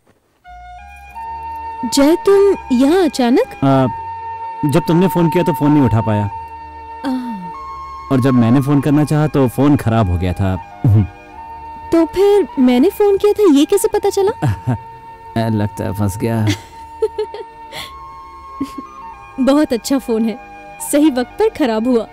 जय तुम यहाँ अचानक? आ, जब तुमने फोन किया तो फोन नहीं उठा पाया, और जब मैंने फोन करना चाहा तो फोन खराब हो गया था। तो फिर मैंने फोन किया था, ये कैसे पता चला? लगता है फंस गया। बहुत अच्छा फोन है, सही वक्त पर खराब हुआ।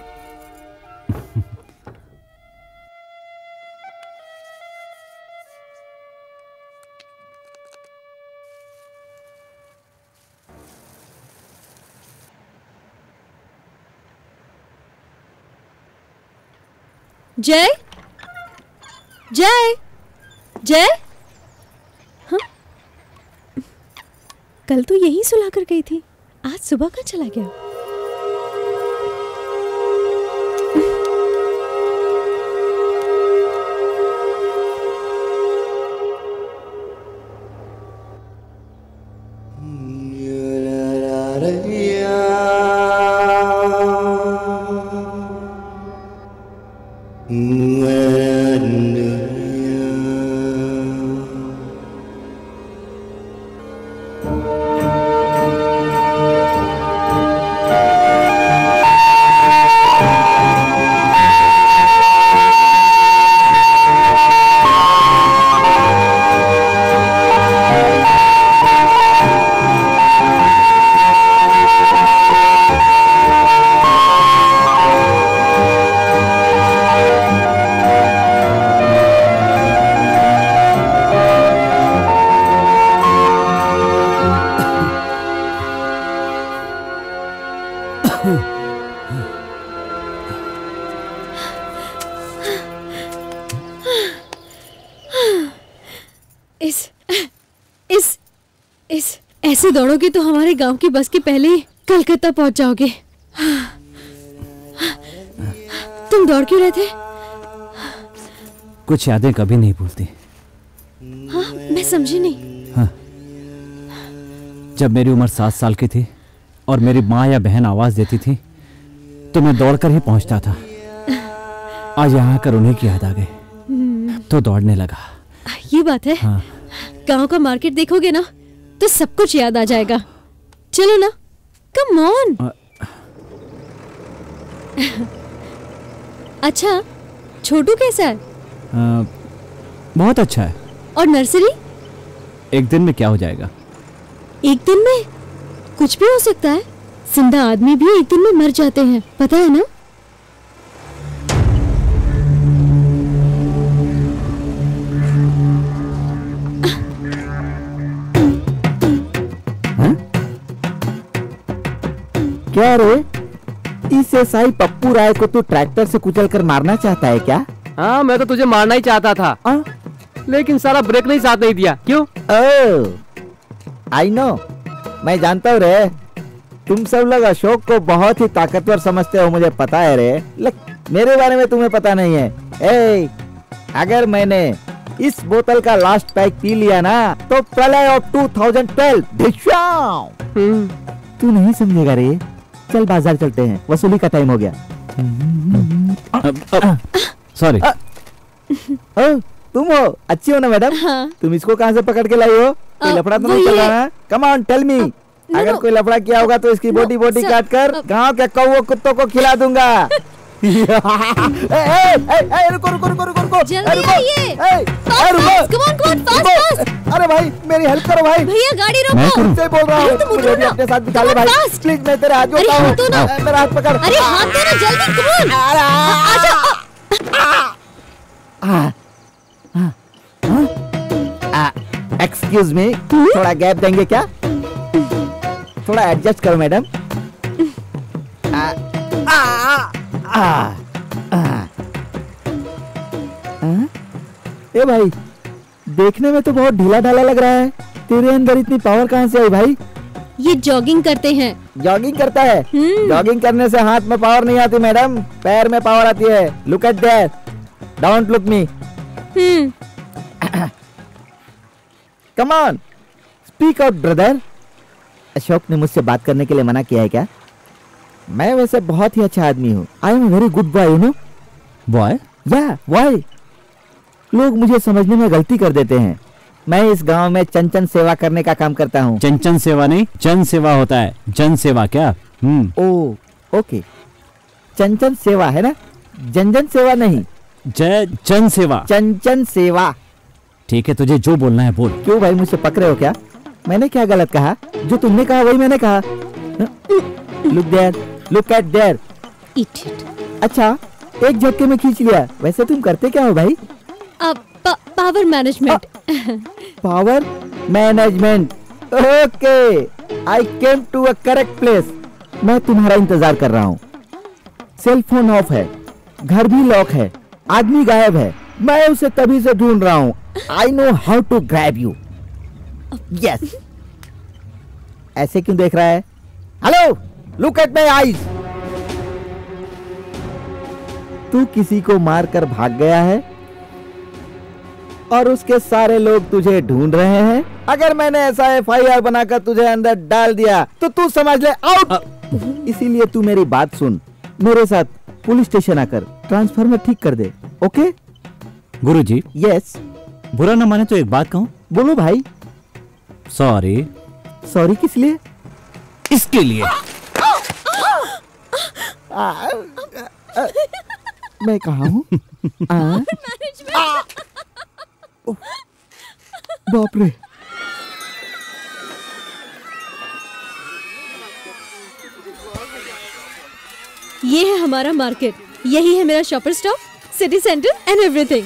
जय जय जय, हाँ? कल तो यही सुला कर गई थी, आज सुबह का चला गया। ऐसे दौड़ोगे तो हमारे गांव की बस के पहले ही कलकत्ता पहुंच जाओगे। तुम दौड़ क्यों रहे थे? कुछ यादें कभी नहीं भूलती। हाँ, मैं समझी नहीं। हाँ, जब मेरी उम्र सात साल की थी और मेरी माँ या बहन आवाज देती थी तो मैं दौड़कर ही पहुंचता था। आज यहाँ आकर उन्हीं की याद आ गई तो दौड़ने लगा। ये बात है। हाँ। गांव का मार्केट देखोगे ना तो सब कुछ याद आ जाएगा। चलो ना, कम ऑन। अच्छा, छोटू कैसा है? आ, बहुत अच्छा है। और नर्सरी? एक दिन में क्या हो जाएगा? एक दिन में कुछ भी हो सकता है। जिंदा आदमी भी एक दिन में मर जाते हैं, पता है ना? क्या रे, इस एसआई पप्पू राय को तू ट्रैक्टर से कुचल कर मारना चाहता है क्या? हाँ, मैं तो तुझे मारना ही चाहता था। आ? लेकिन सारा ब्रेक नहीं साथ नहीं दिया। क्यों? आई नो, मैं जानता हूँ रे, तुम सब लोग अशोक को बहुत ही ताकतवर समझते हो, मुझे पता है रे। लेकिन मेरे बारे में तुम्हें पता नहीं है। ए, अगर मैंने इस बोतल का लास्ट पैक पी लिया ना तो प्रलय ऑफ टू थाउजेंड ट्वेल्व तू नहीं समझेगा रे। चल बाजार चलते हैं, वसूली का टाइम हो गया। सॉरी। तुम हो, अच्छी हो ना मैडम? हाँ। तुम इसको कहाँ से पकड़ के लाई हो? कोई लफड़ा तो नहीं चल रहा? Come on tell me. अगर कोई लफड़ा किया होगा तो इसकी बोटी बोटी काट कर गाँव के कौओं कुत्तों को खिला दूंगा। ए, ए, ए, ए, रुको रुको रुको रुको रुको जल्दी आइए। अरे भाई मेरी हेल्प करो भाई। भैया गाड़ी रोको। मैं तुमसे बोल रहा हूँ, मुझे भी अपने साथ बिठा ले भाई प्लीज। मैं तेरे हाथ जोड़ता हूँ, मेरा हाथ पकड़। अरे हाथ दो ना जल्दी, कम ऑन। एक्सक्यूज मी, थोड़ा गैप देंगे क्या? थोड़ा एडजस्ट करो मैडम। ए भाई, देखने में तो बहुत ढीला ढाला लग रहा है। तेरे अंदर इतनी पावर कहाँ से आई भाई? ये जॉगिंग करते हैं जॉगिंग करता है। जॉगिंग करने से हाथ में पावर नहीं आती मैडम, पैर में पावर आती है। Look at there, don't look me. Come on, speak out brother. Ashok ने मुझसे बात करने के लिए मना किया है क्या? मैं वैसे बहुत ही अच्छा आदमी हूँ। I am very good boy, you know. Boy? Yeah boy. लोग मुझे समझने में गलती कर देते हैं। मैं इस गांव में चंचन सेवा करने का काम करता हूँ। चंचन सेवा नहीं, जन सेवा होता है। जन सेवा क्या? हम्म ओ ओके, चंचन सेवा है ना, जन जन सेवा नहीं। जय जन सेवा, चंचन सेवा। ठीक है, तुझे जो बोलना है बोल। क्यों भाई, मुझसे पक रहे हो क्या? मैंने क्या गलत कहा? जो तुमने कहा वही मैंने कहा। Look there, look at there. अच्छा, एक झटके में खींच लिया। वैसे तुम करते क्या हो भाई? Power management. Power management, okay. I came to a correct place. मैं तुम्हारा इंतजार कर रहा हूँ। सेल फोन ऑफ है, घर भी लॉक है, आदमी गायब है। मैं उसे तभी से ढूंढ रहा हूँ। I know how to grab you. Yes. ऐसे क्यों देख रहा है? Hello, look at my eyes. तू किसी को मारकर भाग गया है और उसके सारे लोग तुझे ढूंढ रहे हैं। अगर मैंने ऐसा एफ आई आर बनाकर तुझे अंदर डाल दिया तो तू समझ ले आउट। इसीलिए तू मेरी बात सुन, मेरे साथ पुलिस स्टेशन आकर ट्रांसफार्मर ठीक कर दे, ओके? गुरुजी। यस। बुरा न माने तो एक बात कहूं? बोलो भाई। सॉरी। सॉरी किस लिए? इसके लिए। आ, आ, आ, मैं कहा हूँ? बाप रे। ये है हमारा मार्केट, यही है मेरा Shoppers Stop, city centre and everything.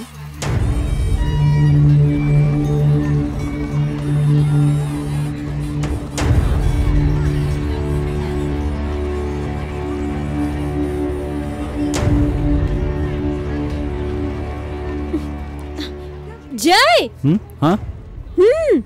Jay. हम्म हाँ हम्म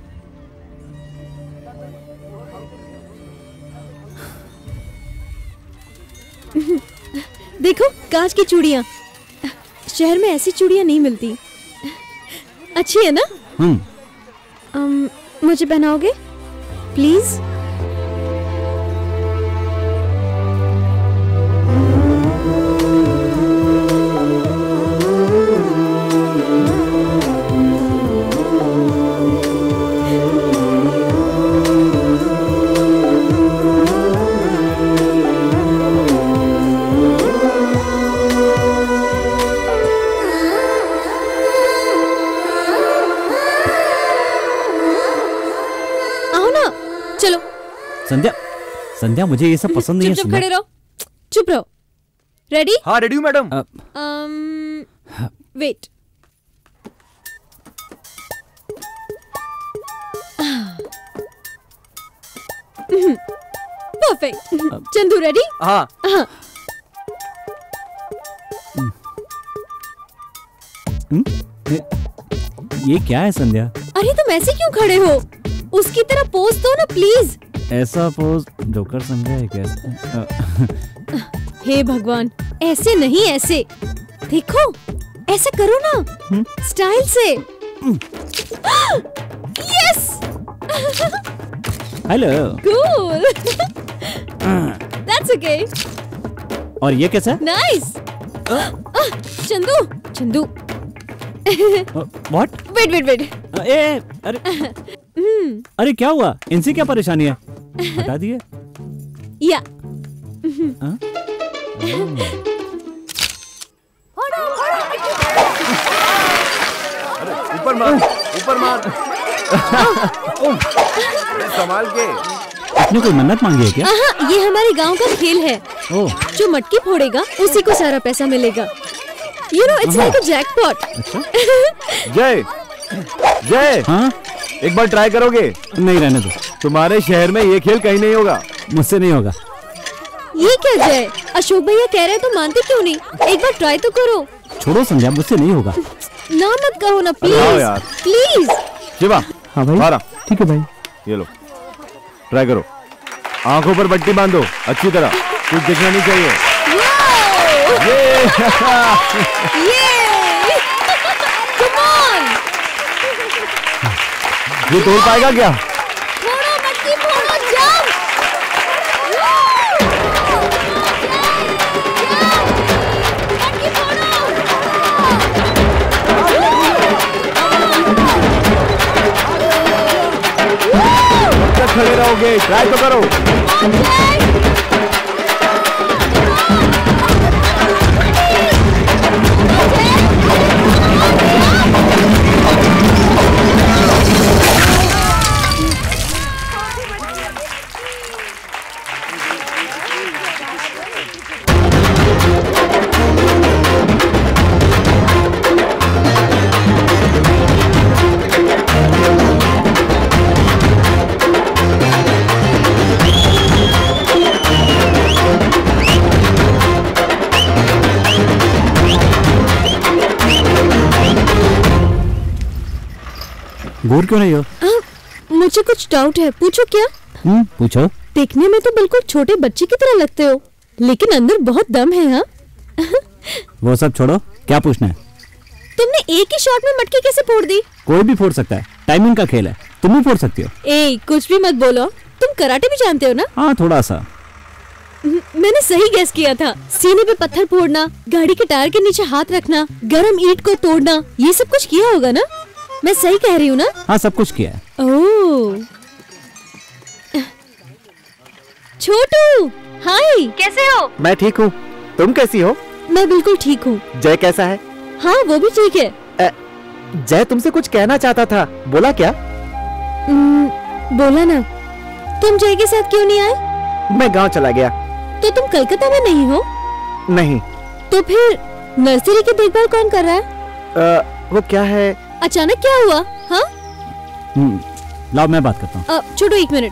देखो, कांच की चूड़ियां। शहर में ऐसी चूड़ियां नहीं मिलती। अच्छी है ना? हम्म um, मुझे पहनाओगे प्लीज? संध्या, संध्या मुझे ये सब पसंद नहीं है। चुप चुप खड़े रहो, चुप रहो। रेडी? हाँ रेडी हूँ madam. Wait. Perfect. Chandu ready? हाँ। हाँ। ये क्या है संध्या? अरे तुम ऐसे क्यों खड़े हो? उसकी तरह पोज दो ना प्लीज। ऐसा पोज जोकर समझा है क्या? हे भगवान, ऐसे नहीं, ऐसे देखो, ऐसा करो ना, स्टाइल से। Yes. Hello. Cool. That's okay. और ये कैसा? Nice. Chandu, Chandu. What? Wait wait wait. ए, अरे अरे क्या हुआ? इनसे क्या परेशानी है? हटा दिए? या। ऊपर मार, ऊपर मार। संभाल के। आपने कोई मन्नत मांगी है क्या? हाँ, ये हमारे गांव का खेल है। ओह। जो मटकी फोड़ेगा उसी को सारा पैसा मिलेगा। You know, it's like a jackpot. जय, जय। हाँ? एक बार ट्राई करोगे? नहीं, रहने दो। तुम्हारे शहर में ये खेल कहीं नहीं होगा। मुझसे नहीं होगा। ये क्या जय? अशोक भैया कह रहे हैं तो मानते क्यों नहीं? एक बार ट्राई तो करो। छोड़ो संध्या, मुझसे नहीं होगा। ना मत कहो ना प्लीज। यार। प्लीज। शिवा। हाँ भाई। बारह। ठीक है भाई। ये लो, ट्राई करो। आंखों पर पट्टी बांधो अच्छी तरह, कुछ दिखना नहीं चाहिए। ये Come on! ये तोड़ पाएगा क्या? फोड़ो मटकी फोड़ो, जंप! मटकी कब तक खड़े रहोगे? ट्राई तो करो। घूर क्यों नहीं हो? आ, मुझे कुछ डाउट है, पूछो क्या? हम्म पूछो। देखने में तो बिल्कुल छोटे बच्चे की तरह लगते हो, लेकिन अंदर बहुत दम है। हाँ वो सब छोड़ो, क्या पूछना है? तुमने एक ही शॉट में मटकी कैसे फोड़ दी? कोई भी फोड़ सकता है, टाइमिंग का खेल है, तुम भी फोड़ सकती हो। ए, कुछ भी मत बोलो, तुम कराटे भी जानते हो ना? हाँ थोड़ा सा। मैंने सही गैस किया था। सीने पे पत्थर फोड़ना, गाड़ी के टायर के नीचे हाथ रखना, गरम ईंट को तोड़ना, ये सब कुछ किया होगा ना? मैं सही कह रही हूँ ना? हाँ सब कुछ किया है। ओह छोटू, हाय, कैसे हो? मैं ठीक हूँ, तुम कैसी हो? मैं बिल्कुल ठीक हूँ। जय कैसा है? हाँ वो भी ठीक है। ए, जय तुमसे कुछ कहना चाहता था, बोला क्या? न, बोला ना। तुम जय के साथ क्यों नहीं आए? मैं गांव चला गया। तो तुम कलकत्ता में नहीं हो? नहीं। तो फिर नर्सरी की देखभाल कौन कर रहा है? आ, वो क्या है? अचानक क्या हुआ? हाँ लाओ मैं बात करता हूँ। छोटू एक मिनट।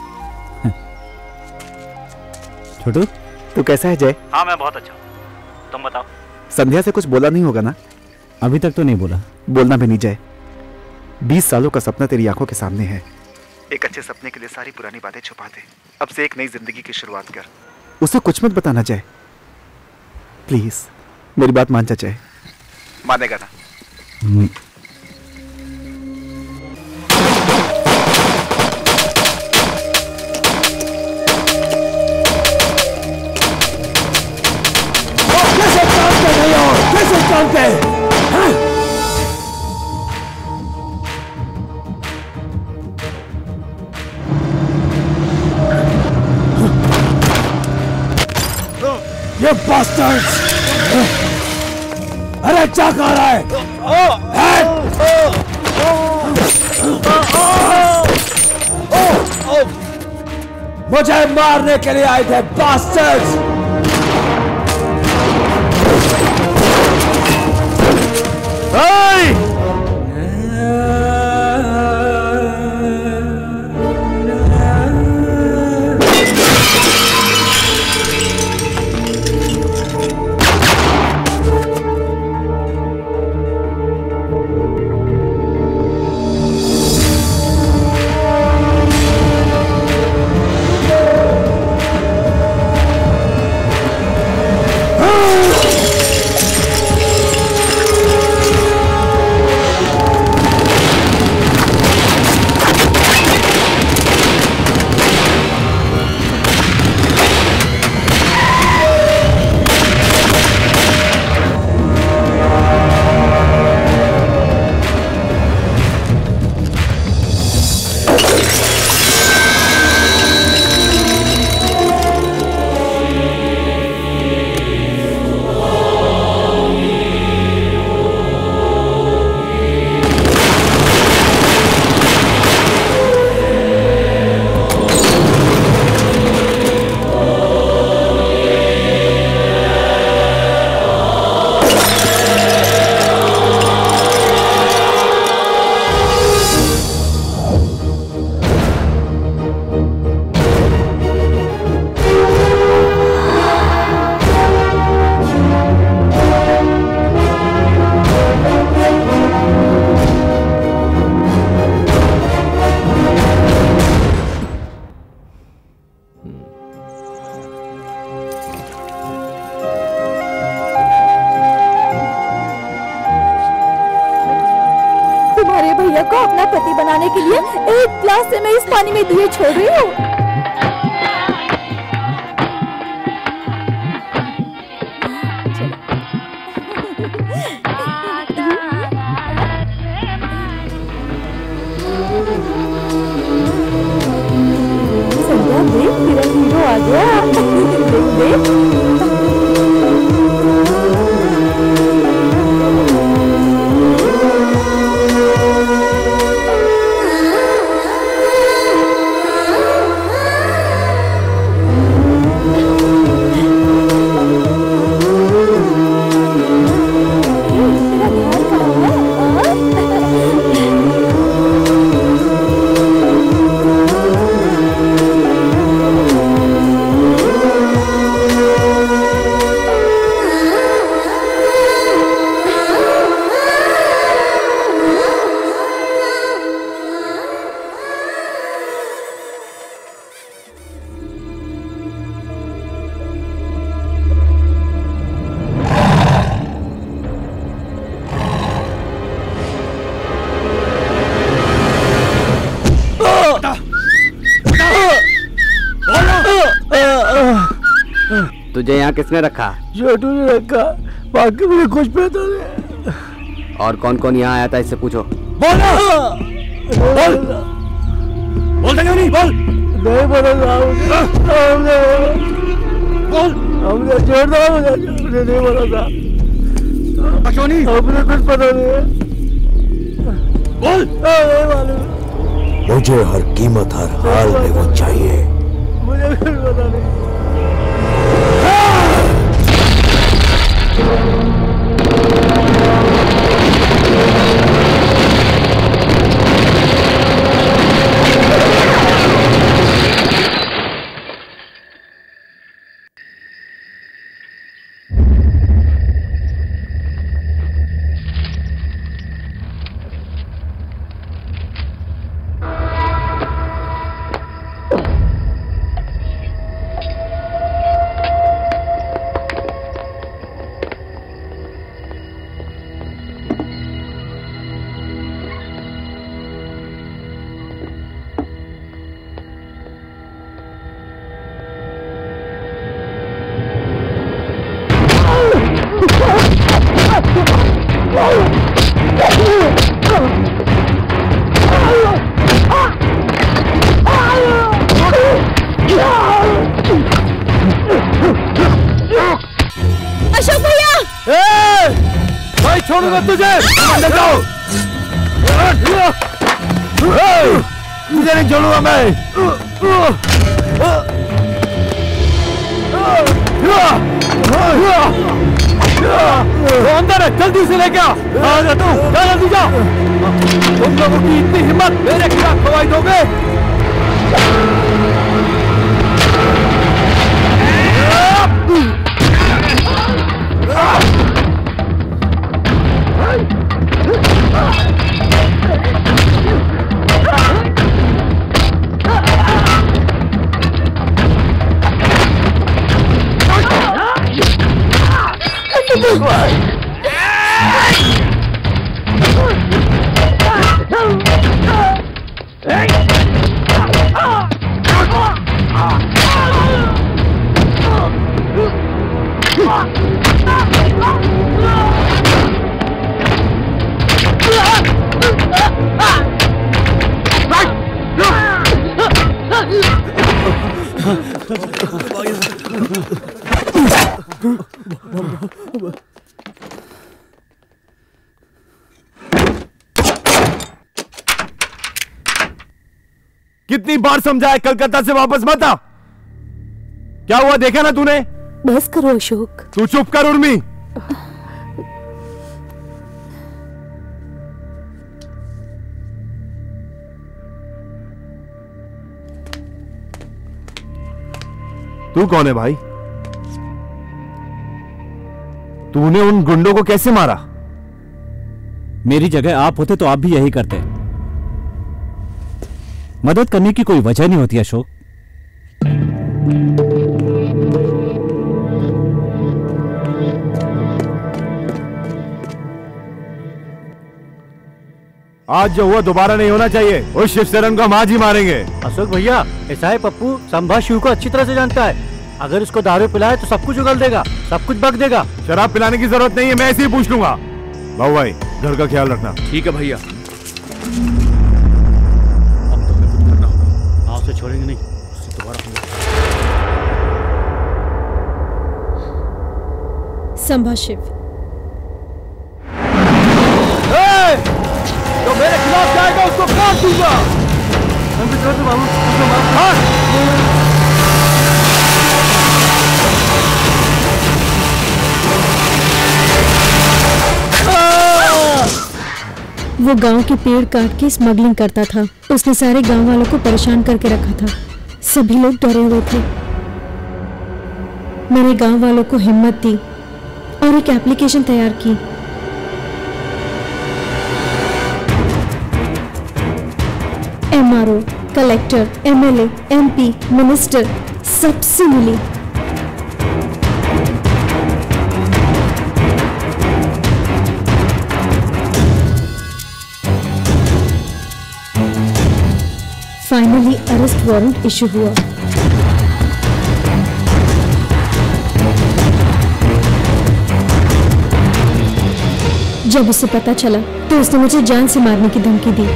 छोटू तू कैसा है जय? हाँ मैं बहुत अच्छा हूँ, तुम बताओ। संध्या से कुछ बोला नहीं होगा ना? अभी तक तो नहीं बोला। बोलना भी नहीं जय, बीस सालों का सपना तेरी आंखों के सामने है। एक अच्छे सपने के लिए सारी पुरानी बातें छुपा दे, अब से एक नई जिंदगी की शुरुआत कर। उसे कुछ मत बताना जय, प्लीज मेरी बात मान जा जय, मानेगा ना? कैसे जानते हैं? ये बास्टर्ड्स! अरे क्या कर रहा है? मुझे मारने के लिए आए थे बास्टर्ड्स! Hey! को अपना पति बनाने के लिए एक ग्लास से मैं इस पानी में दिए छोड़ रही हूँ। संध्या देख, तेरा हीरो आ गया। देख देख। तुझे यहाँ किसने रखा? छोटू ने रखा, बाकी मुझे कुछ पता नहीं। और कौन कौन यहाँ आया था इससे पूछो। बोल बोल बोलता क्यों नहीं? बोल। नहीं बोला साहब, बोल। हमने छोड़ दो, मुझे नहीं बोला था। क्यों नहीं? हमने कुछ पता नहीं है। बोल। नहीं मालूम। मुझे हर कीमत हर हाल में वो चाहिए। मुझे कुछ पता नहीं। अशोक भैया, भाई छोड़ूंगा तुझे। तुझे नहीं छोड़ूंगा मैं। वो अंदर है, जल्दी से लेके आ। जा तू, जा जल्दी जा। तुम लोगों की इतनी हिम्मत, मेरे खिलाफ गवाही दोगे? कितनी बार समझाया कलकत्ता से वापस मत आ। क्या हुआ देखा ना तूने? बस करो अशोक। तू चुप कर उर्मी। तू कौन है भाई? तूने उन गुंडों को कैसे मारा? मेरी जगह आप होते तो आप भी यही करते। मदद करने की कोई वजह नहीं होती अशोक। आज जो हुआ दोबारा नहीं होना चाहिए। उस शिवशरण को हम आज ही मारेंगे। अशोक भैया, ऐसा है पप्पू संभा शिव को अच्छी तरह से जानता है। अगर इसको दारू पिलाए तो सब कुछ उगल देगा, सब कुछ बक देगा। शराब पिलाने की जरूरत नहीं है, मैं ऐसे ही पूछ लूंगा। बाबू भाई घर का ख्याल रखना। ठीक है भैया। अब तो हमें कुछ करना होगा। हाँ, उसे छोड़ेंगे नहीं, उससे दोबारा हमला। संभा शिव, तो मेरे खिलाफ जाएगा उसको काट दूंगा। वो गांव के पेड़ काट के स्मगलिंग करता था। उसने सारे गांव वालों को परेशान करके रखा था। सभी लोग डरे हुए थे। मैंने गांव वालों को हिम्मत दी और एक एप्लीकेशन तैयार की। MRO, collector, MLA, MP, minister सबसे मिली। फाइनली अरेस्ट वारंट इशू हुआ। जब उसे पता चला तो उसने मुझे जान से मारने की धमकी दी।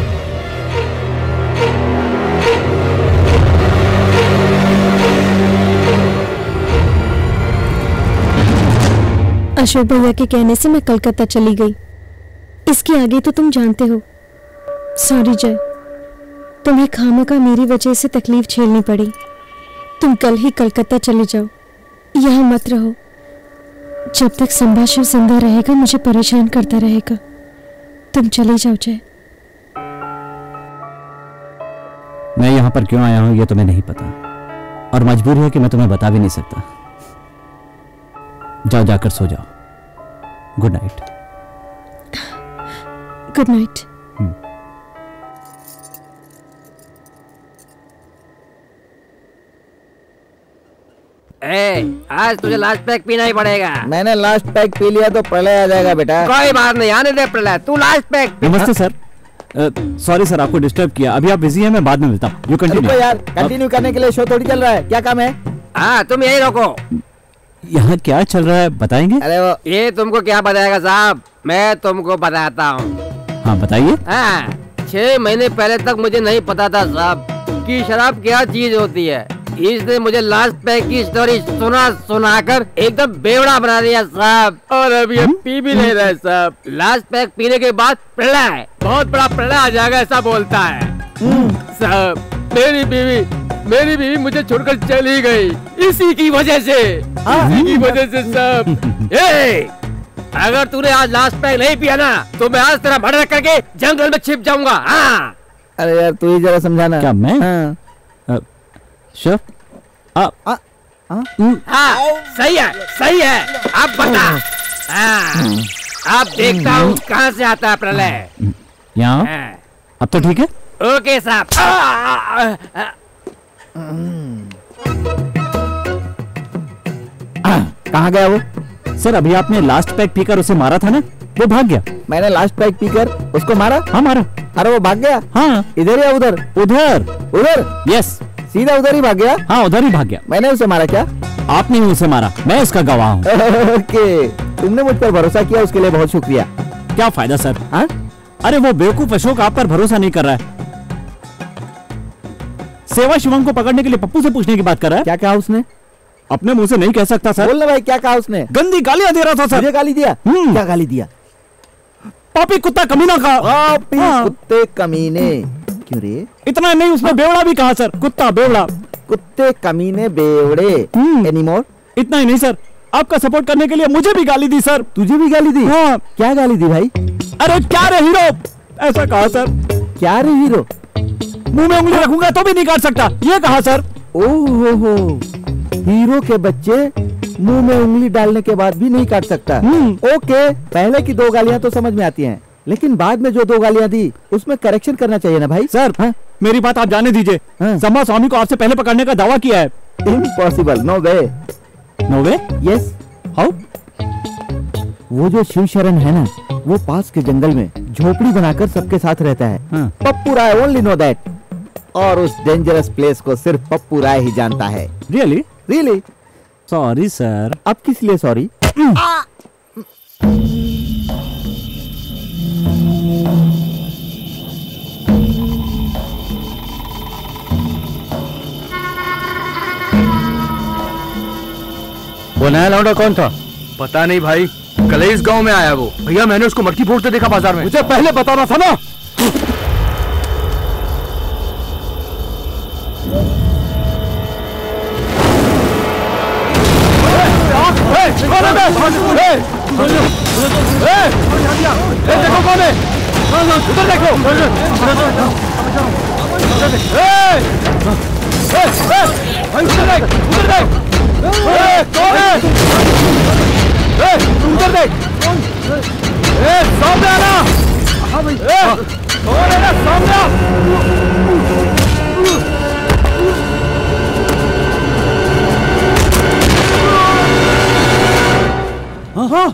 अशोक भैया के कहने से मैं कलकत्ता चली गई। इसके आगे तो तुम जानते हो। सॉरी जय, तुम्हें खामखा मेरी वजह से तकलीफ झेलनी पड़ी। तुम कल ही कलकत्ता चले जाओ, यहाँ मत रहो। जब तक संभा शिव जिंदा रहेगा मुझे परेशान करता रहेगा। तुम चले जाओ जय। मैं यहाँ पर क्यों आया हूँ ये तुम्हें नहीं पता, और मजबूरी है कि मैं तुम्हें बता भी नहीं सकता। जाओ, जाकर सो जाओ। Good night. Good night. ए, आज तुझे लास्ट पैक पीना ही पड़ेगा। मैंने लास्ट पैक पी लिया तो प्रलय आ जाएगा बेटा। कोई बात नहीं, आने दे प्रलय, तू लास्ट पैक। नमस्ते सर। सॉरी सर, आपको डिस्टर्ब किया। अभी आप बिजी हैं, मैं बाद में मिलता हूँ। You continue. यार कंटिन्यू करने के लिए शो थोड़ी चल रहा है, क्या काम है? हाँ, तुम यही रोको। यहाँ क्या चल रहा है बताएंगे? अरे वो ये तुमको क्या बताएगा साहब, मैं तुमको बताता हूँ। हाँ बताइए। हाँ, छह महीने पहले तक मुझे नहीं पता था साहब कि शराब क्या चीज होती है। इसने मुझे लास्ट पैक की स्टोरी सुना सुनाकर एकदम बेवड़ा बना दिया साहब, और अभी ये पी भी नहीं रहे साहब। लास्ट पैक पीने के बाद प्रलय, बहुत बड़ा प्रलय आ जाएगा ऐसा बोलता है साहब। मेरी बीवी मेरी बीवी मुझे छोड़कर चली गई इसी की वजह से, इसी की वजह से साहब। ए, अगर तूने आज लास्ट पैक नहीं पिया ना तो मैं आज तेरा मर्डर करके जंगल में छिप जाऊंगा। हाँ। अरे यार तू ही जरा समझाना। क्या मैं? हाँ। श्योर। हाँ, सही है, सही है। अब बता। हाँ, अब देखता हूँ कहाँ से आता है प्रलय। यहाँ? अब तो ठीक है। ओके साहब। कहाँ गया वो? सर अभी आपने लास्ट पैक पीकर उसे मारा था ना, वो भाग गया। मैंने लास्ट पैक पीकर उसको मारा? हाँ मारा। अरे वो भाग गया? हाँ। इधर या उधर? उधर। उधर? यस। सीधा उधर ही भाग गया? हाँ उधर ही भाग गया। मैंने उसे मारा क्या? आपने ही उसे मारा, मैं इसका गवाह हूँ। ओके, तुमने मुझ पर भरोसा किया, उसके लिए बहुत शुक्रिया। क्या फायदा सर? हाँ? अरे वो बेवकूफ अशोक आप पर भरोसा नहीं कर रहा है। सेवा शिवम को पकड़ने के लिए पप्पू से पूछने की बात कर रहा है। क्या कहा उसने? अपने मुंह से नहीं कह सकता सर। बोलना भाई, क्या कहा उसने? गंदी गालियां दे रहा था सर। मुझे गाली दिया? क्या गाली दिया? पापी कुत्ता कमीना कहा। पापी कुत्ते कमीने। क्यों रे? इतना नहीं, उसने बेवड़ा भी कहा सर। कुत्ता बेवड़ा। कुत्ते कमीने बेवड़े। एनीमोर? इतना ही नहीं सर, आपका सपोर्ट करने के लिए मुझे भी गाली दी सर। तुझे भी गाली दी? हाँ। क्या गाली दी भाई? अरे क्या रे हीरो, ऐसा कहा सर। क्या रे हीरो? मुंह में उंगली रखूंगा तो भी नहीं काट सकता, ये कहा सर। ओहो हो, हीरो के बच्चे मुंह में उंगली डालने के बाद भी नहीं काट सकता। ओके, पहले की दो गालियां तो समझ में आती हैं, लेकिन बाद में जो दो गालियां दी उसमें करेक्शन करना चाहिए ना भाई। सर हाँ? मेरी बात आप जाने दीजिए। हाँ? संभा स्वामी को आपसे पहले पकड़ने का दावा किया है। Impossible, no way. No way? Yes. How? वो जो शिव शरण है ना, वो पास के जंगल में झोपड़ी बनाकर सबके साथ रहता है। हाँ। Pappu Rai only no that. और उस डेंजरस प्लेस को सिर्फ पप्पू राय ही जानता है। Really really sorry sir. अब किस लिए सॉरी? वो नया लौंडा कौन था? पता नहीं भाई, कल ही इस गांव में आया वो। भैया मैंने उसको मटकी फोड़ते देखा बाजार में। मुझे पहले बताना था ना। देखो कौन है, उधर देखो। उधर देख, उधर देख। कौन है? उधर देख। सामने आना। कौन है ना सामने? हाँ हाँ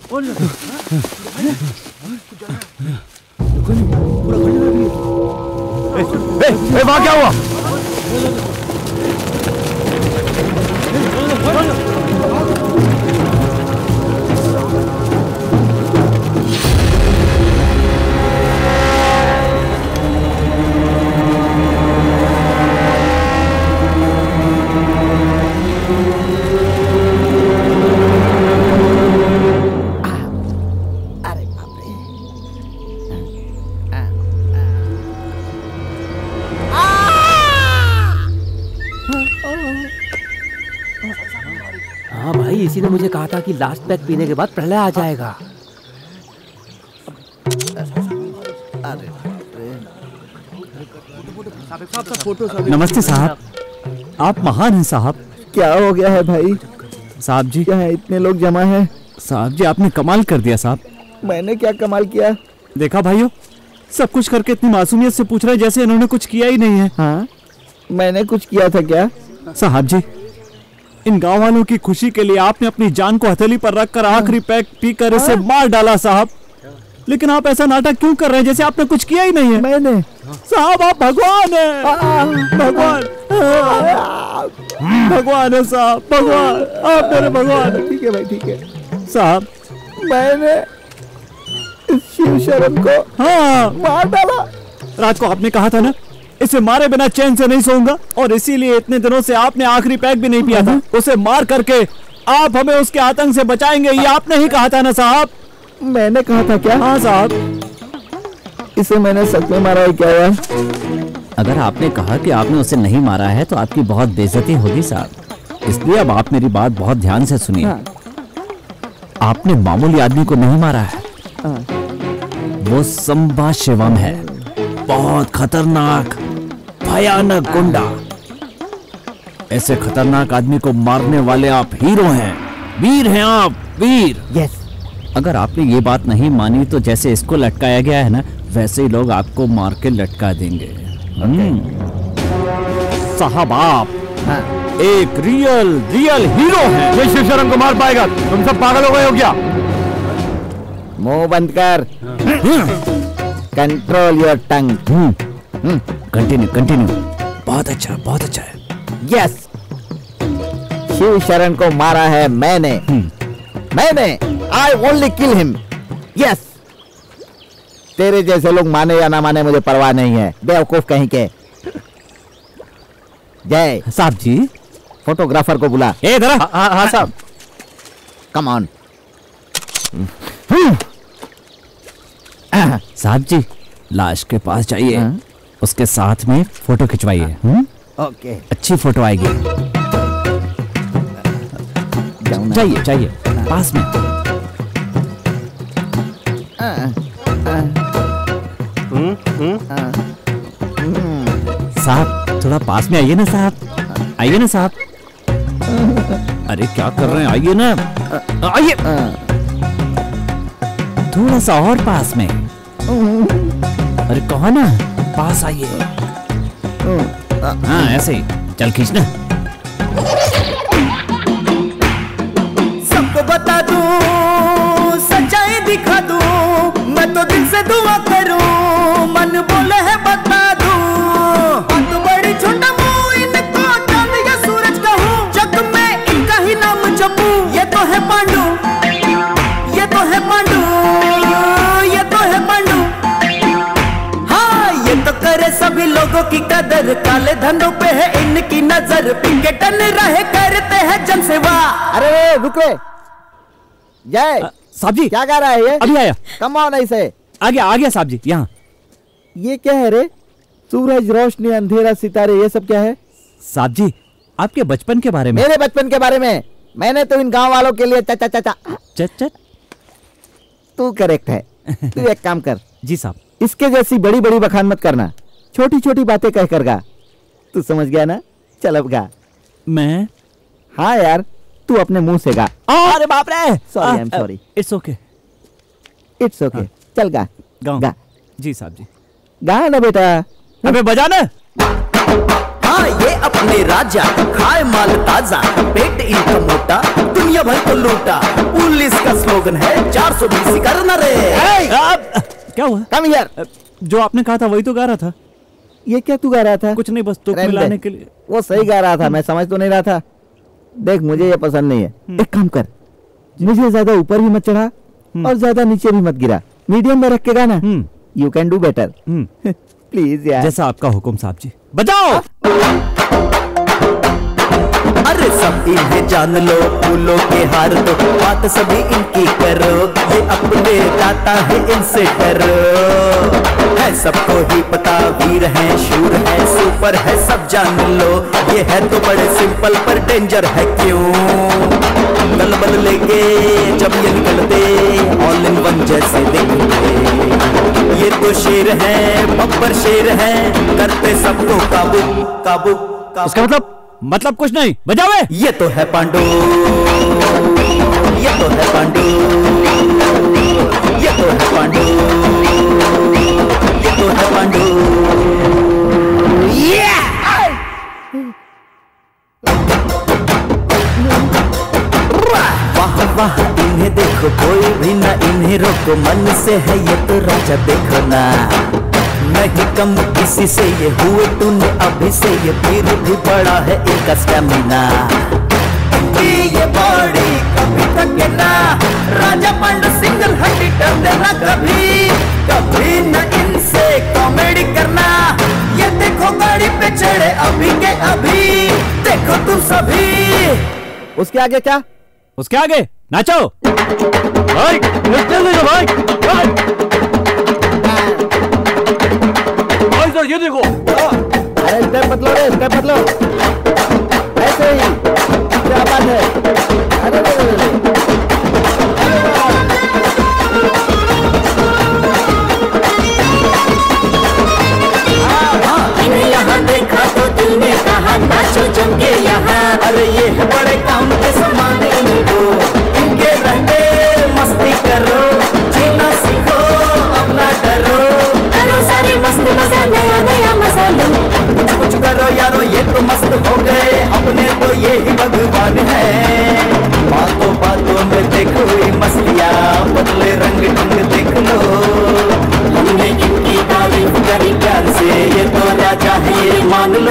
वहाँ क्या हुआ? इसी ने मुझे कहा था कि लास्ट पैक पीने के बाद प्रलय आ जाएगा। नमस्ते साहब, आप महान हैं साहब। क्या हो गया है भाई? साहब जी क्या है, इतने लोग जमा हैं? साहब जी आपने कमाल कर दिया साहब। मैंने क्या कमाल किया? देखा भाइयों, सब कुछ करके इतनी मासूमियत से पूछ रहे जैसे इन्होंने कुछ किया ही नहीं है। हाँ, मैंने कुछ किया था क्या? साहब जी, इन गांव वालों की खुशी के लिए आपने अपनी जान को हथेली पर रखकर आखिरी पैक पीकर इसे मार डाला साहब। लेकिन आप ऐसा नाटक क्यों कर रहे हैं जैसे आपने कुछ किया ही नहीं है? मैंने साहब आप भगवान हैं। भगवान भगवान है साहब, भगवान, आप मेरे भगवान हैं। ठीक है भाई, ठीक है साहब। मैंने शिव शरण को हाँ मार डाला। रात को आपने कहा था ना, इसे मारे बिना चैन से नहीं सोऊंगा, और इसीलिए इतने दिनों से आपने आखिरी पैक भी नहीं पिया था। उसे मार करके आप हमें उसके आतंक से बचाएंगे, ये आपने ही कहा था ना साहब। मैंने कहा था क्या? हाँ साहब। इसे मैंने सच में मारा है क्या यार? अगर आपने कहा कि आपने उसे नहीं मारा है तो आपकी बहुत बेइज्जती होगी साहब, इसलिए अब आप मेरी बात बहुत ध्यान से सुनिए। हाँ। आपने मामूली आदमी को नहीं मारा है। हाँ। वो संभा शिवम है, बहुत खतरनाक भयानक गुंडा। ऐसे खतरनाक आदमी को मारने वाले आप हीरो हैं, वीर हैं आप, वीर। यस। अगर आपने ये बात नहीं मानी तो जैसे इसको लटकाया गया है ना, वैसे ही लोग आपको मार के लटका देंगे। साहब आप हाँ। एक रियल रियल हीरो हैं। ये शिव शरण को मार पाएगा? तुम सब पागल हो गए हो क्या? मुंह बंद कर। Control your tongue. Continue continue. बहुत अच्छा, बहुत अच्छा है। यस, शिव शरण को मारा है मैंने। मैंने I only kill him. Yes. तेरे जैसे लोग माने या ना माने मुझे परवाह नहीं है, बेवकूफ कहीं के। जय साहब जी, फोटोग्राफर को बुला। ए इधर। हाँ हाँ साहब। Come on. साहब जी, लाश के पास जाइए, उसके साथ में फोटो खिंचवाइए। ओके, अच्छी फोटो आएगी। चाहिए चाहिए पास में। साहब थोड़ा पास में आइए ना साहब, आइए ना साहब। अरे क्या कर रहे हैं, आइए ना, आइए। थोड़ा सा और पास में। अरे कहो ना, पास आइए। हाँ ऐसे ही, चल खींचना। सबको बता दूं, सच्चाई दिखा दूं, दुआ करूं मन बोले है बता दूं बात बड़ी छोटा मुंह इनको चांद या सूरज कहूं जग में इनका ही नाम जपूं ये तो है पांडु ये तो है पांडु ये तो है पांडु हाँ ये तो करे सभी लोगों की कदर काले धंधों पे है इनकी नजर पिंके टन रहे करते हैं जन सेवा। अरे रुक रे जय साहब जी क्या गा रहा है ये? अभी आया। कम ऑन ऐसे आ गया आ गया साहब जी यहाँ। ये क्या है रे? सूरज रोशनी अंधेरा सितारे ये सब क्या है? साहब जी आपके बचपन के बारे में। मेरे बचपन के बारे में? मैंने तो इन गांव वालों के लिए चाचा चाचा चच तू करेक्ट है। तू एक काम कर जी साहब इसके जैसी बड़ी बड़ी बखान मत करना छोटी छोटी बातें कह कर गा। तू समझ गया ना? चल अब गा। मैं? हाँ यार तू अपने मुंह से गा। अरे बाप रे sorry I am sorry. It's okay it's okay चल गा गा जी साहब जी गा ना बेटा। अबे बजा ना। हाँ ये अपने राजा खाए माल ताजा पेट इनका मोटा दुनिया भर को लूटा पुलिस का स्लोगन है चार सौ बीस करना रे। क्या हुआ? Come here. जो आपने कहा था वही तो गा रहा था। ये क्या तू गा रहा था? कुछ नहीं बस तुक मिलाने के लिए। वो सही गा रहा था मैं समझ तो नहीं रहा था। देख मुझे ये पसंद नहीं है। एक काम कर मुझे ज्यादा ऊपर भी मत चढ़ा और ज्यादा नीचे भी मत गिरा मीडियम में रख के गाना। You can do better please यार। जैसा आपका हुक्म साहब जी। बजाओ। अरे सब इन्हें जान लो फूलों के हार तो बात सभी इनकी करो ये अपने दाता है इनसे डरो है सबको ही पता वीर है शूर है सुपर है सब जान लो ये है तो बड़े सिंपल पर डेंजर है क्यों गल बल लेके जब ये निकलते ऑल इन वन जैसे दिखते ये तो शेर है बब्बर शेर है करते सबको काबू काबू इसका मतलब मतलब कुछ नहीं बजावे। ये तो है पांडु ये तो है पांडु ये तो है पांडु ये तो है पांडु वाह वाह इन्हें देखो कोई भी ना इन्हें रोको मन से है ये तो राजा देखो ना नहीं कम किसी से ये हुए तूने अभी से ये फिर भी बड़ा है इनका स्टेमिना ये बॉडी कभी थके ना राजा पांडु सिंगल हैंडेड देना कभी कभी न इनसे कॉमेडी करना ये देखो गाड़ी पे चढ़े अभी के अभी देखो तुम सभी। उसके आगे क्या? उसके आगे नाचो भाई भाई सर ये देखो। अरे स्टेप बदलो रे स्टेप बदलो ऐसे ही क्या बात है? अरे इन्हें यहाँ देखा तो दिल ने कहा नाचो जम के यहाँ अरे ये है बड़े काम के समान इनको इनके रहते मस्ती करो जीना सीखो अपना डरो करो सारे मस्त मजा नया नया मजा लो कुछ कुछ करो यारो ये तो मस्त हो गए अपने तो ये ही भगवान है बातों बातों में देखो ये मस्तियाँ बदले रंग ढंग देख लो हमने इनकी तारीफ करी प्यार से ये तो राजा है ये मान लो।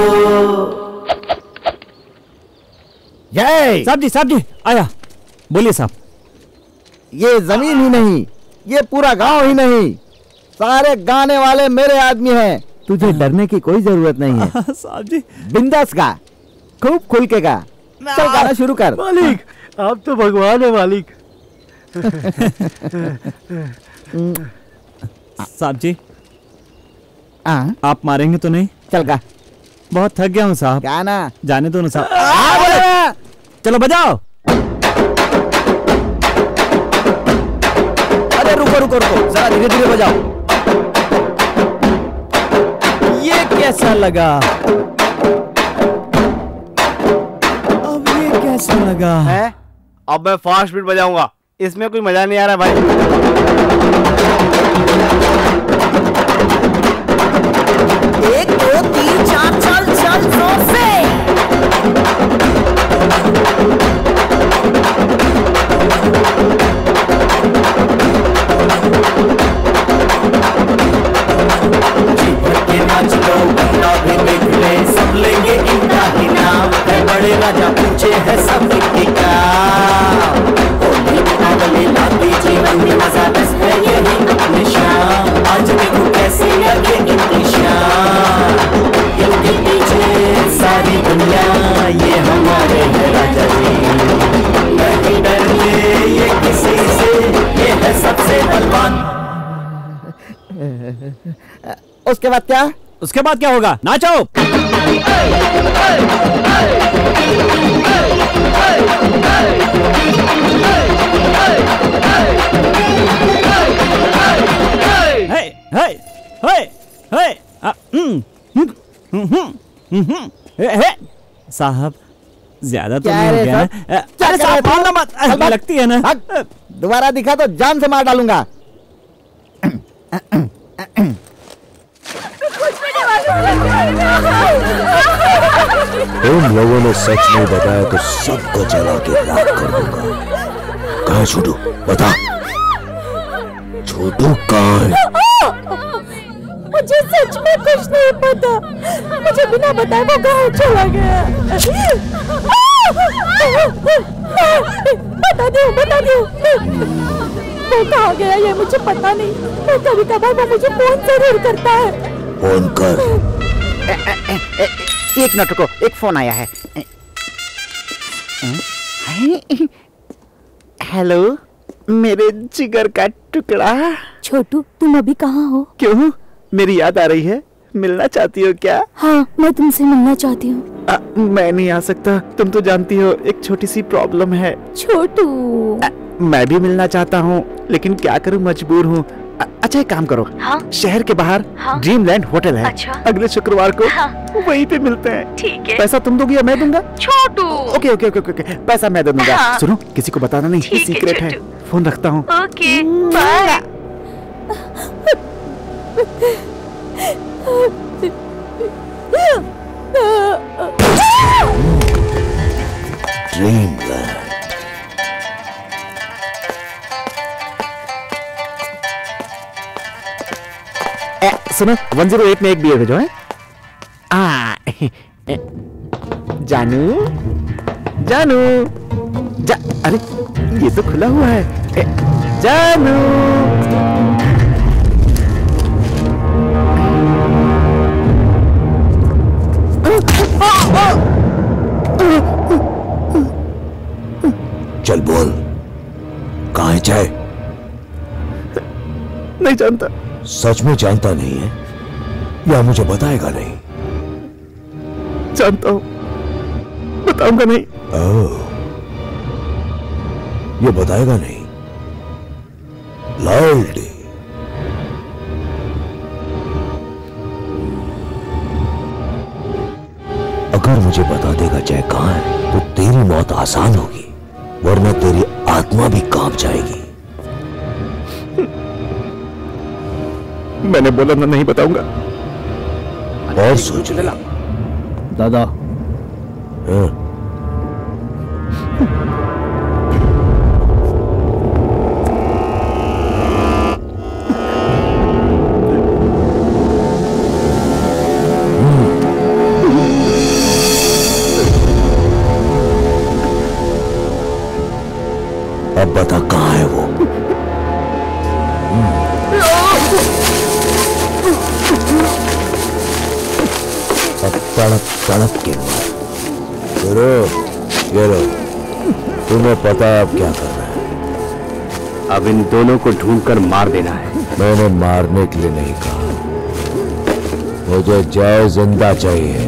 जय साहब जी साहब जी आया बोलिए साहब। ये जमीन ही नहीं ये पूरा गांव ही नहीं सारे गाने वाले मेरे आदमी हैं तुझे डरने की कोई जरूरत नहीं है। साहब जी बिंदास गा खूब खुल के गा चल गाना शुरू कर। मालिक आप तो भगवान है मालिक। साहब जी आ? आप मारेंगे तो नहीं? चल गा। बहुत थक गया हूँ साहब। गाना जाने दो ना साहब। चलो बजाओ। अरे रुको रुको रुको जरा धीरे धीरे बजाओ। ये कैसा लगा? अब ये कैसा लगा है? अब मैं फास्ट बीट बजाऊंगा इसमें कोई मजा नहीं आ रहा भाई। एक दो तीन चार चल चल जोर से उसके बाद क्या? उसके बाद क्या होगा? नाचो। हे हे हे हे हे साहब ज्यादा तो नहीं हो गया ना? क्या साहब मारना मत, लगती है ना। दोबारा दिखा तो जान से मार डालूंगा। तुम लोगों ने सच नहीं बताया तो सबको जला के राख कर दूंगा। कहाँ है छोटू? बता, छोटू कहाँ है? मुझे सच में कुछ नहीं पता। मुझे बिना बताए वो कहाँ चला गया। बता दो, बता दो, वो कहाँ गया ये मुझे पता नहीं। तो कभी कभार वो मुझे फोन जरूर करता है। फोन कर। ए, ए, ए, ए, एक मिनट रुको, एक फोन आया है। हेलो मेरे जिगर का टुकड़ा। छोटू तुम अभी कहाँ हो? क्यों, मेरी याद आ रही है? मिलना चाहती हो क्या? हाँ मैं तुमसे मिलना चाहती हूँ। मैं नहीं आ सकता, तुम तो जानती हो एक छोटी सी प्रॉब्लम है। छोटू मैं भी मिलना चाहता हूँ लेकिन क्या करूँ, मजबूर हूँ। अच्छा एक काम करो, हाँ? शहर के बाहर हाँ? ड्रीमलैंड होटल है। अच्छा? अगले शुक्रवार को हाँ? वहीं पे मिलते हैं। ठीक है। पैसा तुम दोगी या मैं दूंगा? Chhotu. Okay okay okay okay, पैसा मैं दे दूंगा। हाँ? सुनो, किसी को बताना नहीं, ये सीक्रेट है। फोन रखता हूँ। Okay bye. ड्रीमलैंड। ए, सुनो, वन ज़ीरो एट में एक बियर भेजो है। आ, जानू जानू जा, अरे ये तो खुला हुआ है। ए, जानू चल बोल, कहाँ है चाय? नहीं जानता। सच में जानता नहीं है या मुझे बताएगा नहीं? जानता हूं, बताऊंगा नहीं। ओह, ये बताएगा नहीं। लॉयल्टी। अगर मुझे बता देगा जय कहां है तो तेरी मौत आसान होगी, वरना तेरी आत्मा भी कांप जाएगी। मैंने बोला ना नहीं बताऊंगा। और सोच ले दादा। हाँ। अब बता कहाँ है वो? अब तड़प तड़प के मार। गुरु, ये लो, तुम्हें पता है अब क्या करना है? अब इन दोनों को ढूंढकर मार देना है। मैंने मारने के लिए नहीं कहा, मुझे जय जिंदा चाहिए।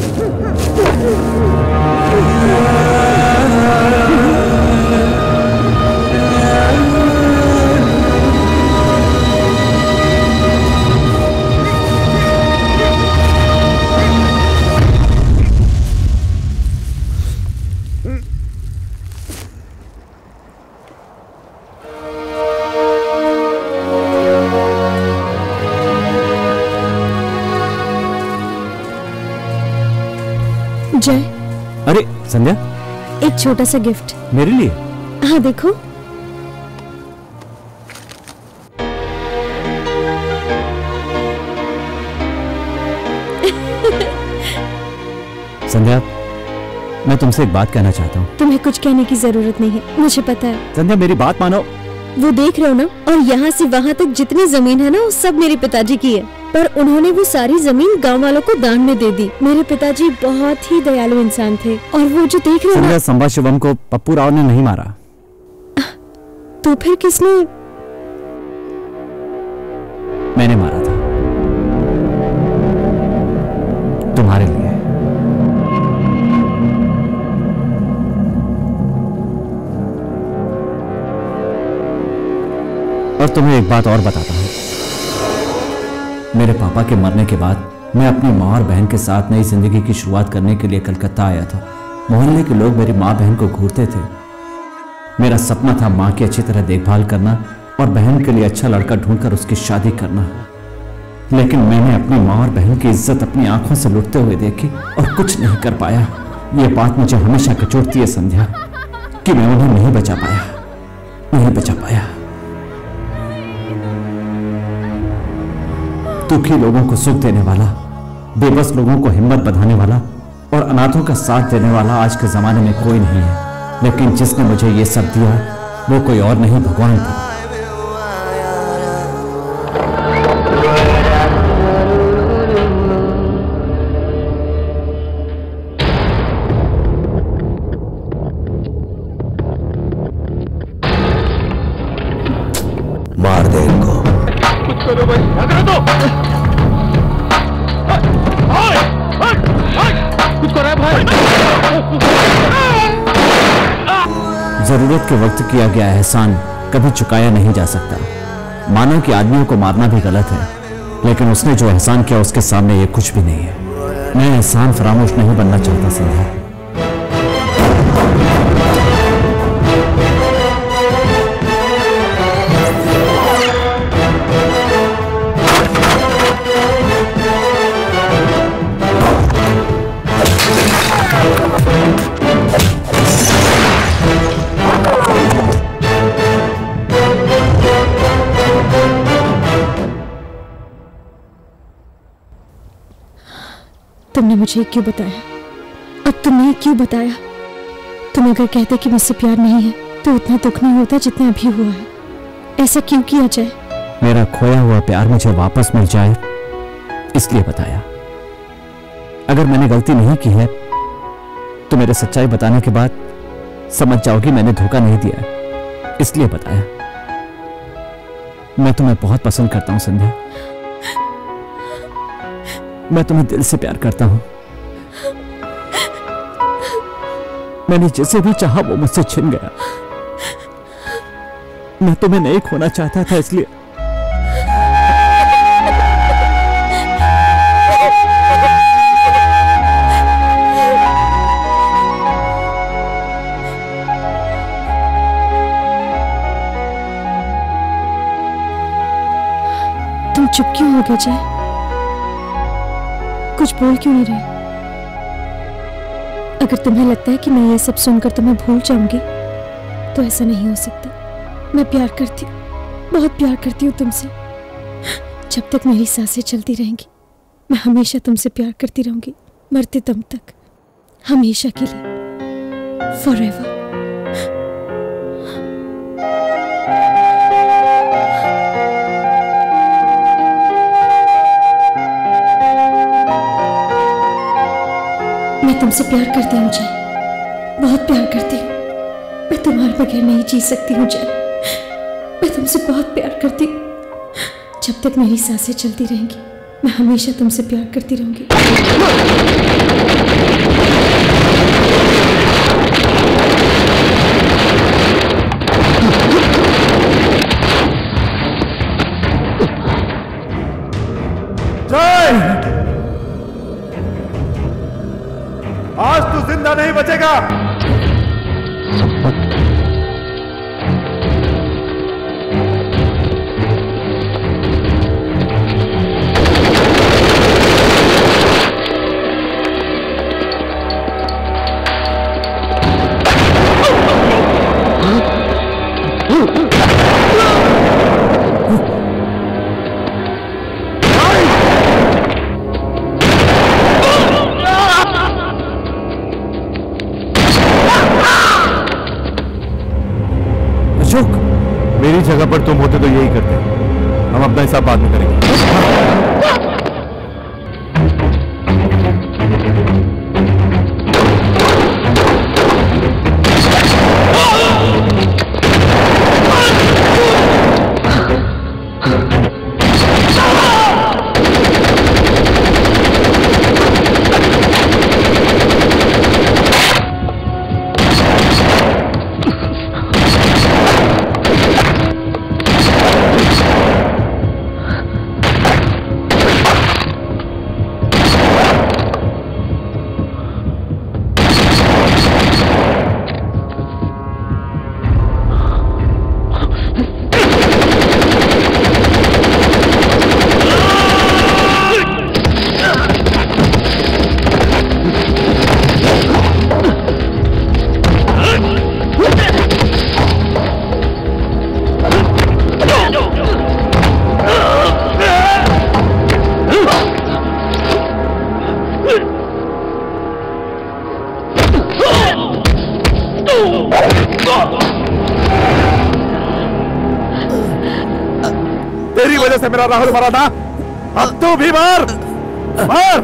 जय। अरे संध्या, एक छोटा सा गिफ्ट मेरे लिए। हाँ देखो। संध्या, मैं तुमसे एक बात कहना चाहता हूँ। तुम्हें कुछ कहने की जरूरत नहीं है, मुझे पता है। संध्या मेरी बात मानो। वो देख रहे हो ना, और यहाँ से वहाँ तक जितनी जमीन है ना, वो सब मेरे पिताजी की है, पर उन्होंने वो सारी जमीन गांव वालों को दान में दे दी। मेरे पिताजी बहुत ही दयालु इंसान थे, और वो जो देख रहे हो ना, संभा शिवम को पप्पू राव ने नहीं मारा। तो फिर किसने? मैंने मारा था। तुम्हारे लिए। और तुम्हें एक बात और बताता हूं, मेरे पापा के मरने के बाद मैं अपनी माँ और बहन के साथ नई जिंदगी की शुरुआत करने के लिए कलकत्ता आया था। मोहल्ले के लोग मेरी माँ बहन को घूरते थे। मेरा सपना था माँ की अच्छी तरह देखभाल करना और बहन के लिए अच्छा लड़का ढूंढकर उसकी शादी करना। लेकिन मैंने अपनी माँ और बहन की इज्जत अपनी आंखों से लुटते हुए देखी और कुछ नहीं कर पाया। यह बात मुझे हमेशा कचोटती है संध्या, कि मैं उन्हें नहीं बचा पाया, नहीं बचा पाया। दुखी लोगों को सुख देने वाला, बेबस लोगों को हिम्मत बधाने वाला और अनाथों का साथ देने वाला आज के जमाने में कोई नहीं है। लेकिन जिसने मुझे ये सब दिया वो कोई और नहीं, भगवान था। मार दे इनको। कुछ करो भाई, क्या करो तो? कुछ करो भाई। जरूरत के वक्त किया गया एहसान कभी चुकाया नहीं जा सकता। मानो कि आदमियों को मारना भी गलत है, लेकिन उसने जो एहसान किया उसके सामने ये कुछ भी नहीं है। मैं एहसान फरामोश नहीं बनना चाहता संध्या। तुमने मुझे क्यों बताया? अब तुमने क्यों बताया? तुम अगर कहते कि मुझसे प्यार नहीं है तो उतना दुख नहीं होता जितना अभी हुआ है। ऐसा क्यों किया जाए? मेरा खोया हुआ प्यार मुझे वापस मिल जाए इसलिए बताया। अगर मैंने गलती नहीं की है तो मेरे सच्चाई बताने के बाद समझ जाओगी मैंने धोखा नहीं दिया है, इसलिए बताया। मैं तुम्हें बहुत पसंद करता हूं संध्या। मैं तुम्हें दिल से प्यार करता हूं। मैंने जिसे भी चाहा वो मुझसे छिन गया। मैं तुम्हें नहीं खोना चाहता था, इसलिए तुम चुप क्यों हो गए जय? कुछ बोल क्यों नहीं रहे? अगर तुम्हें लगता है कि मैं ये सब सुनकर तुम्हें भूल जाऊंगी तो ऐसा नहीं हो सकता। मैं प्यार करती हूँ, बहुत प्यार करती हूँ तुमसे। जब तक मेरी सांसें चलती रहेंगी मैं हमेशा तुमसे प्यार करती रहूंगी, मरते दम तक, हमेशा के लिए, फॉरएवर। मैं तुमसे प्यार करती हूँ जय, बहुत प्यार करती हूँ। मैं तुम्हारे बगैर नहीं जी सकती हूँ जय। मैं तुमसे बहुत प्यार करती हूँ। जब तक मेरी सांसें चलती रहेंगी मैं हमेशा तुमसे प्यार करती रहूंगी। आज तू जिंदा नहीं बचेगा। मेरी जगह पर तुम होते तो यही करते। हम अपना हिसाब बाद में करेंगे। मेरा राहुल मराठा। अब तू भी मार मार।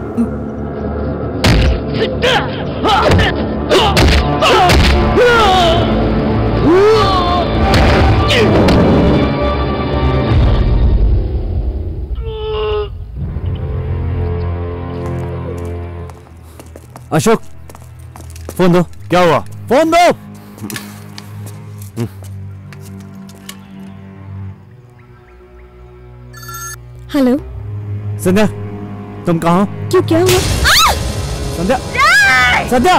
अशोक, फोन दो। क्या हुआ? फोन दो। हेलो संध्या, तुम कहाँ हो? क्यों, क्या हुआ? संध्या, संध्या,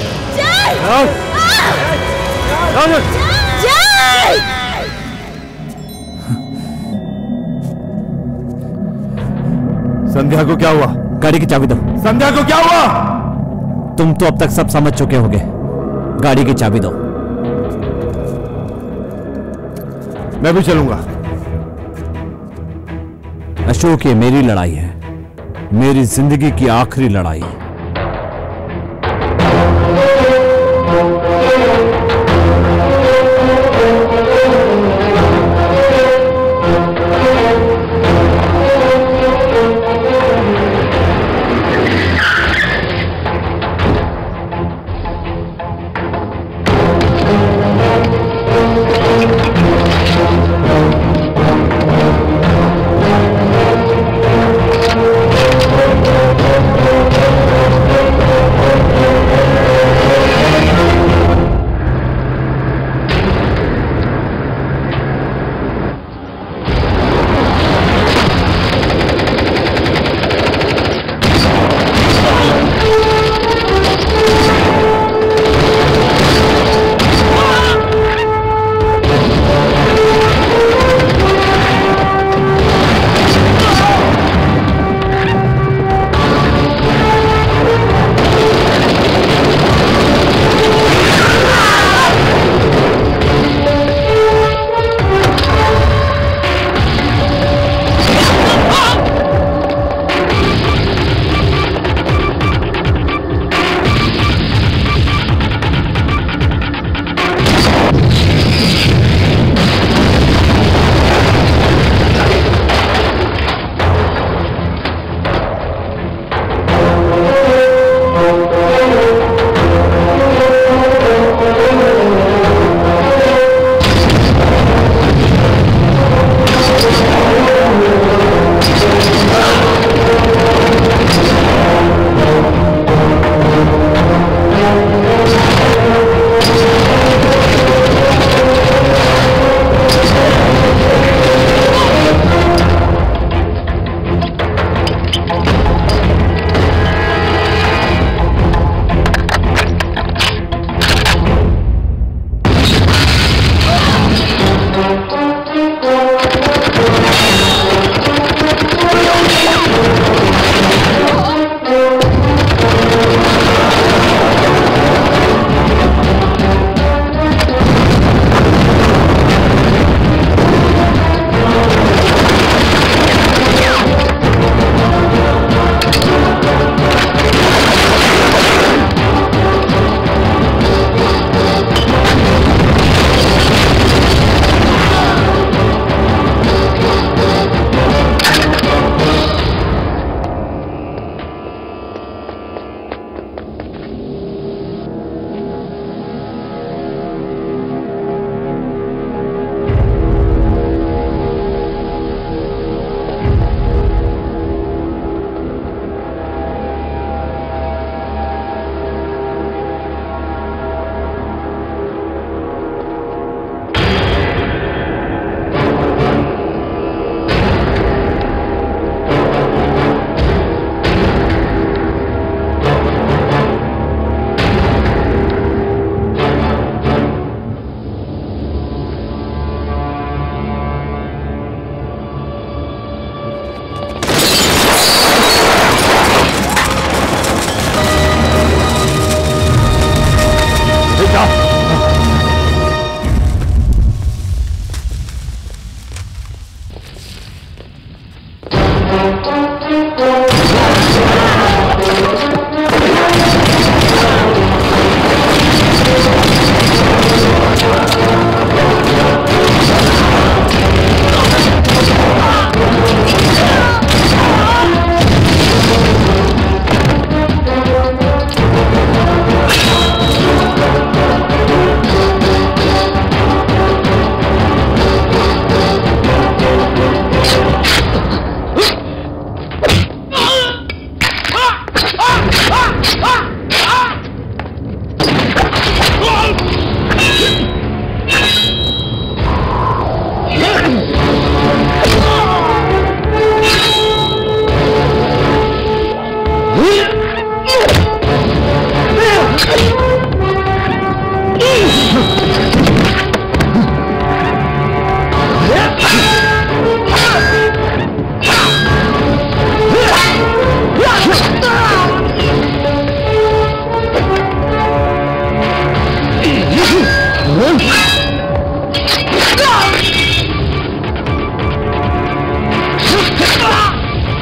संध्या को क्या हुआ? गाड़ी की चाबी दो। संध्या को क्या हुआ? तुम तो अब तक सब समझ चुके होगे। गाड़ी की चाबी दो। मैं भी चलूंगा। अशोक, ये मेरी लड़ाई है, मेरी जिंदगी की आखिरी लड़ाई।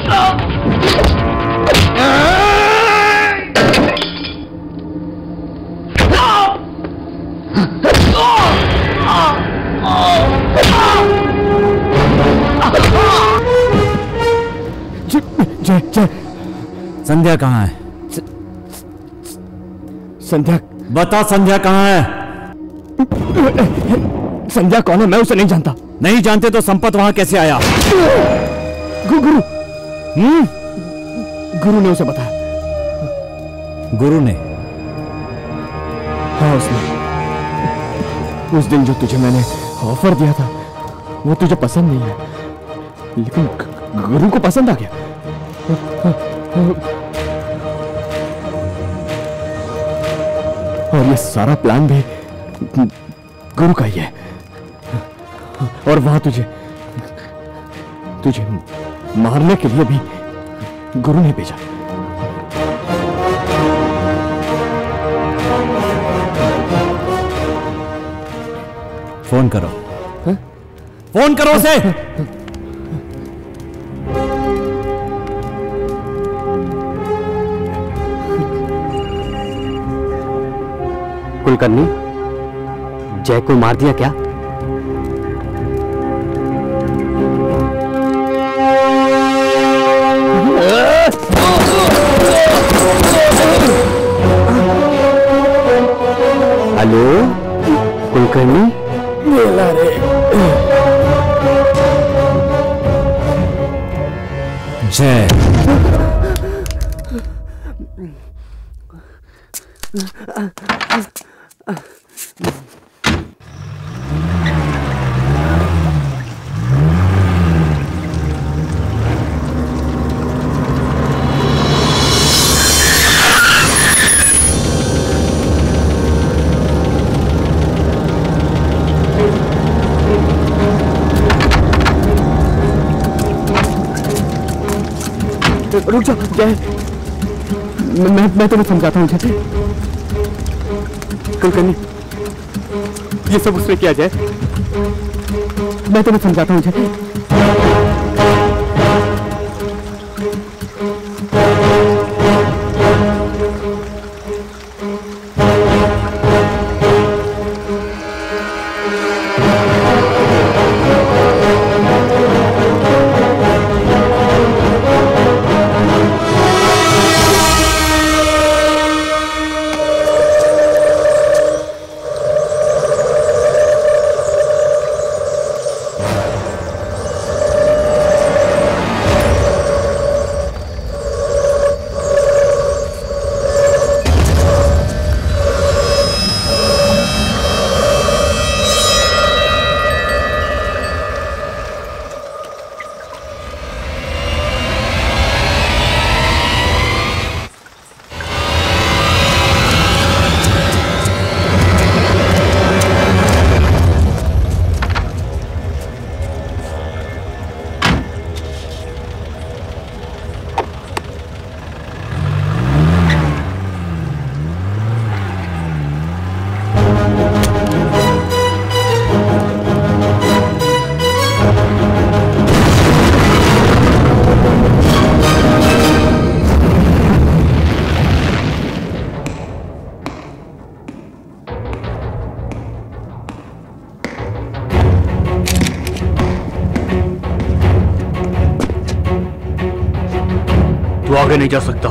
जय जय संध्या कहाँ है? संध्या बता, संध्या कहाँ है? संध्या कौन है? मैं उसे नहीं जानता। नहीं जानते तो संपत वहां कैसे आया? गु, गुरु हम्म गुरु ने उसे बताया। गुरु ने? हाँ, उसने। उस दिन जो तुझे मैंने ऑफर दिया था वो तुझे पसंद नहीं है, लेकिन गुरु को पसंद आ गया। और ये सारा प्लान भी गुरु का ही है। और वहां तुझे तुझे मारने के लिए भी गुरु ने भेजा। फोन करो। हा? फोन करो उसे। कुलकर्णी, जय को मार दिया क्या? हेलो कुलकर्णी, मेला रे। जय रुक जा जय, मैं मैं तुम्हें समझाता हूँ जय। कुलकर्णी, ये सब उसने किया जय। मैं तुम्हें समझाता हूँ जय। आगे नहीं जा सकता।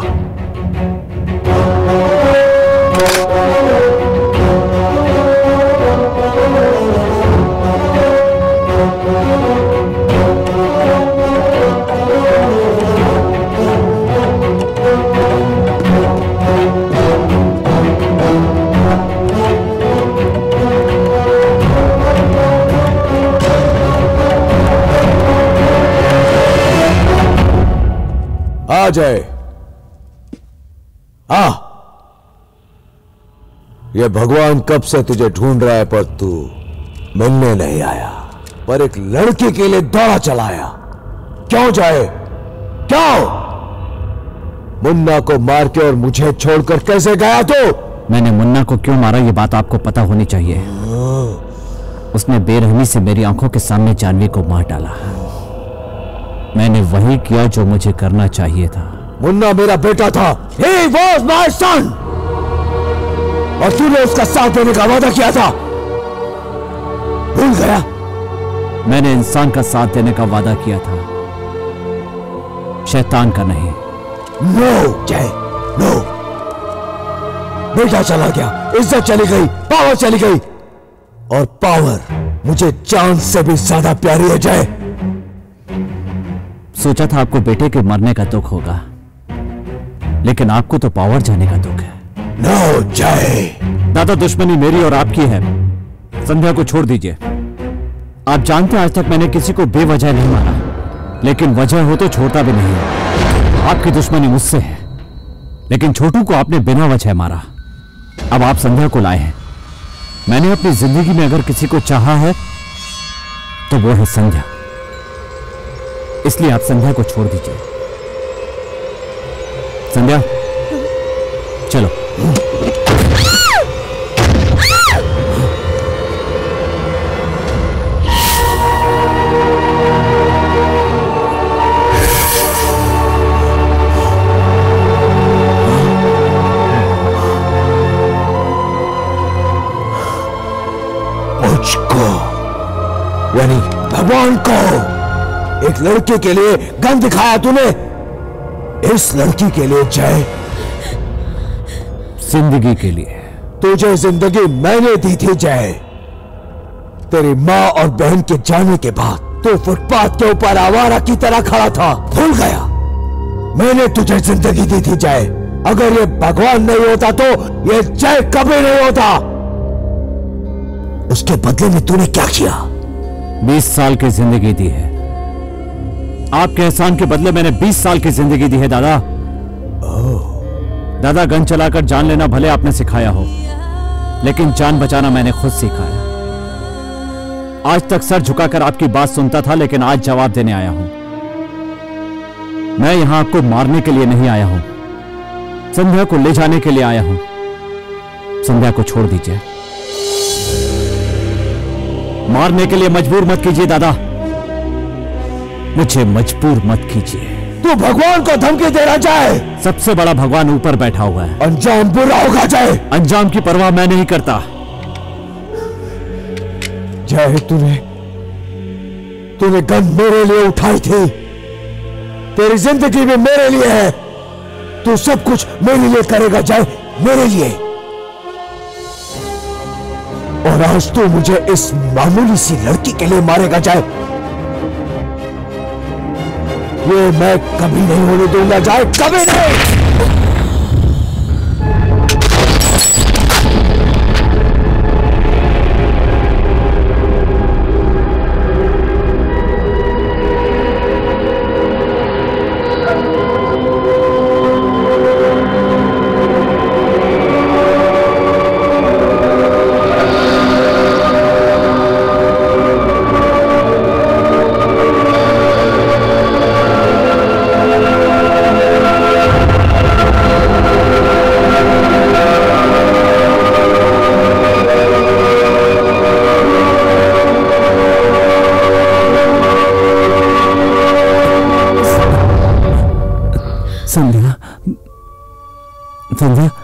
आ जाए। आ, ये भगवान कब से तुझे ढूंढ रहा है पर तू मिलने नहीं आया, पर एक लड़की के लिए दौड़ा चलाया। क्यों जाए, क्यों? मुन्ना को मार के और मुझे छोड़कर कैसे गया तू? मैंने मुन्ना को क्यों मारा ये बात आपको पता होनी चाहिए। उसने बेरहमी से मेरी आंखों के सामने जानवी को मार डाला। मैंने वही किया जो मुझे करना चाहिए था। मुन्ना मेरा बेटा था। He was my son। और तूने उसका साथ देने का वादा किया था, भूल गया? मैंने इंसान का साथ देने का वादा किया था, शैतान का नहीं। नो जय, नो। बेटा चला गया, इज्जत चली गई, पावर चली गई, और पावर मुझे जान से भी ज्यादा प्यारी है जय। सोचा था आपको बेटे के मरने का दुख होगा, लेकिन आपको तो पावर जाने का दुख है। नो जय। दादा, दुश्मनी मेरी और आपकी है। संध्या को छोड़ दीजिए। आप जानते हैं आज तक मैंने किसी को बेवजह नहीं मारा, लेकिन वजह हो तो छोड़ता भी नहीं। आपकी दुश्मनी मुझसे है, लेकिन छोटू को आपने बिना वजह मारा। अब आप संध्या को लाए हैं। मैंने अपनी जिंदगी में अगर किसी को चाहा है तो वो है संध्या, इसलिए आप संध्या को छोड़ दीजिए। संध्या चलो। मुझको यानी भगवान को एक लड़के के लिए गन दिखाया तूने। इस लड़की के लिए जय, जिंदगी के लिए। तुझे जिंदगी मैंने दी थी जय। तेरी माँ और बहन के जाने के बाद तू फुटपाथ के ऊपर आवारा की तरह खड़ा था, भूल गया? मैंने तुझे जिंदगी दी थी जय। अगर ये भगवान नहीं होता तो ये जय कभी नहीं होता। उसके बदले में तूने क्या किया? बीस साल की जिंदगी दी है। आपके एहसान के बदले मैंने बीस साल की जिंदगी दी है दादा। दादा, गन चलाकर जान लेना भले आपने सिखाया हो, लेकिन जान बचाना मैंने खुद सीखा है। आज तक सर झुकाकर आपकी बात सुनता था, लेकिन आज जवाब देने आया हूं। मैं यहां आपको मारने के लिए नहीं आया हूं, संध्या को ले जाने के लिए आया हूं। संध्या को छोड़ दीजिए। मारने के लिए मजबूर मत कीजिए दादा, मुझे मजबूर मत कीजिए। तू भगवान को धमकी दे रहा जाए। सबसे बड़ा भगवान ऊपर बैठा हुआ है। अंजाम बुरा होगा जाए। अंजाम की परवाह मैं नहीं करता। जय, तूने तूने गन मेरे लिए उठाई थी। तेरी जिंदगी भी मेरे लिए है। तू सब कुछ मेरे लिए करेगा जय, मेरे लिए। और आज तू मुझे इस मामूली सी लड़की के लिए मारेगा जय। ये मैं कभी नहीं होने दूंगा जाए, कभी नहीं। संध्या, संध्या,